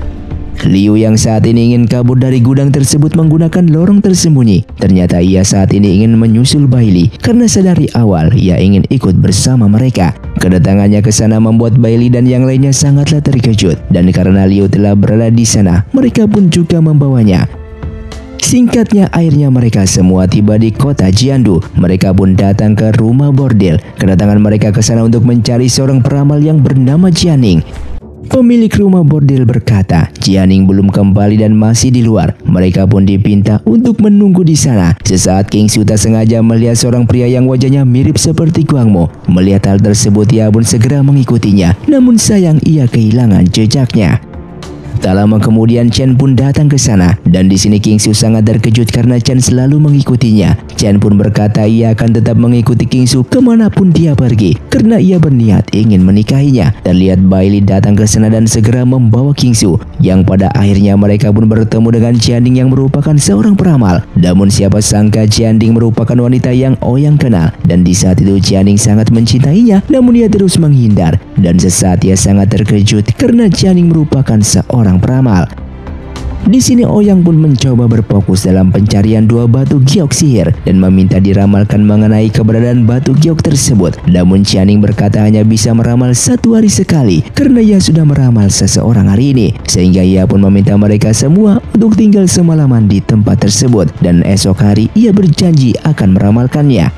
Liu yang saat ini ingin kabur dari gudang tersebut menggunakan lorong tersembunyi. Ternyata ia saat ini ingin menyusul Bailey karena sedari awal ia ingin ikut bersama mereka. Kedatangannya ke sana membuat Bailey dan yang lainnya sangatlah terkejut dan karena Liu telah berada di sana, mereka pun juga membawanya. Singkatnya akhirnya mereka semua tiba di kota Jiandu. Mereka pun datang ke rumah bordel. Kedatangan mereka ke sana untuk mencari seorang peramal yang bernama Jianing. Pemilik rumah bordel berkata, Jianing belum kembali dan masih di luar. Mereka pun dipinta untuk menunggu di sana. Sesaat King Su tak sengaja melihat seorang pria yang wajahnya mirip seperti Guangmo. Melihat hal tersebut ia pun segera mengikutinya. Namun sayang ia kehilangan jejaknya. Tak lama kemudian Chen pun datang ke sana dan di sini King Su sangat terkejut karena Chen selalu mengikutinya. Chen pun berkata ia akan tetap mengikuti King Su kemanapun dia pergi karena ia berniat ingin menikahinya. Terlihat Bailey datang ke sana dan segera membawa King Su yang pada akhirnya mereka pun bertemu dengan Jianing yang merupakan seorang peramal. Namun siapa sangka Jianing merupakan wanita yang Ouyang kenal dan di saat itu Jianing sangat mencintainya namun ia terus menghindar dan sesaat ia sangat terkejut karena Jianing merupakan seorang peramal. Di sini Ouyang pun mencoba berfokus dalam pencarian dua batu giok sihir dan meminta diramalkan mengenai keberadaan batu giok tersebut. Namun Jianing berkata hanya bisa meramal satu hari sekali karena ia sudah meramal seseorang hari ini. Sehingga ia pun meminta mereka semua untuk tinggal semalaman di tempat tersebut dan esok hari ia berjanji akan meramalkannya.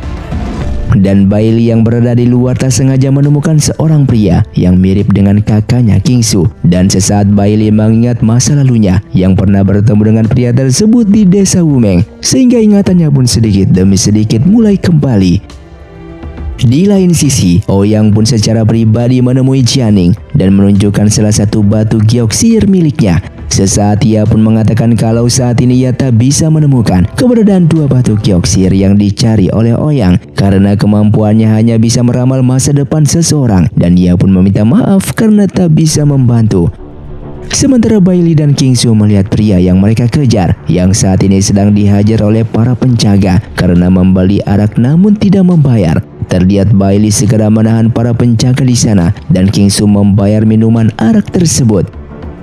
Dan Bailey yang berada di luar tak sengaja menemukan seorang pria yang mirip dengan kakaknya King Su. Dan sesaat Bailey mengingat masa lalunya yang pernah bertemu dengan pria tersebut di desa Wumeng, sehingga ingatannya pun sedikit demi sedikit mulai kembali. Di lain sisi, Ouyang pun secara pribadi menemui Jianing dan menunjukkan salah satu batu giok sihir miliknya. Sesaat ia pun mengatakan kalau saat ini ia tak bisa menemukan keberadaan dua batu giok sihir yang dicari oleh Ouyang karena kemampuannya hanya bisa meramal masa depan seseorang dan ia pun meminta maaf karena tak bisa membantu. Sementara Bailey dan King Su melihat pria yang mereka kejar yang saat ini sedang dihajar oleh para penjaga karena membeli arak namun tidak membayar. Terlihat Bailey segera menahan para penjaga di sana dan King Su membayar minuman arak tersebut.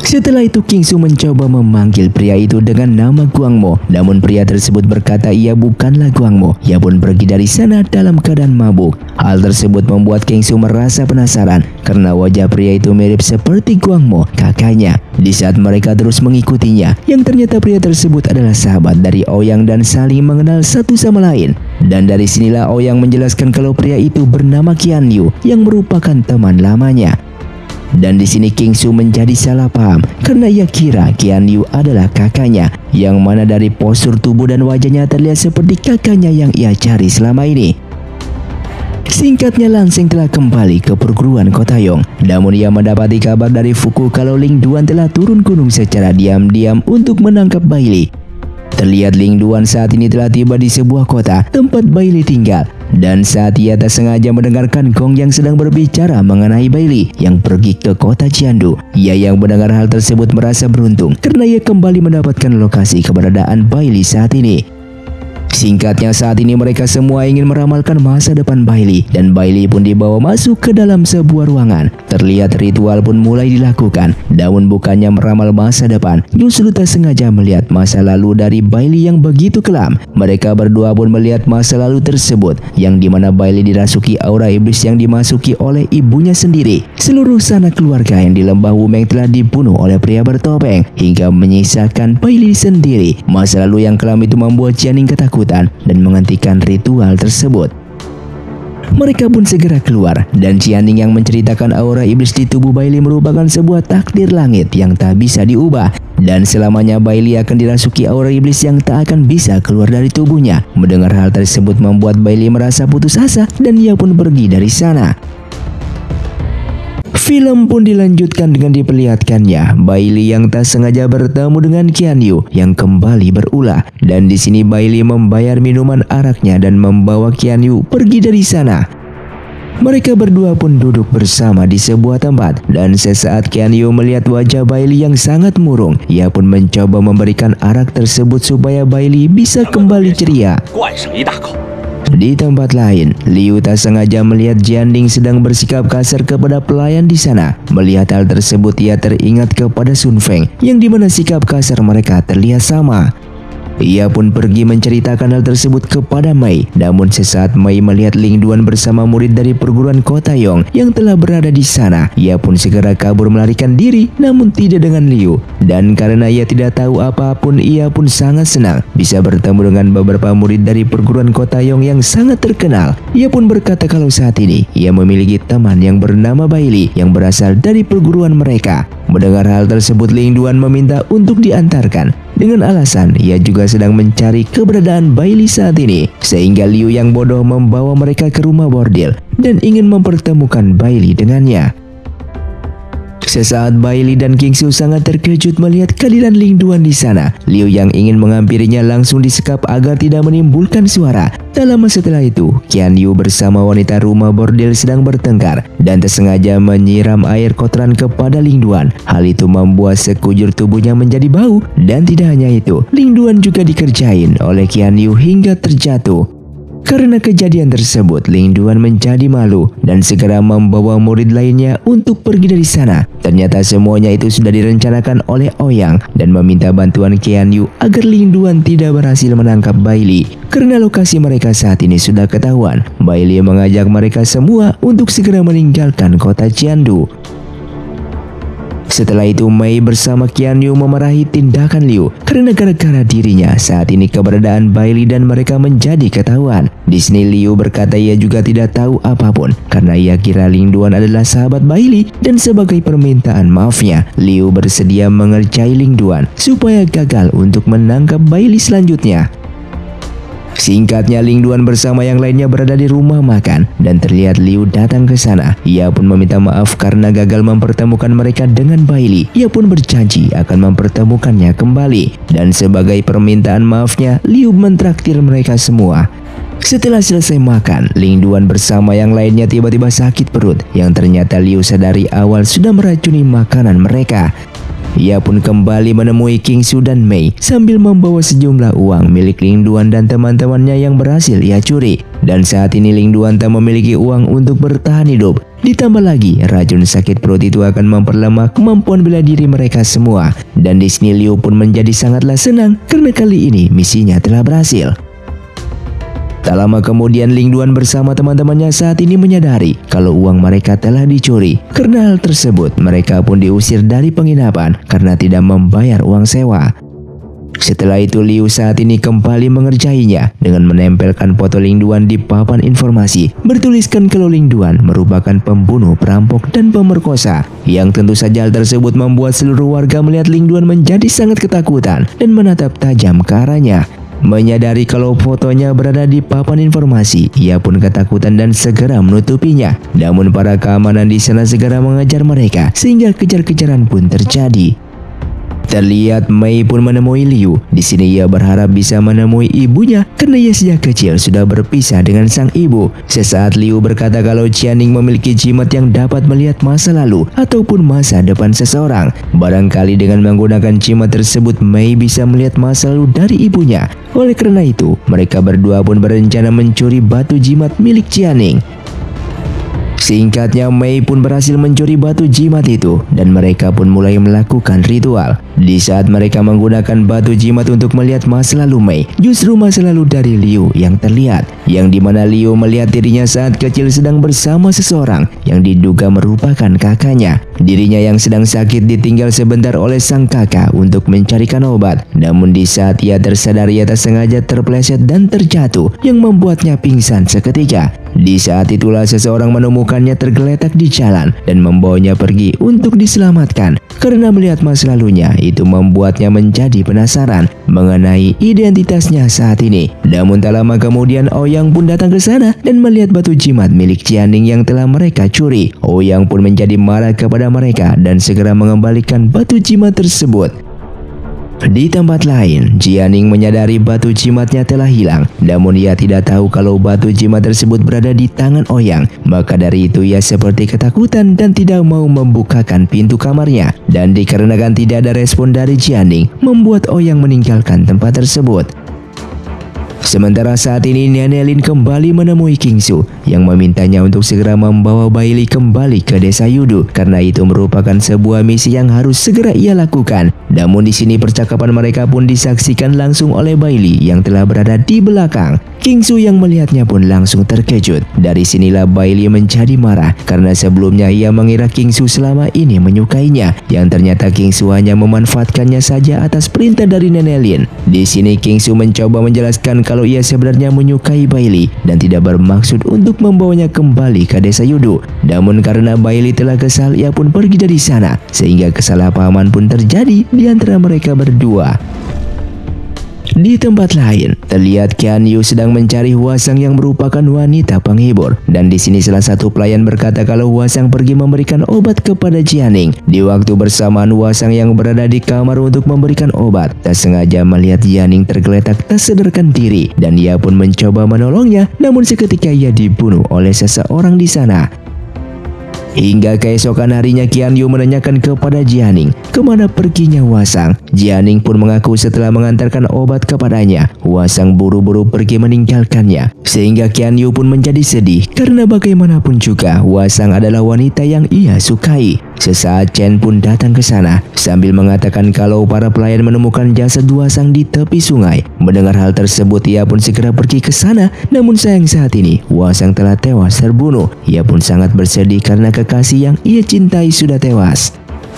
Setelah itu King Su mencoba memanggil pria itu dengan nama Guang Mo, namun pria tersebut berkata ia bukanlah Guang Mo. Ia pun pergi dari sana dalam keadaan mabuk. Hal tersebut membuat King Su merasa penasaran karena wajah pria itu mirip seperti Guang Mo, kakaknya. Di saat mereka terus mengikutinya, yang ternyata pria tersebut adalah sahabat dari Ouyang dan saling mengenal satu sama lain. Dan dari sinilah Ouyang menjelaskan kalau pria itu bernama Qian Yu yang merupakan teman lamanya. Dan di sini King Su menjadi salah paham karena ia kira Qian Yu adalah kakaknya, yang mana dari postur tubuh dan wajahnya terlihat seperti kakaknya yang ia cari selama ini. Singkatnya, Lansing telah kembali ke perguruan Kota Yong, namun ia mendapati kabar dari Fuku kalau Ling Duan telah turun gunung secara diam-diam untuk menangkap Bai Li. Terlihat Ling Duan saat ini telah tiba di sebuah kota tempat Bai Li tinggal. Dan saat ia tak sengaja mendengarkan Gong yang sedang berbicara mengenai Bai Li yang pergi ke kota Jiandu. Ia yang mendengar hal tersebut merasa beruntung karena ia kembali mendapatkan lokasi keberadaan Bai Li saat ini. Singkatnya, saat ini mereka semua ingin meramalkan masa depan Bai Li, dan Bai Li pun dibawa masuk ke dalam sebuah ruangan. Terlihat ritual pun mulai dilakukan, namun bukannya meramal masa depan, justru tak sengaja melihat masa lalu dari Bai Li yang begitu kelam. Mereka berdua pun melihat masa lalu tersebut, yang dimana Bai Li dirasuki aura iblis yang dimasuki oleh ibunya sendiri. Seluruh sanak keluarga yang di lembah Wumeng telah dibunuh oleh pria bertopeng, hingga menyisakan Bai Li sendiri. Masa lalu yang kelam itu membuat Jianing ketakutan dan menghentikan ritual tersebut. Mereka pun segera keluar, dan Jianing yang menceritakan aura iblis di tubuh Bai Li merupakan sebuah takdir langit yang tak bisa diubah, dan selamanya Bai Li akan dirasuki aura iblis yang tak akan bisa keluar dari tubuhnya. Mendengar hal tersebut membuat Bai Li merasa putus asa, dan ia pun pergi dari sana. Film pun dilanjutkan dengan diperlihatkannya Bai Li yang tak sengaja bertemu dengan Qian Yu yang kembali berulah, dan di sini Bai Li membayar minuman araknya dan membawa Qian Yu pergi dari sana. Mereka berdua pun duduk bersama di sebuah tempat, dan sesaat Qian Yu melihat wajah Bai Li yang sangat murung. Ia pun mencoba memberikan arak tersebut supaya Bai Li bisa kembali ceria. Di tempat lain, Liu tak sengaja melihat Jianding sedang bersikap kasar kepada pelayan di sana. Melihat hal tersebut, ia teringat kepada Sun Feng, yang dimana sikap kasar mereka terlihat sama. Ia pun pergi menceritakan hal tersebut kepada Mei. Namun sesaat Mei melihat Ling Duan bersama murid dari perguruan Kota Yong yang telah berada di sana, ia pun segera kabur melarikan diri, namun tidak dengan Liu. Dan karena ia tidak tahu apapun, ia pun sangat senang bisa bertemu dengan beberapa murid dari perguruan Kota Yong yang sangat terkenal. Ia pun berkata kalau saat ini ia memiliki teman yang bernama Bai Li yang berasal dari perguruan mereka. Mendengar hal tersebut, Ling Duan meminta untuk diantarkan dengan alasan ia juga sedang mencari keberadaan Bai Li saat ini, sehingga Liu yang bodoh membawa mereka ke rumah bordil dan ingin mempertemukan Bai Li dengannya. Sesaat Bai Li dan King Su sangat terkejut melihat kehadiran Ling Duan di sana. Liu yang ingin menghampirinya langsung disekap agar tidak menimbulkan suara. Tak lama setelah itu, Qian Yu bersama wanita rumah bordil sedang bertengkar dan tersengaja menyiram air kotoran kepada Ling Duan. Hal itu membuat sekujur tubuhnya menjadi bau, dan tidak hanya itu, Ling Duan juga dikerjain oleh Qian Yu hingga terjatuh. Karena kejadian tersebut, Ling Duan menjadi malu dan segera membawa murid lainnya untuk pergi dari sana. Ternyata semuanya itu sudah direncanakan oleh Ouyang dan meminta bantuan Qian Yu agar Ling Duan tidak berhasil menangkap Bai Li. Karena lokasi mereka saat ini sudah ketahuan, Bai Li mengajak mereka semua untuk segera meninggalkan kota Jiandu. Setelah itu, Mei bersama Qian Yu memarahi tindakan Liu karena gara-gara dirinya saat ini keberadaan Bai Li dan mereka menjadi ketahuan. Di sini Liu berkata ia juga tidak tahu apapun karena ia kira Ling Duan adalah sahabat Bai Li, dan sebagai permintaan maafnya, Liu bersedia mengerjai Ling Duan supaya gagal untuk menangkap Bai Li selanjutnya. Singkatnya, Ling Duan bersama yang lainnya berada di rumah makan dan terlihat Liu datang ke sana. Ia pun meminta maaf karena gagal mempertemukan mereka dengan Bai Li. Ia pun berjanji akan mempertemukannya kembali, dan sebagai permintaan maafnya, Liu mentraktir mereka semua. Setelah selesai makan, Ling Duan bersama yang lainnya tiba-tiba sakit perut, yang ternyata Liu sadari awal sudah meracuni makanan mereka. Ia pun kembali menemui King Su dan Mei sambil membawa sejumlah uang milik Ling Duan dan teman-temannya yang berhasil ia curi. Dan saat ini Ling Duan tak memiliki uang untuk bertahan hidup. Ditambah lagi, racun sakit perut itu akan memperlemah kemampuan bela diri mereka semua. Dan di sini Liu pun menjadi sangatlah senang karena kali ini misinya telah berhasil. Tak lama kemudian Ling Duan bersama teman-temannya saat ini menyadari kalau uang mereka telah dicuri. Karena hal tersebut, mereka pun diusir dari penginapan karena tidak membayar uang sewa. Setelah itu Liu saat ini kembali mengerjainya dengan menempelkan foto Ling Duan di papan informasi, bertuliskan kalau Ling Duan merupakan pembunuh, perampok, dan pemerkosa. Yang tentu saja hal tersebut membuat seluruh warga melihat Ling Duan menjadi sangat ketakutan dan menatap tajam ke arahnya. Menyadari kalau fotonya berada di papan informasi, ia pun ketakutan dan segera menutupinya. Namun para keamanan di sana segera mengejar mereka sehingga kejar-kejaran pun terjadi. Terlihat Mei pun menemui Liu. Di sini ia berharap bisa menemui ibunya karena ia sejak kecil sudah berpisah dengan sang ibu. Sesaat Liu berkata kalau Jianing memiliki jimat yang dapat melihat masa lalu ataupun masa depan seseorang. Barangkali dengan menggunakan jimat tersebut Mei bisa melihat masa lalu dari ibunya. Oleh karena itu, mereka berdua pun berencana mencuri batu jimat milik Jianing. Singkatnya, Mei pun berhasil mencuri batu jimat itu dan mereka pun mulai melakukan ritual. Di saat mereka menggunakan batu jimat untuk melihat masa lalu Mei, justru masa lalu dari Liu yang terlihat, yang dimana Liu melihat dirinya saat kecil sedang bersama seseorang yang diduga merupakan kakaknya. Dirinya yang sedang sakit ditinggal sebentar oleh sang kakak untuk mencarikan obat. Namun di saat ia tersadar ia tak sengaja terpleset dan terjatuh yang membuatnya pingsan seketika. Di saat itulah seseorang menemukannya tergeletak di jalan dan membawanya pergi untuk diselamatkan. Karena melihat masa lalunya itu membuatnya menjadi penasaran mengenai identitasnya saat ini. Namun tak lama kemudian Ouyang pun datang ke sana dan melihat batu jimat milik Jianing yang telah mereka curi. Ouyang pun menjadi marah kepada mereka dan segera mengembalikan batu jimat tersebut. Di tempat lain, Jianing menyadari batu jimatnya telah hilang. Namun ia tidak tahu kalau batu jimat tersebut berada di tangan Ouyang. Maka dari itu ia seperti ketakutan dan tidak mau membukakan pintu kamarnya. Dan dikarenakan tidak ada respon dari Jianing, membuat Ouyang meninggalkan tempat tersebut. Sementara saat ini Nenek Lin kembali menemui King Su yang memintanya untuk segera membawa Bailey kembali ke desa Yudu karena itu merupakan sebuah misi yang harus segera ia lakukan. Namun di sini percakapan mereka pun disaksikan langsung oleh Bailey yang telah berada di belakang. King Su yang melihatnya pun langsung terkejut. Dari sinilah Bailey menjadi marah karena sebelumnya ia mengira King Su selama ini menyukainya, yang ternyata King Su hanya memanfaatkannya saja atas perintah dari Nenek Lin. Di sini King Su mencoba menjelaskan kalau ia sebenarnya menyukai Bailey dan tidak bermaksud untuk membawanya kembali ke desa Yudu. Namun karena Bailey telah kesal, ia pun pergi dari sana sehingga kesalahpahaman pun terjadi di antara mereka berdua. Di tempat lain, terlihat Qian Yu sedang mencari Huasang yang merupakan wanita penghibur. Dan di sini salah satu pelayan berkata kalau Huasang pergi memberikan obat kepada Jianing. Di waktu bersamaan Huasang yang berada di kamar untuk memberikan obat, tak sengaja melihat Jianing tergeletak tak sadarkan diri dan ia pun mencoba menolongnya. Namun seketika ia dibunuh oleh seseorang di sana. Hingga keesokan harinya Qian Yu menanyakan kepada Jianing kemana perginya Huasang. Jianing pun mengaku setelah mengantarkan obat kepadanya, Huasang buru-buru pergi meninggalkannya. Sehingga Qian Yu pun menjadi sedih karena bagaimanapun juga Huasang adalah wanita yang ia sukai. Sesaat Chen pun datang ke sana sambil mengatakan kalau para pelayan menemukan jasad Huasang di tepi sungai. Mendengar hal tersebut ia pun segera pergi ke sana. Namun sayang saat ini Huasang telah tewas terbunuh. Ia pun sangat bersedih karena kekasih yang ia cintai sudah tewas.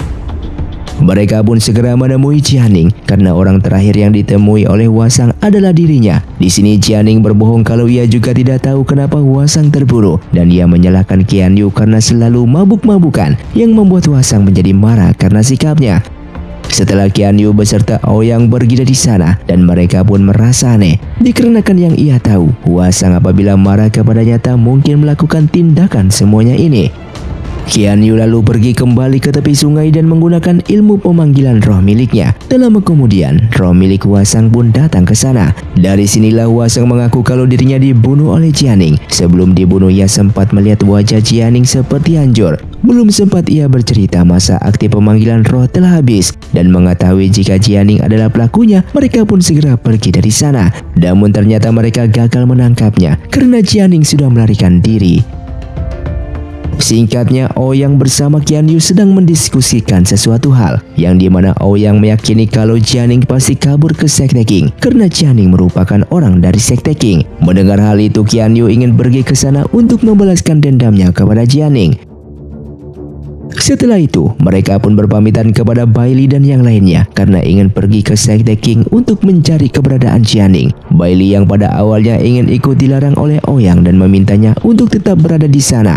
Mereka pun segera menemui Jianing karena orang terakhir yang ditemui oleh Huasang adalah dirinya. Di sini Jianing berbohong kalau ia juga tidak tahu kenapa Huasang terbunuh dan ia menyalahkan Qian Yu karena selalu mabuk-mabukan yang membuat Huasang menjadi marah karena sikapnya. Setelah Qian Yu beserta Ouyang pergi dari sana dan mereka pun merasa aneh dikarenakan yang ia tahu Huasang apabila marah kepadanya tak mungkin melakukan tindakan semuanya ini. Qian Yu lalu pergi kembali ke tepi sungai dan menggunakan ilmu pemanggilan roh miliknya. Tak lama kemudian, roh milik Huasang pun datang ke sana. Dari sinilah Huasang mengaku kalau dirinya dibunuh oleh Jianing. Sebelum dibunuh, ia sempat melihat wajah Jianing seperti hancur. Belum sempat ia bercerita masa aktif pemanggilan roh telah habis dan mengetahui jika Jianing adalah pelakunya, mereka pun segera pergi dari sana. Namun ternyata mereka gagal menangkapnya karena Jianing sudah melarikan diri. Singkatnya, Ouyang bersama Qian Yu sedang mendiskusikan sesuatu hal yang dimana Ouyang meyakini kalau Jianing pasti kabur ke Sekte Qing karena Jianing merupakan orang dari Sekte Qing. Mendengar hal itu, Qian Yu ingin pergi ke sana untuk membalaskan dendamnya kepada Jianing. Setelah itu, mereka pun berpamitan kepada Bailey dan yang lainnya karena ingin pergi ke Sekte Qing untuk mencari keberadaan Jianing. Bailey yang pada awalnya ingin ikut dilarang oleh Ouyang dan memintanya untuk tetap berada di sana.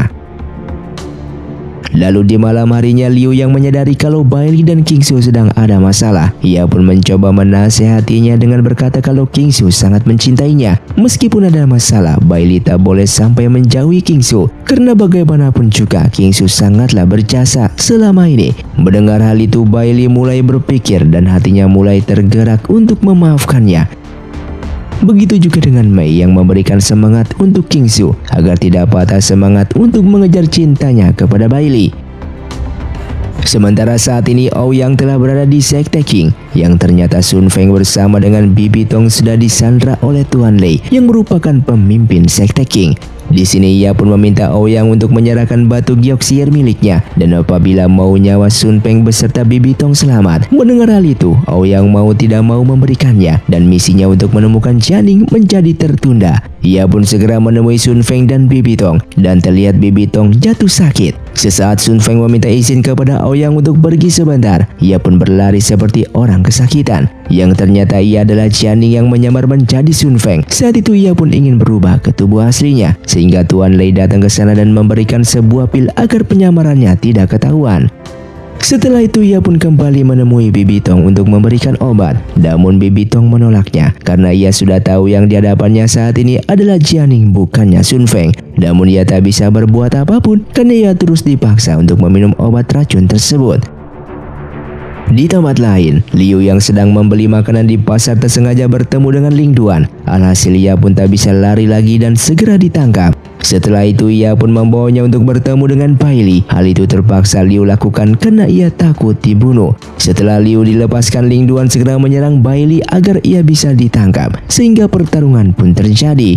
Lalu di malam harinya, Liu yang menyadari kalau Bailey dan Kingsu sedang ada masalah. Ia pun mencoba menasehatinya dengan berkata kalau Kingsu sangat mencintainya. Meskipun ada masalah, Bailey tak boleh sampai menjauhi Kingsu karena bagaimanapun juga Kingsu sangatlah berjasa selama ini. Mendengar hal itu, Bailey mulai berpikir dan hatinya mulai tergerak untuk memaafkannya. Begitu juga dengan Mei yang memberikan semangat untuk Kingsu agar tidak patah semangat untuk mengejar cintanya kepada Bailey. Sementara saat ini Ouyang telah berada di Sekte Qing yang ternyata Sun Feng bersama dengan Bibi Tong sudah disandra oleh Tuan Lei yang merupakan pemimpin Sekte Qing. Di sini ia pun meminta Ouyang untuk menyerahkan batu Gyeoxier miliknya dan apabila mau nyawa Sun Feng beserta Bibi Tong selamat. Mendengar hal itu, Ouyang mau tidak mau memberikannya dan misinya untuk menemukan Jianing menjadi tertunda. Ia pun segera menemui Sun Feng dan Bibi Tong dan terlihat Bibi Tong jatuh sakit. Sesaat Sun Feng meminta izin kepada Ouyang untuk pergi sebentar, ia pun berlari seperti orang kesakitan. Yang ternyata ia adalah Jianing yang menyamar menjadi Sun Feng. Saat itu ia pun ingin berubah ke tubuh aslinya, sehingga Tuan Lei datang ke sana dan memberikan sebuah pil agar penyamarannya tidak ketahuan. Setelah itu ia pun kembali menemui Bibi Tong untuk memberikan obat. Namun Bibi Tong menolaknya karena ia sudah tahu yang di hadapannya saat ini adalah Jianing bukannya Sun Feng. Namun ia tak bisa berbuat apapun karena ia terus dipaksa untuk meminum obat racun tersebut. Di tempat lain, Liu yang sedang membeli makanan di pasar tersengaja bertemu dengan Ling Duan. Alhasil ia pun tak bisa lari lagi dan segera ditangkap. Setelah itu ia pun membawanya untuk bertemu dengan Bailey. Hal itu terpaksa Liu lakukan karena ia takut dibunuh. Setelah Liu dilepaskan, Ling Duan segera menyerang Bailey agar ia bisa ditangkap, sehingga pertarungan pun terjadi.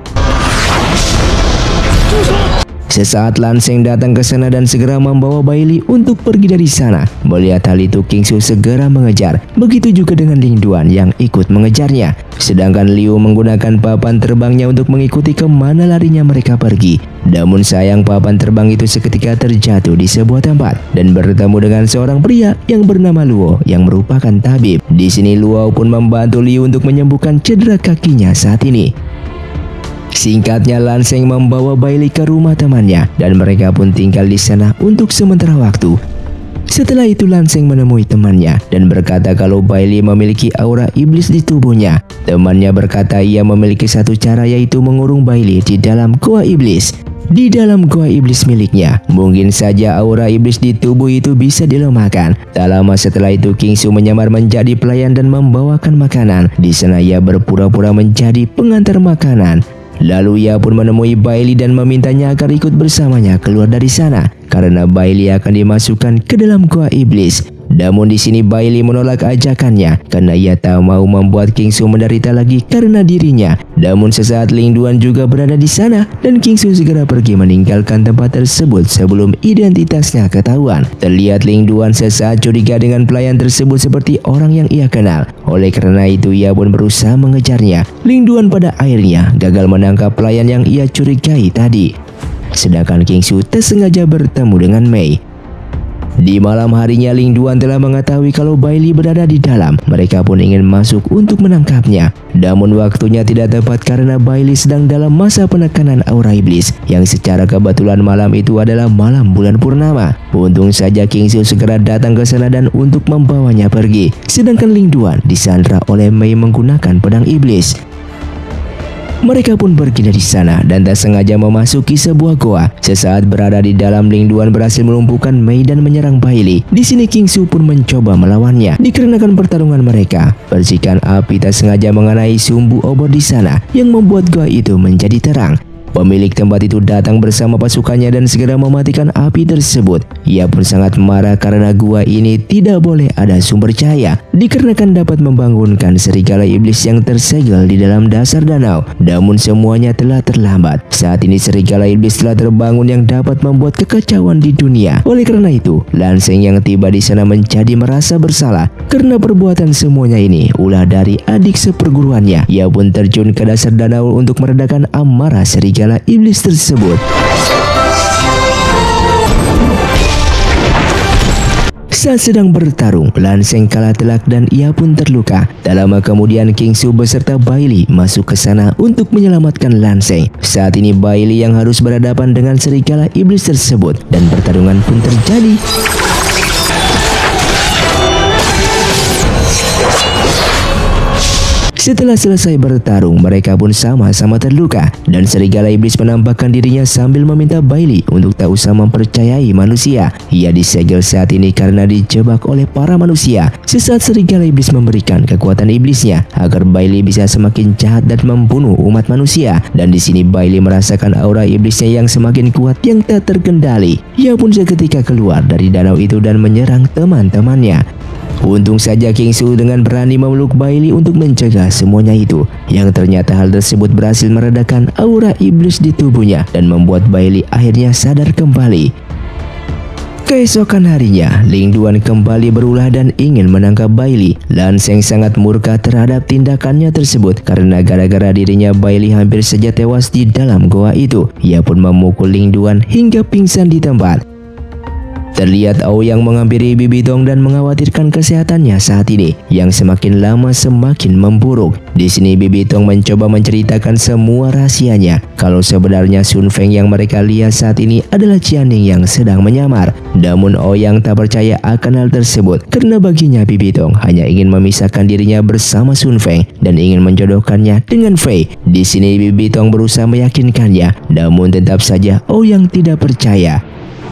Sesaat Lan Xing datang ke sana dan segera membawa Bailey untuk pergi dari sana. Melihat hal itu, Kingsu segera mengejar. Begitu juga dengan Ling Duan yang ikut mengejarnya. Sedangkan Liu menggunakan papan terbangnya untuk mengikuti kemana larinya mereka pergi. Namun sayang, papan terbang itu seketika terjatuh di sebuah tempat dan bertemu dengan seorang pria yang bernama Luo yang merupakan tabib. Di sini Luo pun membantu Liu untuk menyembuhkan cedera kakinya saat ini. Singkatnya, Lan Xing membawa Bailey ke rumah temannya dan mereka pun tinggal di sana untuk sementara waktu. Setelah itu Lan Xing menemui temannya dan berkata kalau Bailey memiliki aura iblis di tubuhnya. Temannya berkata ia memiliki satu cara, yaitu mengurung Bailey di dalam goa iblis. Di dalam goa iblis miliknya, mungkin saja aura iblis di tubuh itu bisa dilemahkan. Tak lama setelah itu, Kingsu menyamar menjadi pelayan dan membawakan makanan. Di sana ia berpura-pura menjadi pengantar makanan. Lalu ia pun menemui Bailey dan memintanya agar ikut bersamanya keluar dari sana karena Bailey akan dimasukkan ke dalam goa iblis. Namun di sini Bailey menolak ajakannya karena ia tak mau membuat Kingsu menderita lagi karena dirinya. Namun sesaat Ling Duan juga berada di sana dan Kingsu segera pergi meninggalkan tempat tersebut sebelum identitasnya ketahuan. Terlihat Ling Duan sesaat curiga dengan pelayan tersebut seperti orang yang ia kenal. Oleh karena itu ia pun berusaha mengejarnya. Ling Duan pada akhirnya gagal menangkap pelayan yang ia curigai tadi. Sedangkan Kingsu tersengaja bertemu dengan Mei. Di malam harinya, Ling Duan telah mengetahui kalau Bailey berada di dalam. Mereka pun ingin masuk untuk menangkapnya. Namun waktunya tidak tepat karena Bailey sedang dalam masa penekanan aura iblis, yang secara kebetulan malam itu adalah malam bulan purnama. Untung saja Kingsu segera datang ke sana dan untuk membawanya pergi. Sedangkan Ling Duan disandra oleh Mei menggunakan pedang iblis. Mereka pun pergi dari sana dan tak sengaja memasuki sebuah goa. Sesaat berada di dalam, Ling Duan berhasil melumpuhkan Mei dan menyerang Bailey. Di sini Kingsu pun mencoba melawannya. Dikarenakan pertarungan mereka, percikan api tak sengaja mengenai sumbu obor di sana yang membuat goa itu menjadi terang. Pemilik tempat itu datang bersama pasukannya dan segera mematikan api tersebut. Ia pun sangat marah karena gua ini tidak boleh ada sumber cahaya, dikarenakan dapat membangunkan serigala iblis yang tersegel di dalam dasar danau. Namun semuanya telah terlambat. Saat ini serigala iblis telah terbangun yang dapat membuat kekacauan di dunia. Oleh karena itu, Lan-Sheng yang tiba di sana menjadi merasa bersalah karena perbuatan semuanya ini ulah dari adik seperguruannya. Ia pun terjun ke dasar danau untuk meredakan amarah serigala iblis tersebut. Saat sedang bertarung, Lan-Sheng kalah telak dan ia pun terluka. Tak lama kemudian King Su beserta Bai Li masuk ke sana untuk menyelamatkan Lan-Sheng. Saat ini Bai Li yang harus berhadapan dengan serigala iblis tersebut dan pertarungan pun terjadi. Setelah selesai bertarung, mereka pun sama-sama terluka dan serigala iblis menampakkan dirinya sambil meminta Bai Li untuk tak usah mempercayai manusia. Ia disegel saat ini karena dijebak oleh para manusia. Sesaat serigala iblis memberikan kekuatan iblisnya agar Bai Li bisa semakin jahat dan membunuh umat manusia. Dan di sini Bai Li merasakan aura iblisnya yang semakin kuat yang tak terkendali. Ia pun seketika keluar dari danau itu dan menyerang teman-temannya. Untung saja King Su dengan berani memeluk Bai Li untuk mencegah semuanya itu, yang ternyata hal tersebut berhasil meredakan aura iblis di tubuhnya dan membuat Bai Li akhirnya sadar kembali. Keesokan harinya, Ling Duan kembali berulah dan ingin menangkap Bai Li. Lan-Sheng sangat murka terhadap tindakannya tersebut karena gara-gara dirinya Bai Li hampir saja tewas di dalam goa itu. Ia pun memukul Ling Duan hingga pingsan di tempat. Terlihat Aoyang menghampiri Bibi Tong dan mengkhawatirkan kesehatannya saat ini yang semakin lama semakin memburuk. Di sini Bibi Tong mencoba menceritakan semua rahasianya kalau sebenarnya Sun Feng yang mereka lihat saat ini adalah Jianing yang sedang menyamar. Namun Aoyang tak percaya akan hal tersebut karena baginya Bibi Tong hanya ingin memisahkan dirinya bersama Sun Feng dan ingin menjodohkannya dengan Fei. Di sini Bibi Tong berusaha meyakinkannya, namun tetap saja Aoyang tidak percaya.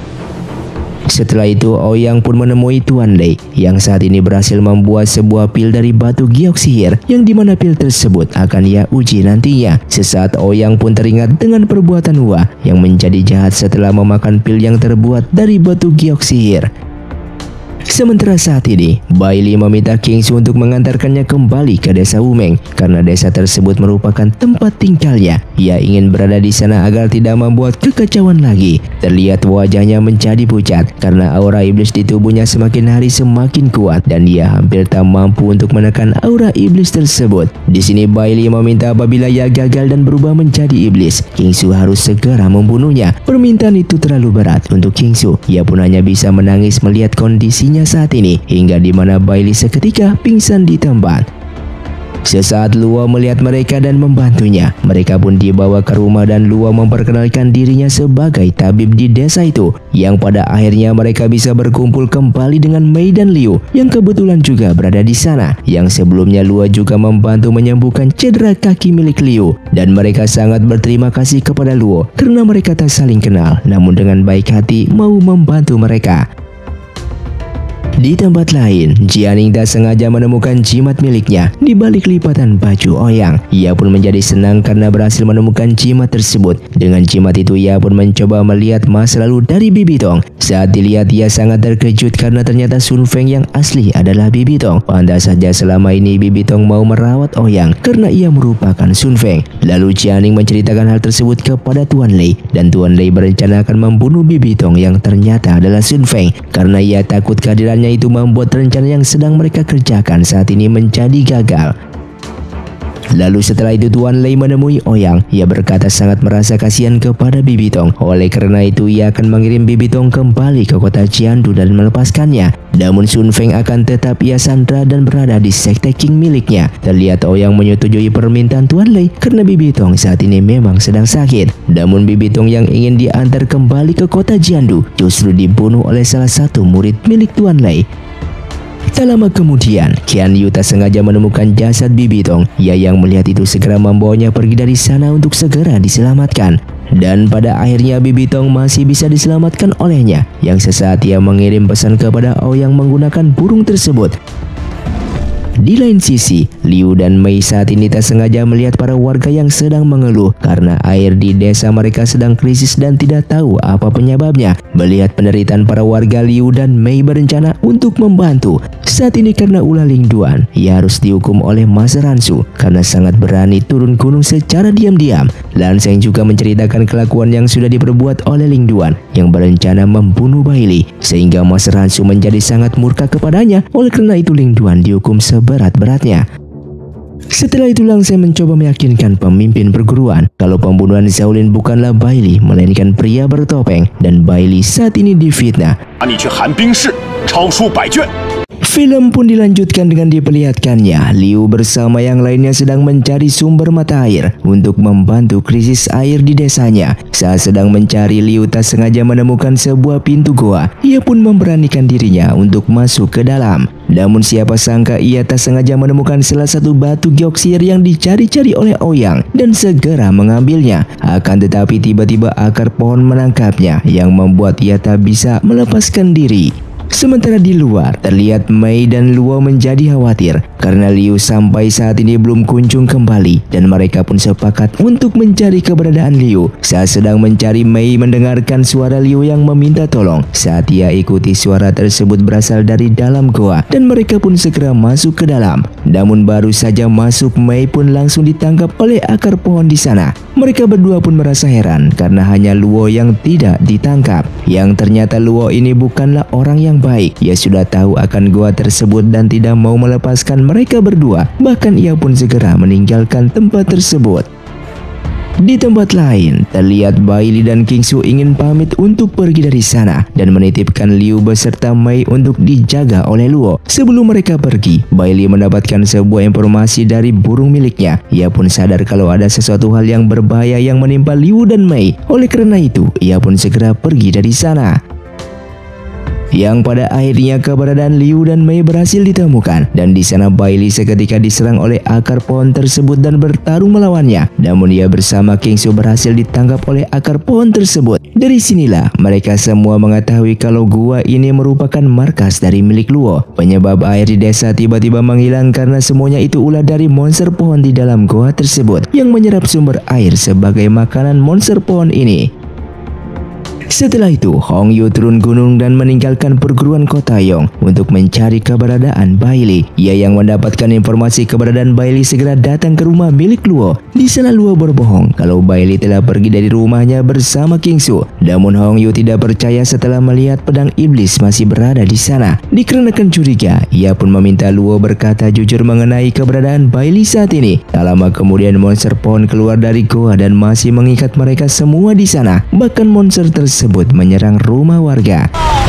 Setelah itu Aoyang pun menemui Tuan Lei yang saat ini berhasil membuat sebuah pil dari batu giok sihir yang dimana pil tersebut akan ia uji nantinya. Sesaat Aoyang pun teringat dengan perbuatan Hua yang menjadi jahat setelah memakan pil yang terbuat dari batu giok sihir. Sementara saat ini, Bai Li meminta King Su untuk mengantarkannya kembali ke desa Wumeng karena desa tersebut merupakan tempat tinggalnya. Ia ingin berada di sana agar tidak membuat kekacauan lagi. Terlihat wajahnya menjadi pucat karena aura iblis di tubuhnya semakin hari semakin kuat dan ia hampir tak mampu untuk menekan aura iblis tersebut. Di sini Bai Li meminta apabila ia gagal dan berubah menjadi iblis, King Su harus segera membunuhnya. Permintaan itu terlalu berat untuk King Su. Ia pun hanya bisa menangis melihat kondisinya saat ini hingga dimana Bai Li seketika pingsan di tempat. Sesaat Luo melihat mereka dan membantunya, mereka pun dibawa ke rumah dan Luo memperkenalkan dirinya sebagai tabib di desa itu, yang pada akhirnya mereka bisa berkumpul kembali dengan Mei dan Liu yang kebetulan juga berada di sana. Yang sebelumnya Luo juga membantu menyembuhkan cedera kaki milik Liu dan mereka sangat berterima kasih kepada Luo karena mereka tak saling kenal, namun dengan baik hati mau membantu mereka. Di tempat lain, Jianing tak sengaja menemukan jimat miliknya di balik lipatan baju Aoyang. Ia pun menjadi senang karena berhasil menemukan jimat tersebut. Dengan jimat itu ia pun mencoba melihat masa lalu dari Bibi Tong. Saat dilihat ia sangat terkejut karena ternyata Sun Feng yang asli adalah Bibi Tong. Pantas saja selama ini Bibi Tong mau merawat Aoyang karena ia merupakan Sun Feng. Lalu Jianing menceritakan hal tersebut kepada Tuan Lei dan Tuan Lei berencana akan membunuh Bibi Tong yang ternyata adalah Sun Feng karena ia takut kehadirannya itu membuat rencana yang sedang mereka kerjakan saat ini menjadi gagal. Lalu setelah itu Tuan Lei menemui Aoyang. Ia berkata sangat merasa kasihan kepada Bibi Tong. Oleh karena itu ia akan mengirim Bibi Tong kembali ke kota Jiandu dan melepaskannya. Namun Sun Feng akan tetap ia sandra dan berada di sekte King miliknya. Terlihat Aoyang menyetujui permintaan Tuan Lei karena Bibi Tong saat ini memang sedang sakit. Namun Bibi Tong yang ingin diantar kembali ke kota Jiandu justru dibunuh oleh salah satu murid milik Tuan Lei. Tak lama kemudian, Qian Yu tak sengaja menemukan jasad Bibi Tong. Ia yang melihat itu segera membawanya pergi dari sana untuk segera diselamatkan. Dan pada akhirnya Bibi Tong masih bisa diselamatkan olehnya, yang sesaat ia mengirim pesan kepada Aoyang menggunakan burung tersebut. Di lain sisi, Liu dan Mei saat ini tak sengaja melihat para warga yang sedang mengeluh karena air di desa mereka sedang krisis dan tidak tahu apa penyebabnya. Melihat penderitaan para warga, Liu dan Mei berencana untuk membantu. Saat ini karena ulah Ling Duan, ia harus dihukum oleh Master Hansu karena sangat berani turun gunung secara diam-diam. Lan Sheng juga menceritakan kelakuan yang sudah diperbuat oleh Ling Duan yang berencana membunuh Bailey, sehingga Master Hansu menjadi sangat murka kepadanya. Oleh karena itu Ling Duan dihukum seberat-beratnya. Setelah itu Lang Sheng mencoba meyakinkan pemimpin perguruan kalau pembunuhan Shaolin bukanlah Bailey melainkan pria bertopeng, dan Bailey saat ini difitnah. Film pun dilanjutkan dengan diperlihatkannya Liu bersama yang lainnya sedang mencari sumber mata air untuk membantu krisis air di desanya. Saat sedang mencari, Liu tak sengaja menemukan sebuah pintu goa. Ia pun memberanikan dirinya untuk masuk ke dalam. Namun siapa sangka ia tak sengaja menemukan salah satu batu gyoksir yang dicari-cari oleh Ouyang dan segera mengambilnya. Akan tetapi tiba-tiba akar pohon menangkapnya yang membuat ia tak bisa melepaskan diri. Sementara di luar, terlihat Mei dan Luo menjadi khawatir karena Liu sampai saat ini belum kunjung kembali, dan mereka pun sepakat untuk mencari keberadaan Liu. Saat sedang mencari, Mei mendengarkan suara Liu yang meminta tolong. Saat ia ikuti, suara tersebut berasal dari dalam goa dan mereka pun segera masuk ke dalam. Namun baru saja masuk, Mei pun langsung ditangkap oleh akar pohon di sana. Mereka berdua pun merasa heran karena hanya Luo yang tidak ditangkap. Yang ternyata Luo ini bukanlah orang yang baik. Ia sudah tahu akan goa tersebut dan tidak mau melepaskan mereka berdua. Bahkan ia pun segera meninggalkan tempat tersebut. Di tempat lain, terlihat Bailey dan Kingsu ingin pamit untuk pergi dari sana dan menitipkan Liu beserta Mei untuk dijaga oleh Luo. Sebelum mereka pergi, Bailey mendapatkan sebuah informasi dari burung miliknya. Ia pun sadar kalau ada sesuatu hal yang berbahaya yang menimpa Liu dan Mei. Oleh karena itu, ia pun segera pergi dari sana. Yang pada akhirnya keberadaan Liu dan Mei berhasil ditemukan, dan di sana Bailey seketika diserang oleh akar pohon tersebut dan bertarung melawannya. Namun ia bersama Kingsu berhasil ditangkap oleh akar pohon tersebut. Dari sinilah mereka semua mengetahui kalau gua ini merupakan markas dari milik Luo. Penyebab air di desa tiba-tiba menghilang karena semuanya itu ulah dari monster pohon di dalam gua tersebut yang menyerap sumber air sebagai makanan monster pohon ini. Setelah itu, Hong Yu turun gunung dan meninggalkan perguruan Kota Yong untuk mencari keberadaan Bailey. Ia yang mendapatkan informasi keberadaan Bailey segera datang ke rumah milik Luo. Di sana Luo berbohong kalau Bailey telah pergi dari rumahnya bersama Kingsu. Namun Hong Yu tidak percaya setelah melihat pedang iblis masih berada di sana. Dikarenakan curiga, ia pun meminta Luo berkata jujur mengenai keberadaan Bailey saat ini. Tak lama kemudian monster pohon keluar dari goa dan masih mengikat mereka semua di sana. Bahkan monster tersebut tersebut menyerang rumah warga.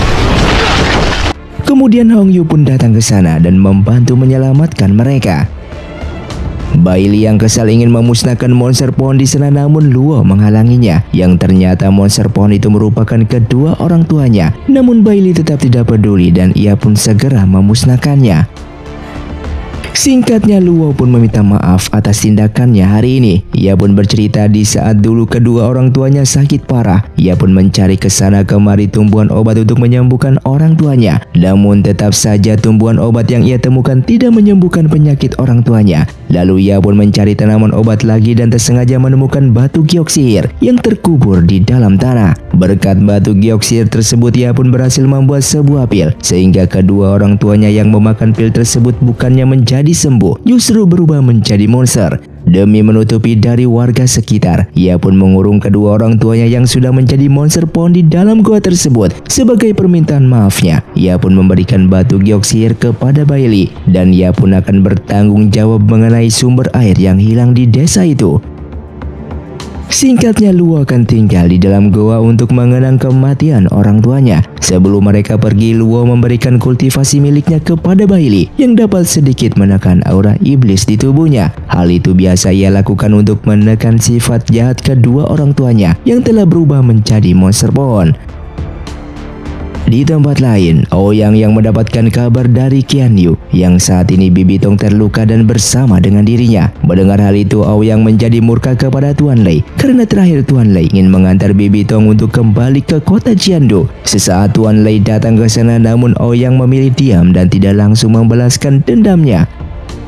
Kemudian Hong Yu pun datang ke sana dan membantu menyelamatkan mereka. Bailey yang kesal ingin memusnahkan monster pohon di sana, namun Luo menghalanginya. Yang ternyata monster pohon itu merupakan kedua orang tuanya. Namun Bailey tetap tidak peduli dan ia pun segera memusnahkannya. Singkatnya, Luo pun meminta maaf atas tindakannya hari ini. Ia pun bercerita di saat dulu kedua orang tuanya sakit parah. Ia pun mencari ke sana kemari tumbuhan obat untuk menyembuhkan orang tuanya. Namun tetap saja tumbuhan obat yang ia temukan tidak menyembuhkan penyakit orang tuanya. Lalu ia pun mencari tanaman obat lagi dan tersengaja menemukan batu gyoksir yang terkubur di dalam tanah. Berkat batu gyoksir tersebut, ia pun berhasil membuat sebuah pil, sehingga kedua orang tuanya yang memakan pil tersebut bukannya menjadi sembuh, justru berubah menjadi monster. Demi menutupi dari warga sekitar, ia pun mengurung kedua orang tuanya yang sudah menjadi monster pohon di dalam gua tersebut. Sebagai permintaan maafnya, ia pun memberikan batu gyoksir kepada Bailey, dan ia pun akan bertanggung jawab mengenai sumber air yang hilang di desa itu. Singkatnya, Luo akan tinggal di dalam goa untuk mengenang kematian orang tuanya. Sebelum mereka pergi, Luo memberikan kultivasi miliknya kepada Bailey yang dapat sedikit menekan aura iblis di tubuhnya. Hal itu biasa ia lakukan untuk menekan sifat jahat kedua orang tuanya yang telah berubah menjadi monster pohon. Di tempat lain, Ouyang yang mendapatkan kabar dari Qian Yu yang saat ini Bibi Tong terluka dan bersama dengan dirinya. Mendengar hal itu, Ouyang menjadi murka kepada Tuan Lei karena terakhir Tuan Lei ingin mengantar Bibi Tong untuk kembali ke kota Jiandu. Sesaat Tuan Lei datang ke sana, namun Ouyang memilih diam dan tidak langsung membalaskan dendamnya.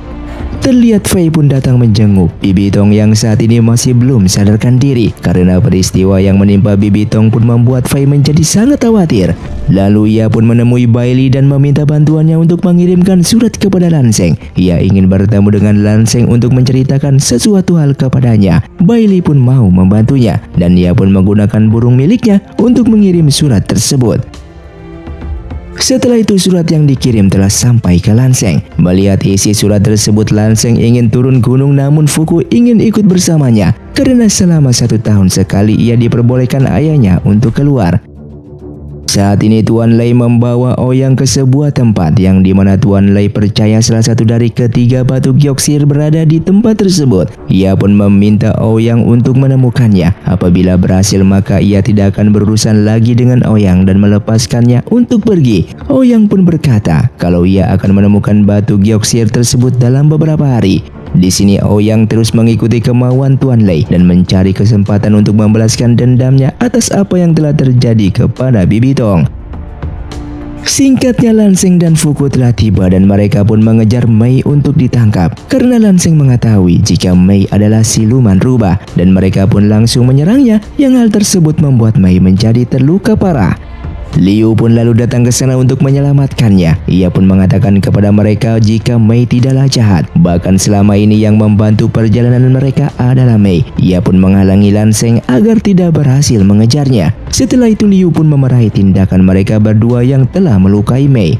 terlihat Fei pun datang menjenguk Bibi Tong yang saat ini masih belum sadarkan diri. Karena peristiwa yang menimpa Bibi Tong pun membuat Fei menjadi sangat khawatir. Lalu ia pun menemui Bailey dan meminta bantuannya untuk mengirimkan surat kepada Lan Xing. Ia ingin bertemu dengan Lan Xing untuk menceritakan sesuatu hal kepadanya. Bailey pun mau membantunya dan ia pun menggunakan burung miliknya untuk mengirim surat tersebut. Setelah itu surat yang dikirim telah sampai ke Lan Xing. Melihat isi surat tersebut, Lan Xing ingin turun gunung namun Fuku ingin ikut bersamanya karena selama satu tahun sekali ia diperbolehkan ayahnya untuk keluar. Saat ini Tuan Lei membawa Ouyang ke sebuah tempat yang dimana Tuan Lei percaya salah satu dari ketiga batu Gyoksir berada di tempat tersebut. Ia pun meminta Ouyang untuk menemukannya. Apabila berhasil maka ia tidak akan berurusan lagi dengan Ouyang dan melepaskannya untuk pergi. Ouyang pun berkata kalau ia akan menemukan batu Gyoksir tersebut dalam beberapa hari. Di sini Ouyang terus mengikuti kemauan Tuan Lei dan mencari kesempatan untuk membalaskan dendamnya atas apa yang telah terjadi kepada Bibi Tong. Singkatnya, Lan Xing dan Fuku telah tiba dan mereka pun mengejar Mei untuk ditangkap. Karena Lan Xing mengetahui jika Mei adalah siluman rubah dan mereka pun langsung menyerangnya, yang hal tersebut membuat Mei menjadi terluka parah. Liu pun lalu datang ke sana untuk menyelamatkannya. Ia pun mengatakan kepada mereka jika Mei tidaklah jahat. Bahkan selama ini yang membantu perjalanan mereka adalah Mei. Ia pun menghalangi Lan Xing agar tidak berhasil mengejarnya. Setelah itu Liu pun memarahi tindakan mereka berdua yang telah melukai Mei.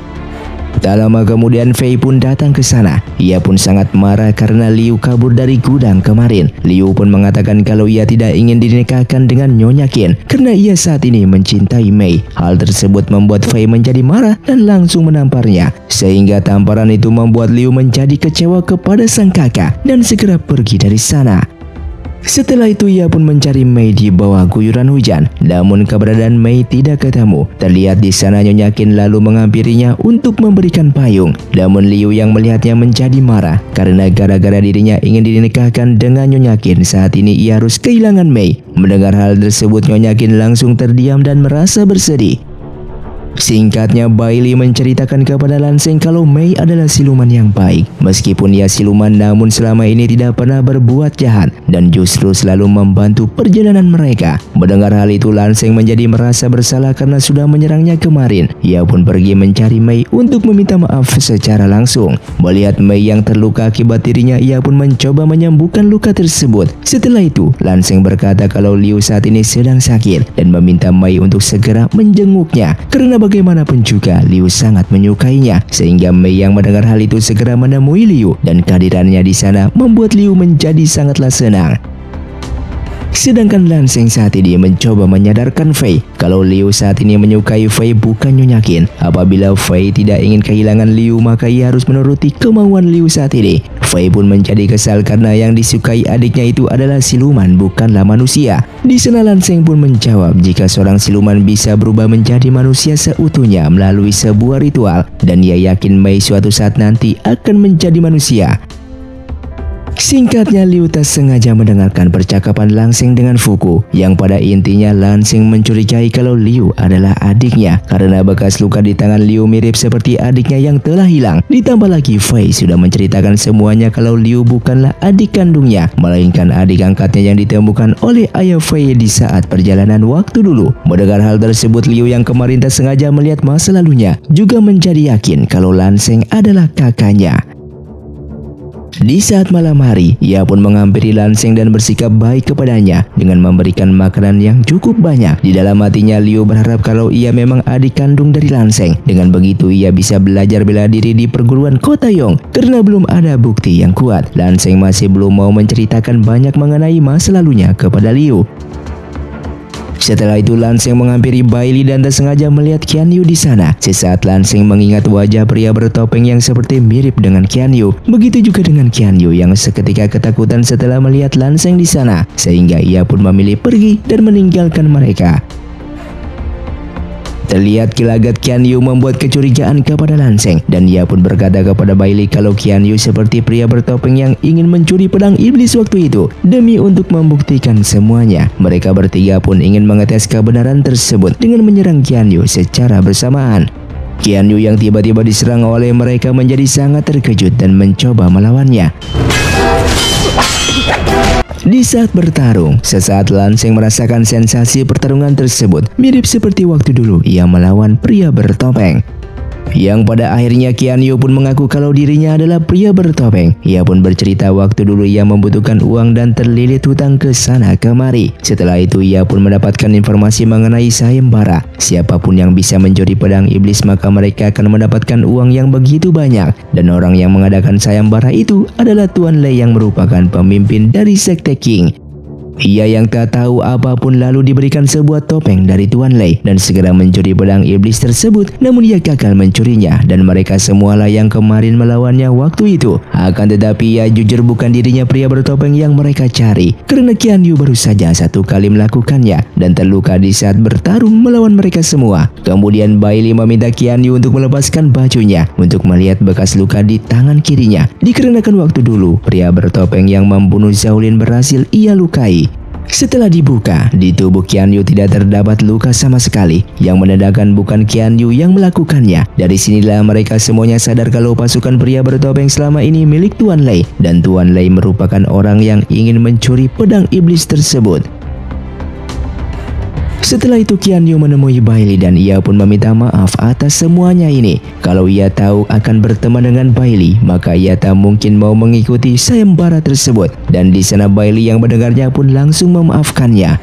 Tak lama kemudian Fei pun datang ke sana. Ia pun sangat marah karena Liu kabur dari gudang kemarin. Liu pun mengatakan kalau ia tidak ingin dinikahkan dengan Nyonya Qin karena ia saat ini mencintai Mei. Hal tersebut membuat Fei menjadi marah dan langsung menamparnya. Sehingga tamparan itu membuat Liu menjadi kecewa kepada sang kakak dan segera pergi dari sana. Setelah itu ia pun mencari Mei di bawah guyuran hujan. Namun keberadaan Mei tidak ketemu. Terlihat di sana Nyonya Qin lalu menghampirinya untuk memberikan payung. Namun Liu yang melihatnya menjadi marah karena gara-gara dirinya ingin dinikahkan dengan Nyonya Qin, saat ini ia harus kehilangan Mei. Mendengar hal tersebut Nyonya Qin langsung terdiam dan merasa bersedih. Singkatnya, Bailey menceritakan kepada Lan Xing kalau Mei adalah siluman yang baik. Meskipun ia siluman namun selama ini tidak pernah berbuat jahat dan justru selalu membantu perjalanan mereka. Mendengar hal itu Lan Xing menjadi merasa bersalah karena sudah menyerangnya kemarin. Ia pun pergi mencari Mei untuk meminta maaf secara langsung. Melihat Mei yang terluka akibat dirinya, ia pun mencoba menyembuhkan luka tersebut. Setelah itu Lan Xing berkata kalau Liu saat ini sedang sakit dan meminta Mei untuk segera menjenguknya karena bagaimanapun juga Liu sangat menyukainya. Sehingga Mei yang mendengar hal itu segera menemui Liu dan kehadirannya di sana membuat Liu menjadi sangatlah senang. Sedangkan Lan Xing saat ini mencoba menyadarkan Fei kalau Liu saat ini menyukai Fei bukan Nyonya Qin. Apabila Fei tidak ingin kehilangan Liu maka ia harus menuruti kemauan Liu saat ini. Fei pun menjadi kesal karena yang disukai adiknya itu adalah siluman bukanlah manusia. Di sana Lan Xing pun menjawab jika seorang siluman bisa berubah menjadi manusia seutuhnya melalui sebuah ritual dan ia yakin Mei suatu saat nanti akan menjadi manusia. Singkatnya, Liu tak sengaja mendengarkan percakapan Lan Xing dengan Fuku, yang pada intinya Lan Xing mencurigai kalau Liu adalah adiknya karena bekas luka di tangan Liu mirip seperti adiknya yang telah hilang. Ditambah lagi Fei sudah menceritakan semuanya kalau Liu bukanlah adik kandungnya, melainkan adik angkatnya yang ditemukan oleh ayah Fei di saat perjalanan waktu dulu. Mendengar hal tersebut, Liu yang kemarin tak sengaja melihat masa lalunya juga menjadi yakin kalau Lan Xing adalah kakaknya. Di saat malam hari, ia pun menghampiri Lan Xing dan bersikap baik kepadanya dengan memberikan makanan yang cukup banyak. Di dalam hatinya, Liu berharap kalau ia memang adik kandung dari Lan Xing. Dengan begitu, ia bisa belajar bela diri di perguruan Kota Yong. Karena belum ada bukti yang kuat, Lan Xing masih belum mau menceritakan banyak mengenai masa lalunya kepada Liu. Setelah itu Lan Xing menghampiri Bailey dan tak sengaja melihat Qian Yu di sana. Sesaat Lan Xing mengingat wajah pria bertopeng yang seperti mirip dengan Qian Yu. Begitu juga dengan Qian Yu yang seketika ketakutan setelah melihat Lan Xing di sana, sehingga ia pun memilih pergi dan meninggalkan mereka. Terlihat gelagat Qian Yu membuat kecurigaan kepada Lan Xing dan ia pun berkata kepada Bailey kalau Qian Yu seperti pria bertopeng yang ingin mencuri pedang iblis waktu itu. Demi untuk membuktikan semuanya, mereka bertiga pun ingin mengetes kebenaran tersebut dengan menyerang Qian Yu secara bersamaan. Qian Yu yang tiba-tiba diserang oleh mereka menjadi sangat terkejut dan mencoba melawannya. Di saat bertarung, sesaat Lan Xing merasakan sensasi pertarungan tersebut mirip seperti waktu dulu ia melawan pria bertopeng. Yang pada akhirnya Qian Yu pun mengaku kalau dirinya adalah pria bertopeng. Ia pun bercerita waktu dulu ia membutuhkan uang dan terlilit hutang ke sana kemari. Setelah itu ia pun mendapatkan informasi mengenai sayembara. Siapapun yang bisa mencuri pedang iblis maka mereka akan mendapatkan uang yang begitu banyak. Dan orang yang mengadakan sayembara itu adalah Tuan Lei yang merupakan pemimpin dari Sekte Qing. Ia yang tak tahu apapun lalu diberikan sebuah topeng dari Tuan Lei dan segera mencuri pedang iblis tersebut, namun ia gagal mencurinya dan mereka semualah yang kemarin melawannya waktu itu. Akan tetapi ia jujur bukan dirinya pria bertopeng yang mereka cari, karena Qian Yu baru saja satu kali melakukannya dan terluka di saat bertarung melawan mereka semua. Kemudian Bai Li meminta Qian Yu untuk melepaskan bajunya untuk melihat bekas luka di tangan kirinya, dikarenakan waktu dulu pria bertopeng yang membunuh Zhao Lin berhasil ia lukai. Setelah dibuka, di tubuh Qian Yu tidak terdapat luka sama sekali, yang menandakan bukan Qian Yu yang melakukannya. Dari sinilah mereka semuanya sadar kalau pasukan pria bertopeng selama ini milik Tuan Lei, dan Tuan Lei merupakan orang yang ingin mencuri pedang iblis tersebut. Setelah itu Qian Yu menemui Bai Li dan ia pun meminta maaf atas semuanya ini. Kalau ia tahu akan berteman dengan Bai Li, maka ia tak mungkin mau mengikuti sayembara tersebut. Dan di sana Bai Li yang mendengarnya pun langsung memaafkannya.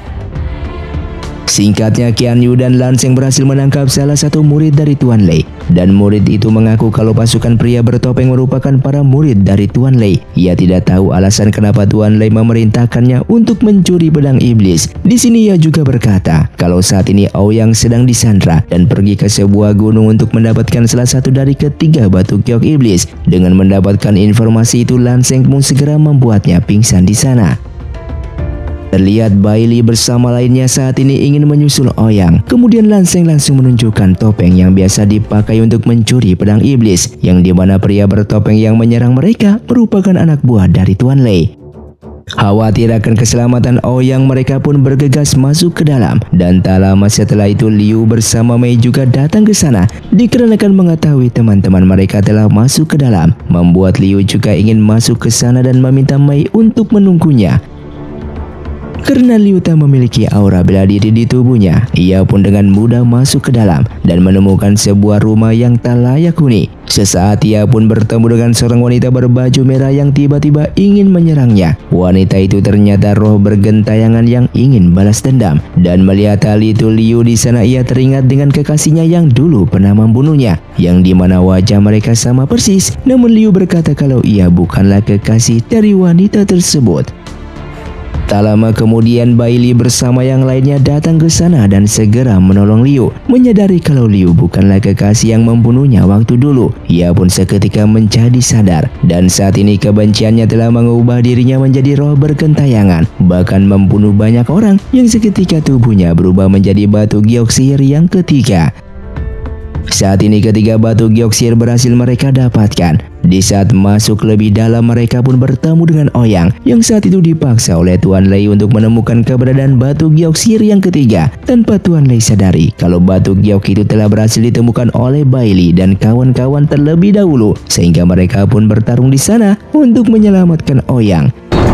Singkatnya, Qian Yu dan Lan Xing berhasil menangkap salah satu murid dari Tuan Lei. Dan murid itu mengaku kalau pasukan pria bertopeng merupakan para murid dari Tuan Lei. Ia tidak tahu alasan kenapa Tuan Lei memerintahkannya untuk mencuri pedang iblis. Di sini ia juga berkata kalau saat ini Ouyang sedang disandra dan pergi ke sebuah gunung untuk mendapatkan salah satu dari ketiga batu giok iblis. Dengan mendapatkan informasi itu, Lan Xing pun segera membuatnya pingsan di sana. Terlihat Bai Li bersama lainnya saat ini ingin menyusul Ouyang. Kemudian Lan Xing langsung menunjukkan topeng yang biasa dipakai untuk mencuri pedang iblis, yang dimana pria bertopeng yang menyerang mereka merupakan anak buah dari Tuan Lei. Khawatir akan keselamatan Ouyang, mereka pun bergegas masuk ke dalam. Dan tak lama setelah itu Liu bersama Mei juga datang ke sana. Dikarenakan mengetahui teman-teman mereka telah masuk ke dalam, membuat Liu juga ingin masuk ke sana dan meminta Mei untuk menunggunya. Karena Liu tak memiliki aura bela diri di tubuhnya, ia pun dengan mudah masuk ke dalam dan menemukan sebuah rumah yang tak layak huni. Sesaat ia pun bertemu dengan seorang wanita berbaju merah yang tiba-tiba ingin menyerangnya. Wanita itu ternyata roh bergentayangan yang ingin balas dendam. Dan melihat hal itu, Liu di sana ia teringat dengan kekasihnya yang dulu pernah membunuhnya, yang dimana wajah mereka sama persis. Namun Liu berkata kalau ia bukanlah kekasih dari wanita tersebut. Tak lama kemudian Bai Li bersama yang lainnya datang ke sana dan segera menolong Liu. Menyadari kalau Liu bukanlah kekasih yang membunuhnya waktu dulu, ia pun seketika menjadi sadar. Dan saat ini kebenciannya telah mengubah dirinya menjadi roh bergentayangan, bahkan membunuh banyak orang, yang seketika tubuhnya berubah menjadi batu giok sihir yang ketiga. Saat ini ketiga batu giok sihir berhasil mereka dapatkan. Di saat masuk lebih dalam, mereka pun bertemu dengan Ouyang, yang saat itu dipaksa oleh Tuan Lei untuk menemukan keberadaan batu giok sihir yang ketiga, tanpa Tuan Lei sadari kalau batu giok itu telah berhasil ditemukan oleh Bai Li dan kawan-kawan terlebih dahulu, sehingga mereka pun bertarung di sana untuk menyelamatkan Ouyang.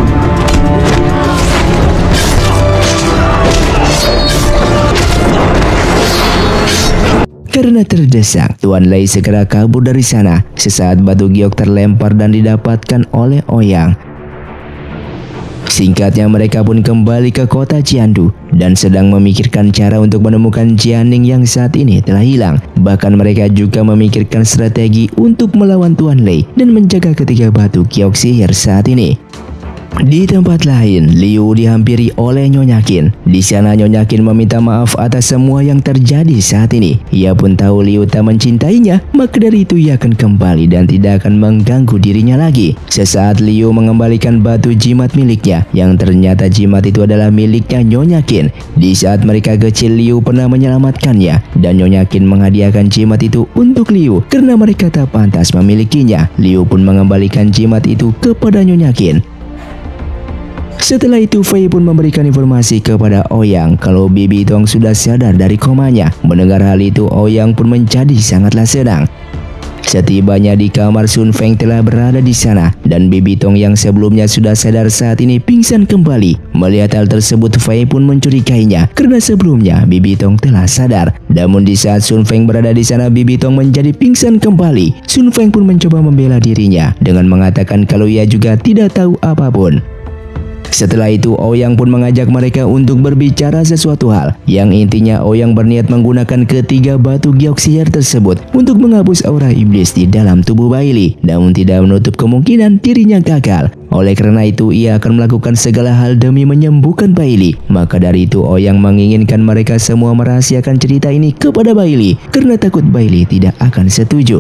Karena terdesak, Tuan Lei segera kabur dari sana. Sesaat batu giok terlempar dan didapatkan oleh Ouyang. Singkatnya mereka pun kembali ke kota Jiandu dan sedang memikirkan cara untuk menemukan Jianing yang saat ini telah hilang. Bahkan mereka juga memikirkan strategi untuk melawan Tuan Lei dan menjaga ketiga batu giok sihir saat ini. Di tempat lain, Liu dihampiri oleh Nyonya Qin. Di sana Nyonya Qin meminta maaf atas semua yang terjadi saat ini. Ia pun tahu Liu tak mencintainya, maka dari itu ia akan kembali dan tidak akan mengganggu dirinya lagi. Sesaat Liu mengembalikan batu jimat miliknya, yang ternyata jimat itu adalah miliknya Nyonya Qin. Di saat mereka kecil, Liu pernah menyelamatkannya, dan Nyonya Qin menghadiahkan jimat itu untuk Liu karena mereka tak pantas memilikinya. Liu pun mengembalikan jimat itu kepada Nyonya Qin. Setelah itu Fei pun memberikan informasi kepada Ouyang kalau Bibi Tong sudah sadar dari komanya. Mendengar hal itu Ouyang pun menjadi sangatlah senang. Setibanya di kamar, Sun Feng telah berada di sana dan Bibi Tong yang sebelumnya sudah sadar saat ini pingsan kembali. Melihat hal tersebut Fei pun mencurigainya karena sebelumnya Bibi Tong telah sadar. Namun di saat Sun Feng berada di sana Bibi Tong menjadi pingsan kembali. Sun Feng pun mencoba membela dirinya dengan mengatakan kalau ia juga tidak tahu apapun. Setelah itu Ouyang pun mengajak mereka untuk berbicara sesuatu hal yang intinya Ouyang berniat menggunakan ketiga batu giok sihir tersebut untuk menghapus aura iblis di dalam tubuh Bailey, namun tidak menutup kemungkinan dirinya gagal. Oleh karena itu ia akan melakukan segala hal demi menyembuhkan Bailey. Maka dari itu Ouyang menginginkan mereka semua merahasiakan cerita ini kepada Bailey karena takut Bailey tidak akan setuju.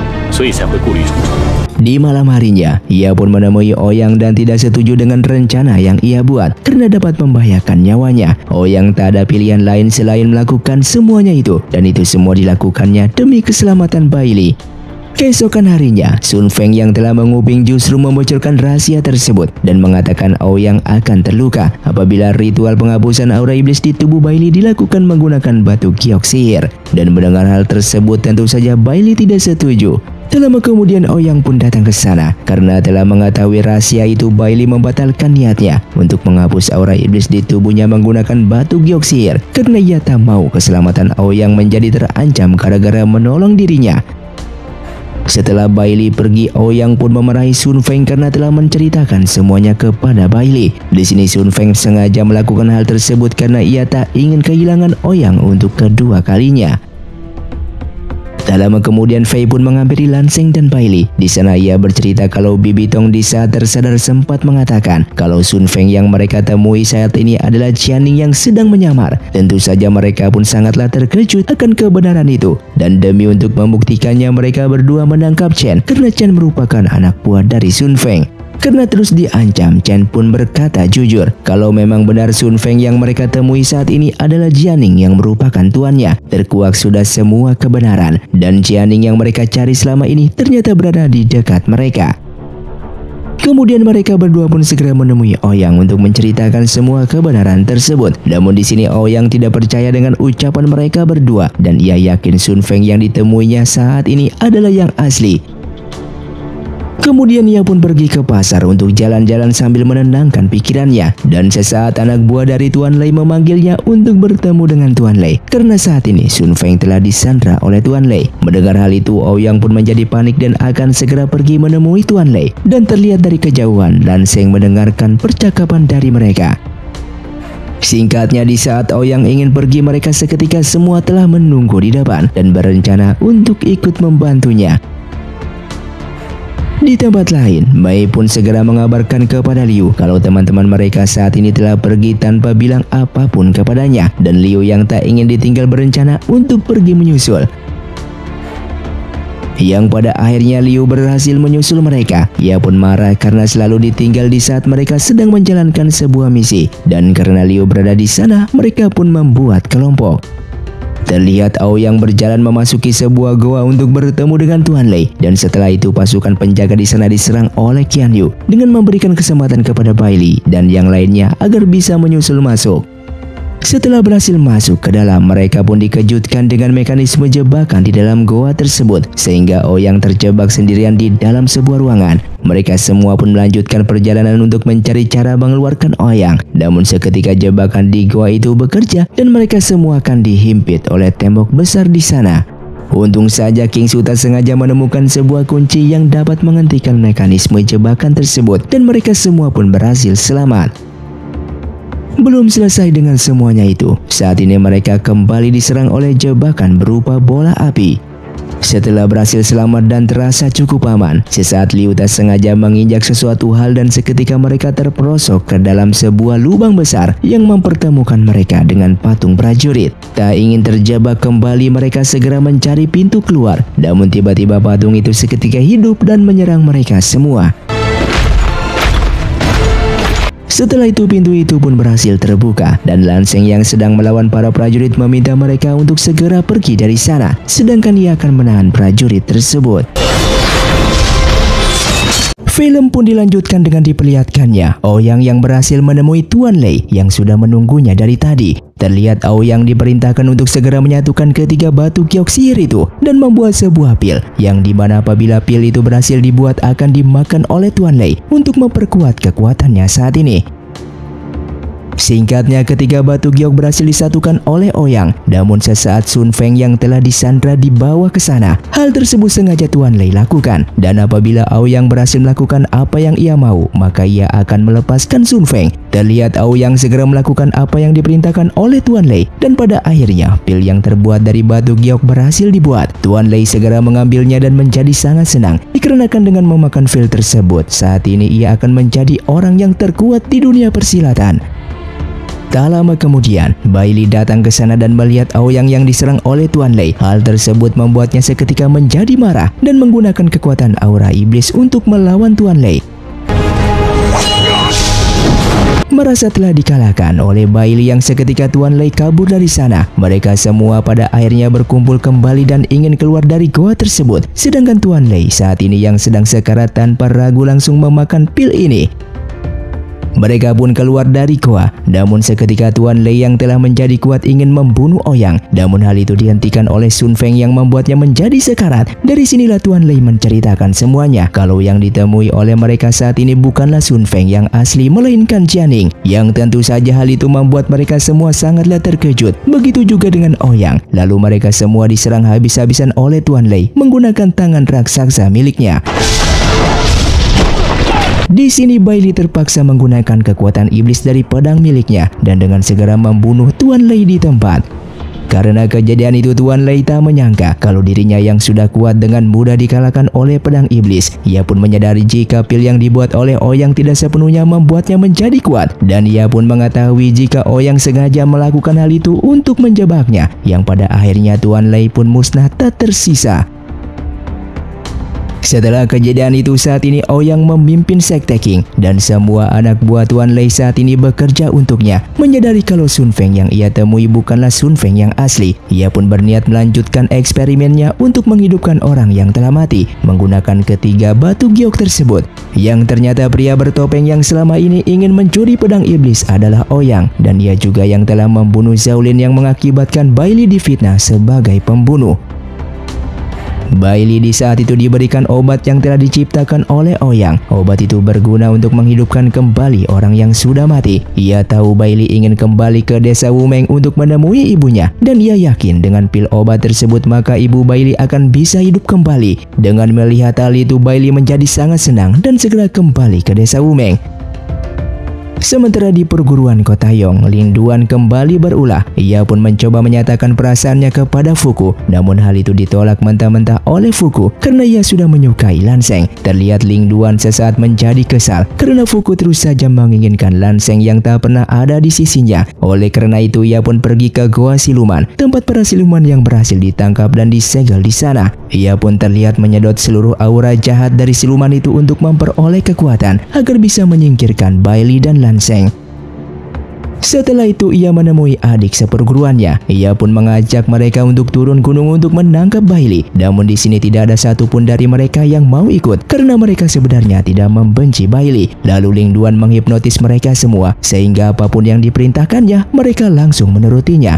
Di malam harinya, ia pun menemui Ouyang dan tidak setuju dengan rencana yang ia buat karena dapat membahayakan nyawanya. Ouyang tak ada pilihan lain selain melakukan semuanya itu, dan itu semua dilakukannya demi keselamatan Bailey. Keesokan harinya, Sun Feng yang telah menguping justru membocorkan rahasia tersebut dan mengatakan Ouyang akan terluka apabila ritual penghapusan aura iblis di tubuh Bailey dilakukan menggunakan batu giok sihir. Dan mendengar hal tersebut tentu saja Bailey tidak setuju. Tak lama kemudian Ouyang pun datang ke sana karena telah mengetahui rahasia itu. Bailey membatalkan niatnya untuk menghapus aura iblis di tubuhnya menggunakan batu giok sihir karena ia tak mau keselamatan Ouyang menjadi terancam gara-gara menolong dirinya. Setelah Bailey pergi, Ouyang pun memarahi Sun Feng karena telah menceritakan semuanya kepada Bailey. Di sini Sun Feng sengaja melakukan hal tersebut karena ia tak ingin kehilangan Ouyang untuk kedua kalinya. Tak lama kemudian Fei pun menghampiri Lanseng dan Bailey. Di sana ia bercerita kalau Bibi Tong di saat tersadar sempat mengatakan kalau Sun Feng yang mereka temui saat ini adalah Jianing yang sedang menyamar. Tentu saja mereka pun sangatlah terkejut akan kebenaran itu. Dan demi untuk membuktikannya mereka berdua menangkap Chen karena Chen merupakan anak buah dari Sun Feng. Karena terus diancam, Chen pun berkata jujur kalau memang benar Sun Feng yang mereka temui saat ini adalah Jianing yang merupakan tuannya. Terkuak sudah semua kebenaran dan Jianing yang mereka cari selama ini ternyata berada di dekat mereka. Kemudian mereka berdua pun segera menemui Ouyang untuk menceritakan semua kebenaran tersebut. Namun di sini Ouyang tidak percaya dengan ucapan mereka berdua dan ia yakin Sun Feng yang ditemuinya saat ini adalah yang asli. Kemudian ia pun pergi ke pasar untuk jalan-jalan sambil menenangkan pikirannya. Dan sesaat anak buah dari Tuan Lei memanggilnya untuk bertemu dengan Tuan Lei karena saat ini Sun Feng telah disandra oleh Tuan Lei. Mendengar hal itu Ouyang pun menjadi panik dan akan segera pergi menemui Tuan Lei. Dan terlihat dari kejauhan Lanseng mendengarkan percakapan dari mereka. Singkatnya di saat Ouyang ingin pergi mereka seketika semua telah menunggu di depan dan berencana untuk ikut membantunya. Di tempat lain, Mei pun segera mengabarkan kepada Liu kalau teman-teman mereka saat ini telah pergi tanpa bilang apapun kepadanya. Dan Liu yang tak ingin ditinggal berencana untuk pergi menyusul. Yang pada akhirnya Liu berhasil menyusul mereka. Ia pun marah karena selalu ditinggal di saat mereka sedang menjalankan sebuah misi. Dan karena Liu berada di sana, mereka pun membuat kelompok. Terlihat Ouyang berjalan memasuki sebuah goa untuk bertemu dengan Tuan Lei. Dan setelah itu pasukan penjaga di sana diserang oleh Qian Yu dengan memberikan kesempatan kepada Bailey dan yang lainnya agar bisa menyusul masuk. Setelah berhasil masuk ke dalam, mereka pun dikejutkan dengan mekanisme jebakan di dalam goa tersebut sehingga Ouyang terjebak sendirian di dalam sebuah ruangan. Mereka semua pun melanjutkan perjalanan untuk mencari cara mengeluarkan Ouyang. Namun seketika jebakan di goa itu bekerja dan mereka semua akan dihimpit oleh tembok besar di sana. Untung saja King Su tak sengaja menemukan sebuah kunci yang dapat menghentikan mekanisme jebakan tersebut dan mereka semua pun berhasil selamat. Belum selesai dengan semuanya itu, saat ini mereka kembali diserang oleh jebakan berupa bola api. Setelah berhasil selamat dan terasa cukup aman, sesaat Liu tak sengaja menginjak sesuatu hal dan seketika mereka terperosok ke dalam sebuah lubang besar yang mempertemukan mereka dengan patung prajurit. Tak ingin terjebak kembali, mereka segera mencari pintu keluar. Namun tiba-tiba patung itu seketika hidup dan menyerang mereka semua. Setelah itu pintu itu pun berhasil terbuka dan Lanseng yang sedang melawan para prajurit meminta mereka untuk segera pergi dari sana, sedangkan ia akan menahan prajurit tersebut. Film pun dilanjutkan dengan diperlihatkannya Ouyang yang berhasil menemui Tuan Lei yang sudah menunggunya dari tadi. Terlihat Ouyang diperintahkan untuk segera menyatukan ketiga batu giok sihir itu dan membuat sebuah pil, yang dimana apabila pil itu berhasil dibuat akan dimakan oleh Tuan Lei untuk memperkuat kekuatannya saat ini. Singkatnya, ketiga batu giok berhasil disatukan oleh Ouyang, namun sesaat Sun Feng yang telah disandra dibawa ke sana. Hal tersebut sengaja Tuan Lei lakukan, dan apabila Ouyang berhasil melakukan apa yang ia mau, maka ia akan melepaskan Sun Feng. Terlihat Ouyang segera melakukan apa yang diperintahkan oleh Tuan Lei, dan pada akhirnya pil yang terbuat dari batu giok berhasil dibuat. Tuan Lei segera mengambilnya dan menjadi sangat senang, dikarenakan dengan memakan pil tersebut, saat ini ia akan menjadi orang yang terkuat di dunia persilatan. Tak lama kemudian, Bai Li datang ke sana dan melihat Ouyang yang diserang oleh Tuan Lei. Hal tersebut membuatnya seketika menjadi marah dan menggunakan kekuatan aura iblis untuk melawan Tuan Lei. Merasa telah dikalahkan oleh Bai Li yang seketika Tuan Lei kabur dari sana, mereka semua pada akhirnya berkumpul kembali dan ingin keluar dari goa tersebut. Sedangkan Tuan Lei saat ini yang sedang sekarat tanpa ragu langsung memakan pil ini. Mereka pun keluar dari goa, namun seketika Tuan Lei yang telah menjadi kuat ingin membunuh Ouyang, namun hal itu dihentikan oleh Sun Feng yang membuatnya menjadi sekarat. Dari sinilah Tuan Lei menceritakan semuanya, kalau yang ditemui oleh mereka saat ini bukanlah Sun Feng yang asli, melainkan Jianing, yang tentu saja hal itu membuat mereka semua sangatlah terkejut. Begitu juga dengan Ouyang. Lalu mereka semua diserang habis-habisan oleh Tuan Lei menggunakan tangan raksasa miliknya. Di sini Bai Li terpaksa menggunakan kekuatan iblis dari pedang miliknya dan dengan segera membunuh Tuan Lei di tempat. Karena kejadian itu, Tuan Lei tak menyangka kalau dirinya yang sudah kuat dengan mudah dikalahkan oleh pedang iblis. Ia pun menyadari jika pil yang dibuat oleh Ouyang tidak sepenuhnya membuatnya menjadi kuat, dan ia pun mengetahui jika Ouyang sengaja melakukan hal itu untuk menjebaknya, yang pada akhirnya Tuan Lei pun musnah tak tersisa. Setelah kejadian itu, saat ini Ouyang memimpin Sekte Qing dan semua anak buah Tuan Lei saat ini bekerja untuknya. Menyadari kalau Sun Feng yang ia temui bukanlah Sun Feng yang asli, ia pun berniat melanjutkan eksperimennya untuk menghidupkan orang yang telah mati menggunakan ketiga batu giok tersebut. Yang ternyata pria bertopeng yang selama ini ingin mencuri pedang iblis adalah Ouyang, dan ia juga yang telah membunuh Xiaolin yang mengakibatkan Bai Li difitnah sebagai pembunuh. Bai Li di saat itu diberikan obat yang telah diciptakan oleh Ouyang. Obat itu berguna untuk menghidupkan kembali orang yang sudah mati. Ia tahu Bai Li ingin kembali ke desa Wumeng untuk menemui ibunya, dan ia yakin dengan pil obat tersebut maka ibu Bai Li akan bisa hidup kembali. Dengan melihat hal itu, Bai Li menjadi sangat senang dan segera kembali ke desa Wumeng. Sementara di perguruan kota Yong, Ling Duan kembali berulah. Ia pun mencoba menyatakan perasaannya kepada Fuku, namun hal itu ditolak mentah-mentah oleh Fuku karena ia sudah menyukai Lan Xang. Terlihat Ling Duan sesaat menjadi kesal karena Fuku terus saja menginginkan Lan Xang yang tak pernah ada di sisinya. Oleh karena itu, ia pun pergi ke Goa Siluman, tempat para siluman yang berhasil ditangkap dan disegel di sana. Ia pun terlihat menyedot seluruh aura jahat dari siluman itu untuk memperoleh kekuatan agar bisa menyingkirkan Bai Li dan Lan Xang. Setelah itu ia menemui adik seperguruannya. Ia pun mengajak mereka untuk turun gunung untuk menangkap Bai Li. Namun di sini tidak ada satupun dari mereka yang mau ikut karena mereka sebenarnya tidak membenci Bai Li. Lalu Ling Duan menghipnotis mereka semua sehingga apapun yang diperintahkannya mereka langsung menurutinya.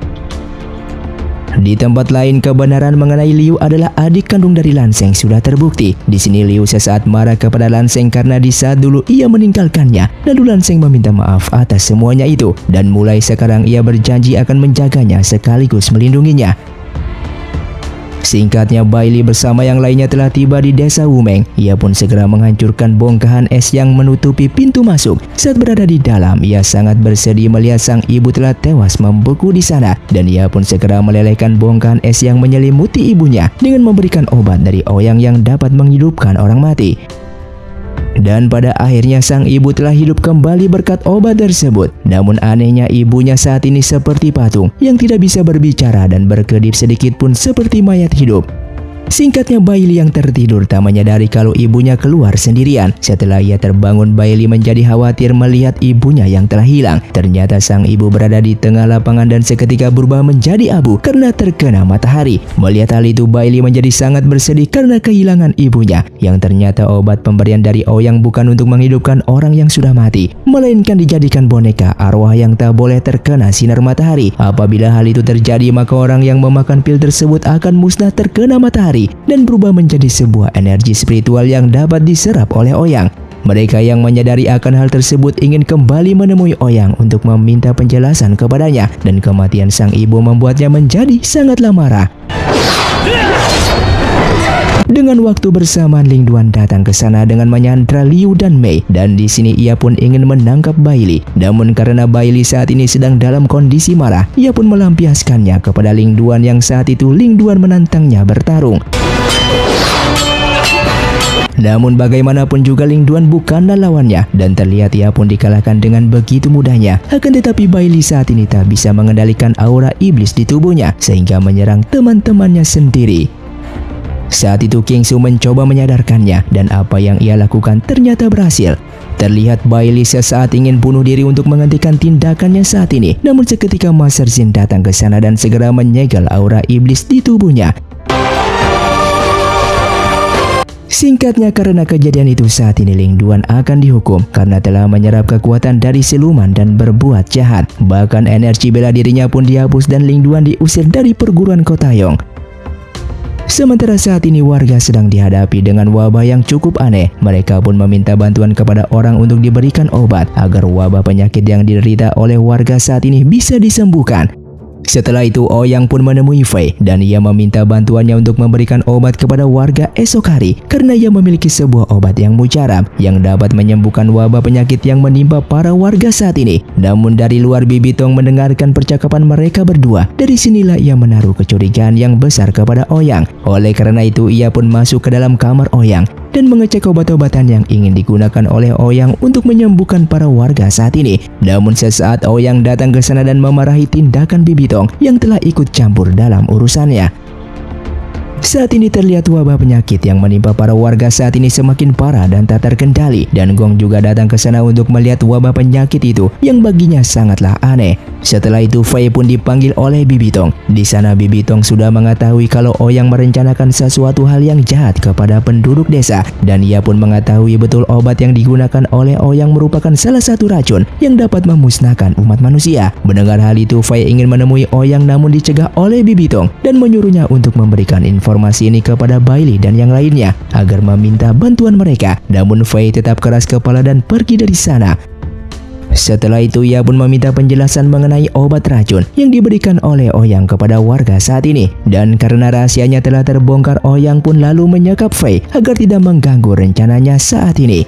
Di tempat lain, kebenaran mengenai Liu adalah adik kandung dari Lan Xang sudah terbukti. Di sini Liu sesaat marah kepada Lan Xang karena di saat dulu ia meninggalkannya. Lalu Lan Xang meminta maaf atas semuanya itu, dan mulai sekarang ia berjanji akan menjaganya sekaligus melindunginya. Singkatnya, Bai Li bersama yang lainnya telah tiba di desa Wumeng. Ia pun segera menghancurkan bongkahan es yang menutupi pintu masuk. Saat berada di dalam, ia sangat bersedih melihat sang ibu telah tewas membeku di sana, dan ia pun segera melelehkan bongkahan es yang menyelimuti ibunya dengan memberikan obat dari Ouyang yang dapat menghidupkan orang mati. Dan pada akhirnya sang ibu telah hidup kembali berkat obat tersebut. Namun anehnya ibunya saat ini seperti patung yang tidak bisa berbicara dan berkedip sedikit pun seperti mayat hidup. Singkatnya, Bailey yang tertidur tak menyadari kalau ibunya keluar sendirian. Setelah ia terbangun, Bailey menjadi khawatir melihat ibunya yang telah hilang. Ternyata sang ibu berada di tengah lapangan dan seketika berubah menjadi abu karena terkena matahari. Melihat hal itu, Bailey menjadi sangat bersedih karena kehilangan ibunya, yang ternyata obat pemberian dari Ouyang bukan untuk menghidupkan orang yang sudah mati, melainkan dijadikan boneka arwah yang tak boleh terkena sinar matahari. Apabila hal itu terjadi, maka orang yang memakan pil tersebut akan musnah terkena matahari dan berubah menjadi sebuah energi spiritual yang dapat diserap oleh Ouyang. Mereka yang menyadari akan hal tersebut ingin kembali menemui Ouyang untuk meminta penjelasan kepadanya, dan kematian sang ibu membuatnya menjadi sangatlah marah. Dengan waktu bersamaan, Ling Duan datang ke sana dengan menyandra Liu dan Mei, dan di sini ia pun ingin menangkap Bailey. Namun karena Bailey saat ini sedang dalam kondisi marah, ia pun melampiaskannya kepada Ling Duan yang saat itu Ling Duan menantangnya bertarung. Namun bagaimanapun juga Ling Duan bukanlah lawannya, dan terlihat ia pun dikalahkan dengan begitu mudahnya. Akan tetapi Bailey saat ini tak bisa mengendalikan aura iblis di tubuhnya sehingga menyerang teman-temannya sendiri. Saat itu King Su mencoba menyadarkannya, dan apa yang ia lakukan ternyata berhasil. Terlihat Bailey sesaat ingin bunuh diri untuk menghentikan tindakannya saat ini. Namun seketika Master Jin datang ke sana dan segera menyegel aura iblis di tubuhnya. Singkatnya, karena kejadian itu saat ini Ling Duan akan dihukum karena telah menyerap kekuatan dari siluman dan berbuat jahat. Bahkan energi bela dirinya pun dihapus dan Ling Duan diusir dari perguruan Kotayong. Sementara saat ini warga sedang dihadapi dengan wabah yang cukup aneh. Mereka pun meminta bantuan kepada orang untuk diberikan obat agar wabah penyakit yang diderita oleh warga saat ini bisa disembuhkan. Setelah itu Ouyang pun menemui Fei dan ia meminta bantuannya untuk memberikan obat kepada warga esok hari karena ia memiliki sebuah obat yang mujarab yang dapat menyembuhkan wabah penyakit yang menimpa para warga saat ini. Namun dari luar, Bibi Tong mendengarkan percakapan mereka berdua. Dari sinilah ia menaruh kecurigaan yang besar kepada Ouyang. Oleh karena itu ia pun masuk ke dalam kamar Ouyang dan mengecek obat-obatan yang ingin digunakan oleh Ouyang untuk menyembuhkan para warga saat ini. Namun sesaat Ouyang datang ke sana dan memarahi tindakan Bibi Tong yang telah ikut campur dalam urusannya. Saat ini terlihat wabah penyakit yang menimpa para warga saat ini semakin parah dan tak terkendali, dan Gong juga datang ke sana untuk melihat wabah penyakit itu yang baginya sangatlah aneh. Setelah itu Fei pun dipanggil oleh Bibi Tong. Di sana Bibi Tong sudah mengetahui kalau Ouyang merencanakan sesuatu hal yang jahat kepada penduduk desa, dan ia pun mengetahui betul obat yang digunakan oleh Ouyang merupakan salah satu racun yang dapat memusnahkan umat manusia. Mendengar hal itu, Fei ingin menemui Ouyang namun dicegah oleh Bibi Tong dan menyuruhnya untuk memberikan informasi ini kepada Bailey dan yang lainnya agar meminta bantuan mereka. Namun Fei tetap keras kepala dan pergi dari sana. Setelah itu ia pun meminta penjelasan mengenai obat racun yang diberikan oleh Ouyang kepada warga saat ini. Dan karena rahasianya telah terbongkar, Ouyang pun lalu menyekap Fei agar tidak mengganggu rencananya saat ini.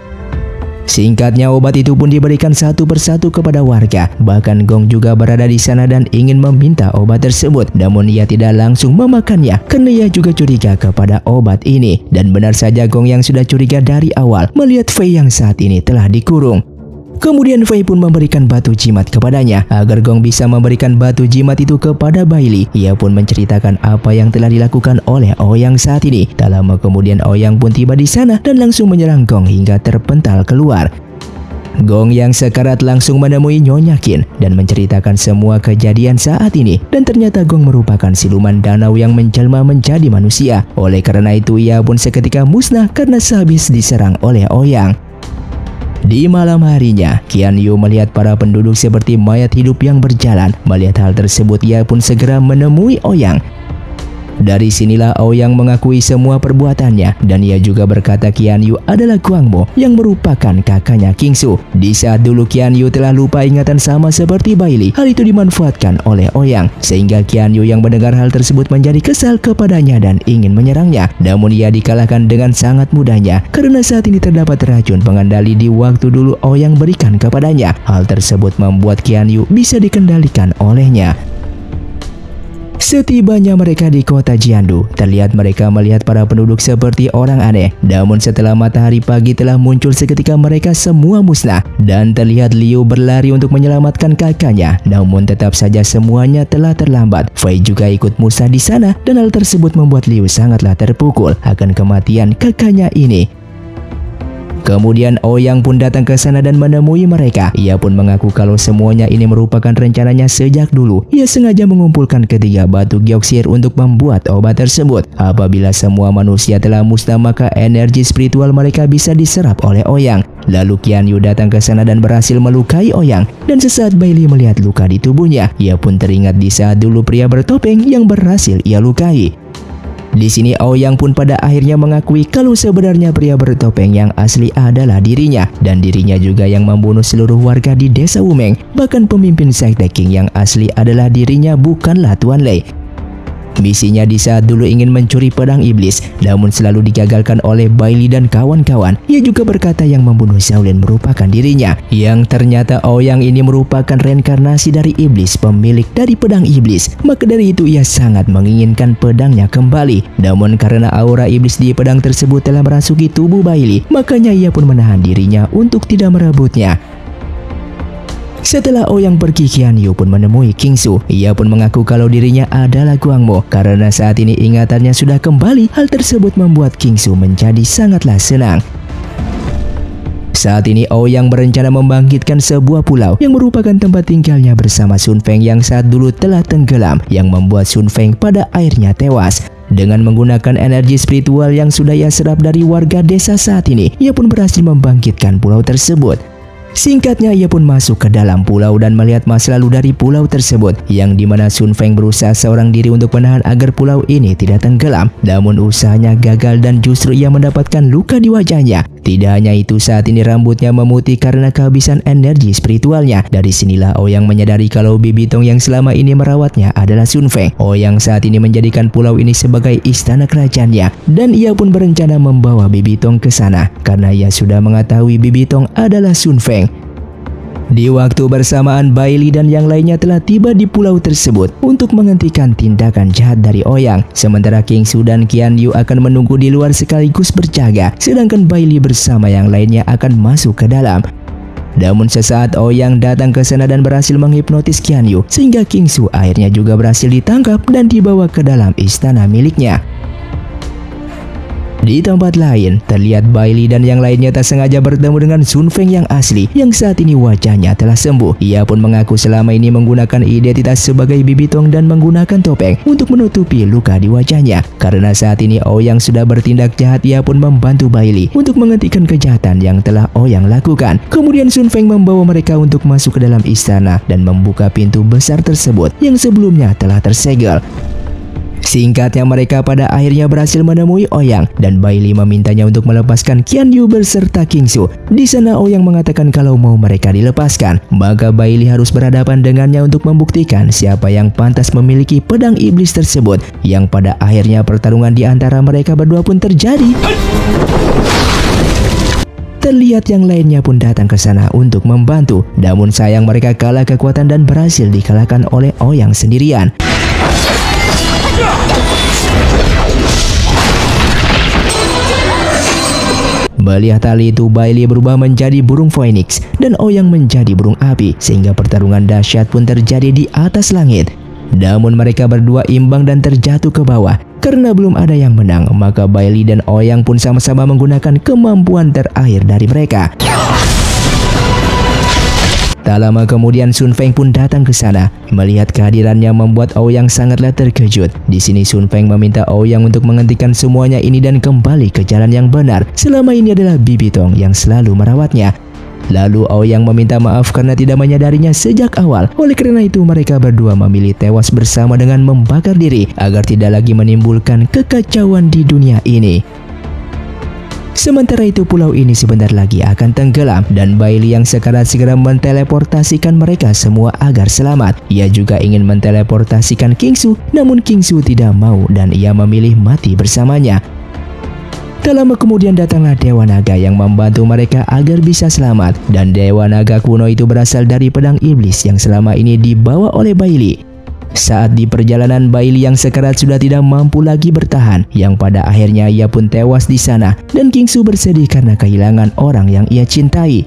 Singkatnya, obat itu pun diberikan satu persatu kepada warga. Bahkan Gong juga berada di sana dan ingin meminta obat tersebut. Namun ia tidak langsung memakannya karena ia juga curiga kepada obat ini. Dan benar saja Gong yang sudah curiga dari awal melihat Fei yang saat ini telah dikurung. Kemudian Fei pun memberikan batu jimat kepadanya agar Gong bisa memberikan batu jimat itu kepada Bailey. Ia pun menceritakan apa yang telah dilakukan oleh Ouyang saat ini. Tak lama kemudian Ouyang pun tiba di sana dan langsung menyerang Gong hingga terpental keluar. Gong yang sekarat langsung menemui Nyonya Qin dan menceritakan semua kejadian saat ini. Dan ternyata Gong merupakan siluman danau yang menjelma menjadi manusia. Oleh karena itu ia pun seketika musnah karena sehabis diserang oleh Ouyang. Di malam harinya, Qian Yu melihat para penduduk seperti mayat hidup yang berjalan. Melihat hal tersebut, ia pun segera menemui Ouyang. Dari sinilah Ouyang mengakui semua perbuatannya, dan ia juga berkata Qian Yu adalah Guangmo yang merupakan kakaknya King Su. Di saat dulu Qian Yu telah lupa ingatan sama seperti Bailey, hal itu dimanfaatkan oleh Ouyang sehingga Qian Yu yang mendengar hal tersebut menjadi kesal kepadanya dan ingin menyerangnya. Namun ia dikalahkan dengan sangat mudahnya karena saat ini terdapat racun pengendali di waktu dulu Ouyang berikan kepadanya. Hal tersebut membuat Qian Yu bisa dikendalikan olehnya. Setibanya mereka di kota Jiandu, terlihat mereka melihat para penduduk seperti orang aneh. Namun setelah matahari pagi telah muncul, seketika mereka semua musnah. Dan terlihat Liu berlari untuk menyelamatkan kakaknya. Namun tetap saja semuanya telah terlambat. Fei juga ikut musnah di sana, dan hal tersebut membuat Liu sangatlah terpukul akan kematian kakaknya ini. Kemudian Ouyang pun datang ke sana dan menemui mereka. Ia pun mengaku kalau semuanya ini merupakan rencananya sejak dulu. Ia sengaja mengumpulkan ketiga batu Gyeoksir untuk membuat obat tersebut. Apabila semua manusia telah musnah, maka energi spiritual mereka bisa diserap oleh Ouyang. Lalu Qian Yu datang ke sana dan berhasil melukai Ouyang. Dan sesaat Bailey melihat luka di tubuhnya, ia pun teringat di saat dulu pria bertopeng yang berhasil ia lukai. Di sini Ouyang pun pada akhirnya mengakui kalau sebenarnya pria bertopeng yang asli adalah dirinya, dan dirinya juga yang membunuh seluruh warga di desa Wumeng. Bahkan pemimpin sekte King yang asli adalah dirinya, bukanlah Tuan Lei. Misinya di saat dulu ingin mencuri pedang iblis, namun selalu digagalkan oleh Bailey dan kawan-kawan. Ia juga berkata yang membunuh Shaolin merupakan dirinya, yang ternyata Ouyang ini merupakan reinkarnasi dari iblis, pemilik dari pedang iblis. Maka dari itu ia sangat menginginkan pedangnya kembali. Namun karena aura iblis di pedang tersebut telah merasuki tubuh Bailey, makanya ia pun menahan dirinya untuk tidak merebutnya. Setelah Ouyang pergi, Qian Yu pun menemui King Su. Ia pun mengaku kalau dirinya adalah Guang Mo. Karena saat ini ingatannya sudah kembali, hal tersebut membuat King Su menjadi sangatlah senang. Saat ini Ouyang berencana membangkitkan sebuah pulau yang merupakan tempat tinggalnya bersama Sun Feng yang saat dulu telah tenggelam, yang membuat Sun Feng pada akhirnya tewas. Dengan menggunakan energi spiritual yang sudah ia serap dari warga desa saat ini, ia pun berhasil membangkitkan pulau tersebut. Singkatnya, ia pun masuk ke dalam pulau dan melihat masa lalu dari pulau tersebut, yang dimana Sun Feng berusaha seorang diri untuk menahan agar pulau ini tidak tenggelam. Namun usahanya gagal dan justru ia mendapatkan luka di wajahnya. Tidak hanya itu, saat ini rambutnya memutih karena kehabisan energi spiritualnya. Dari sinilah Ouyang menyadari kalau Bibi Tong yang selama ini merawatnya adalah Sun Feng. Ouyang saat ini menjadikan pulau ini sebagai istana kerajaannya, dan ia pun berencana membawa Bibi Tong ke sana karena ia sudah mengetahui Bibi Tong adalah Sun Feng. Di waktu bersamaan, Bailey dan yang lainnya telah tiba di pulau tersebut untuk menghentikan tindakan jahat dari Ouyang. Sementara King Su dan Qian Yu akan menunggu di luar sekaligus berjaga, sedangkan Bailey bersama yang lainnya akan masuk ke dalam. Namun sesaat Ouyang datang ke sana dan berhasil menghipnotis Qian Yu, sehingga King Su akhirnya juga berhasil ditangkap dan dibawa ke dalam istana miliknya. Di tempat lain, terlihat Bailey dan yang lainnya tak sengaja bertemu dengan Sun Feng yang asli, yang saat ini wajahnya telah sembuh. Ia pun mengaku selama ini menggunakan identitas sebagai Bibi Tong dan menggunakan topeng untuk menutupi luka di wajahnya. Karena saat ini Ouyang sudah bertindak jahat, ia pun membantu Bailey untuk menghentikan kejahatan yang telah Ouyang lakukan. Kemudian Sun Feng membawa mereka untuk masuk ke dalam istana dan membuka pintu besar tersebut yang sebelumnya telah tersegel. Singkatnya, mereka pada akhirnya berhasil menemui Ouyang dan Bailey memintanya untuk melepaskan Qian Yu beserta King Su. Di sana Ouyang mengatakan kalau mau mereka dilepaskan, maka Bailey harus berhadapan dengannya untuk membuktikan siapa yang pantas memiliki pedang iblis tersebut. Yang pada akhirnya pertarungan di antara mereka berdua pun terjadi. Terlihat yang lainnya pun datang ke sana untuk membantu, namun sayang mereka kalah kekuatan dan berhasil dikalahkan oleh Ouyang sendirian. Melihat tali itu, Bailey berubah menjadi burung phoenix dan Ouyang menjadi burung api, sehingga pertarungan dahsyat pun terjadi di atas langit. Namun mereka berdua imbang dan terjatuh ke bawah. Karena belum ada yang menang, maka Bailey dan Ouyang pun sama-sama menggunakan kemampuan terakhir dari mereka. Tak lama kemudian Sun Feng pun datang ke sana. Melihat kehadirannya membuat Ouyang sangatlah terkejut. Di sini Sun Feng meminta Ouyang untuk menghentikan semuanya ini dan kembali ke jalan yang benar. Selama ini adalah Bibi Tong yang selalu merawatnya. Lalu Ouyang meminta maaf karena tidak menyadarinya sejak awal. Oleh karena itu mereka berdua memilih tewas bersama dengan membakar diri agar tidak lagi menimbulkan kekacauan di dunia ini. Sementara itu pulau ini sebentar lagi akan tenggelam dan Bailey yang sekarang segera menteleportasikan mereka semua agar selamat. Ia juga ingin menteleportasikan King Su, namun King Su tidak mau dan ia memilih mati bersamanya. Tak lama kemudian datanglah Dewa Naga yang membantu mereka agar bisa selamat, dan Dewa Naga kuno itu berasal dari pedang iblis yang selama ini dibawa oleh Bailey. Saat di perjalanan, Bailey yang sekarat sudah tidak mampu lagi bertahan, yang pada akhirnya ia pun tewas di sana, dan Kingsu bersedih karena kehilangan orang yang ia cintai.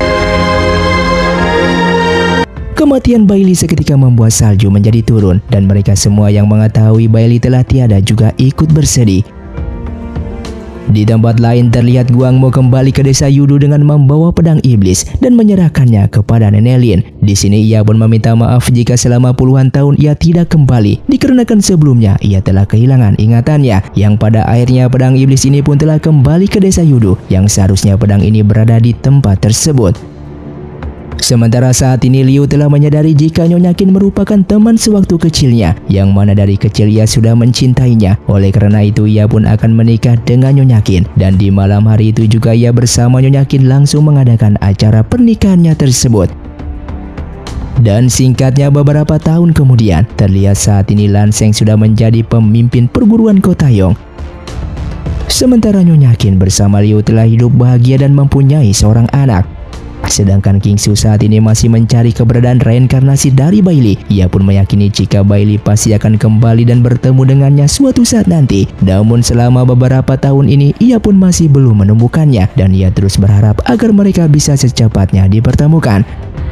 Kematian Bailey seketika membuat salju menjadi turun, dan mereka semua yang mengetahui Bailey telah tiada juga ikut bersedih. Di tempat lain terlihat Guangmo kembali ke desa Yudu dengan membawa pedang iblis dan menyerahkannya kepada Nenek Lin. Di sini ia pun meminta maaf jika selama puluhan tahun ia tidak kembali, dikarenakan sebelumnya ia telah kehilangan ingatannya, yang pada akhirnya pedang iblis ini pun telah kembali ke desa Yudu, yang seharusnya pedang ini berada di tempat tersebut. Sementara saat ini Liu telah menyadari jika Nyonya Qin merupakan teman sewaktu kecilnya, yang mana dari kecil ia sudah mencintainya. Oleh karena itu ia pun akan menikah dengan Nyonya Qin, dan di malam hari itu juga ia bersama Nyonya Qin langsung mengadakan acara pernikahannya tersebut. Dan singkatnya beberapa tahun kemudian, terlihat saat ini Lan Sheng sudah menjadi pemimpin perguruan Kotayong. Sementara Nyonya Qin bersama Liu telah hidup bahagia dan mempunyai seorang anak. Sedangkan Kingsu saat ini masih mencari keberadaan reinkarnasi dari Bailey. Ia pun meyakini jika Bailey pasti akan kembali dan bertemu dengannya suatu saat nanti. Namun selama beberapa tahun ini ia pun masih belum menemukannya, dan ia terus berharap agar mereka bisa secepatnya dipertemukan.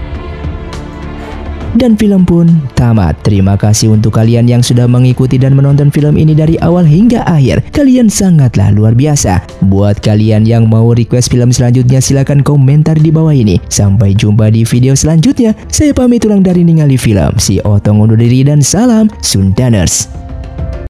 Dan film pun tamat. Terima kasih untuk kalian yang sudah mengikuti dan menonton film ini dari awal hingga akhir. Kalian sangatlah luar biasa. Buat kalian yang mau request film selanjutnya, silahkan komentar di bawah ini. Sampai jumpa di video selanjutnya. Saya pamit ulang dari Ningali Film. Si Otong undur diri dan salam Sundaners.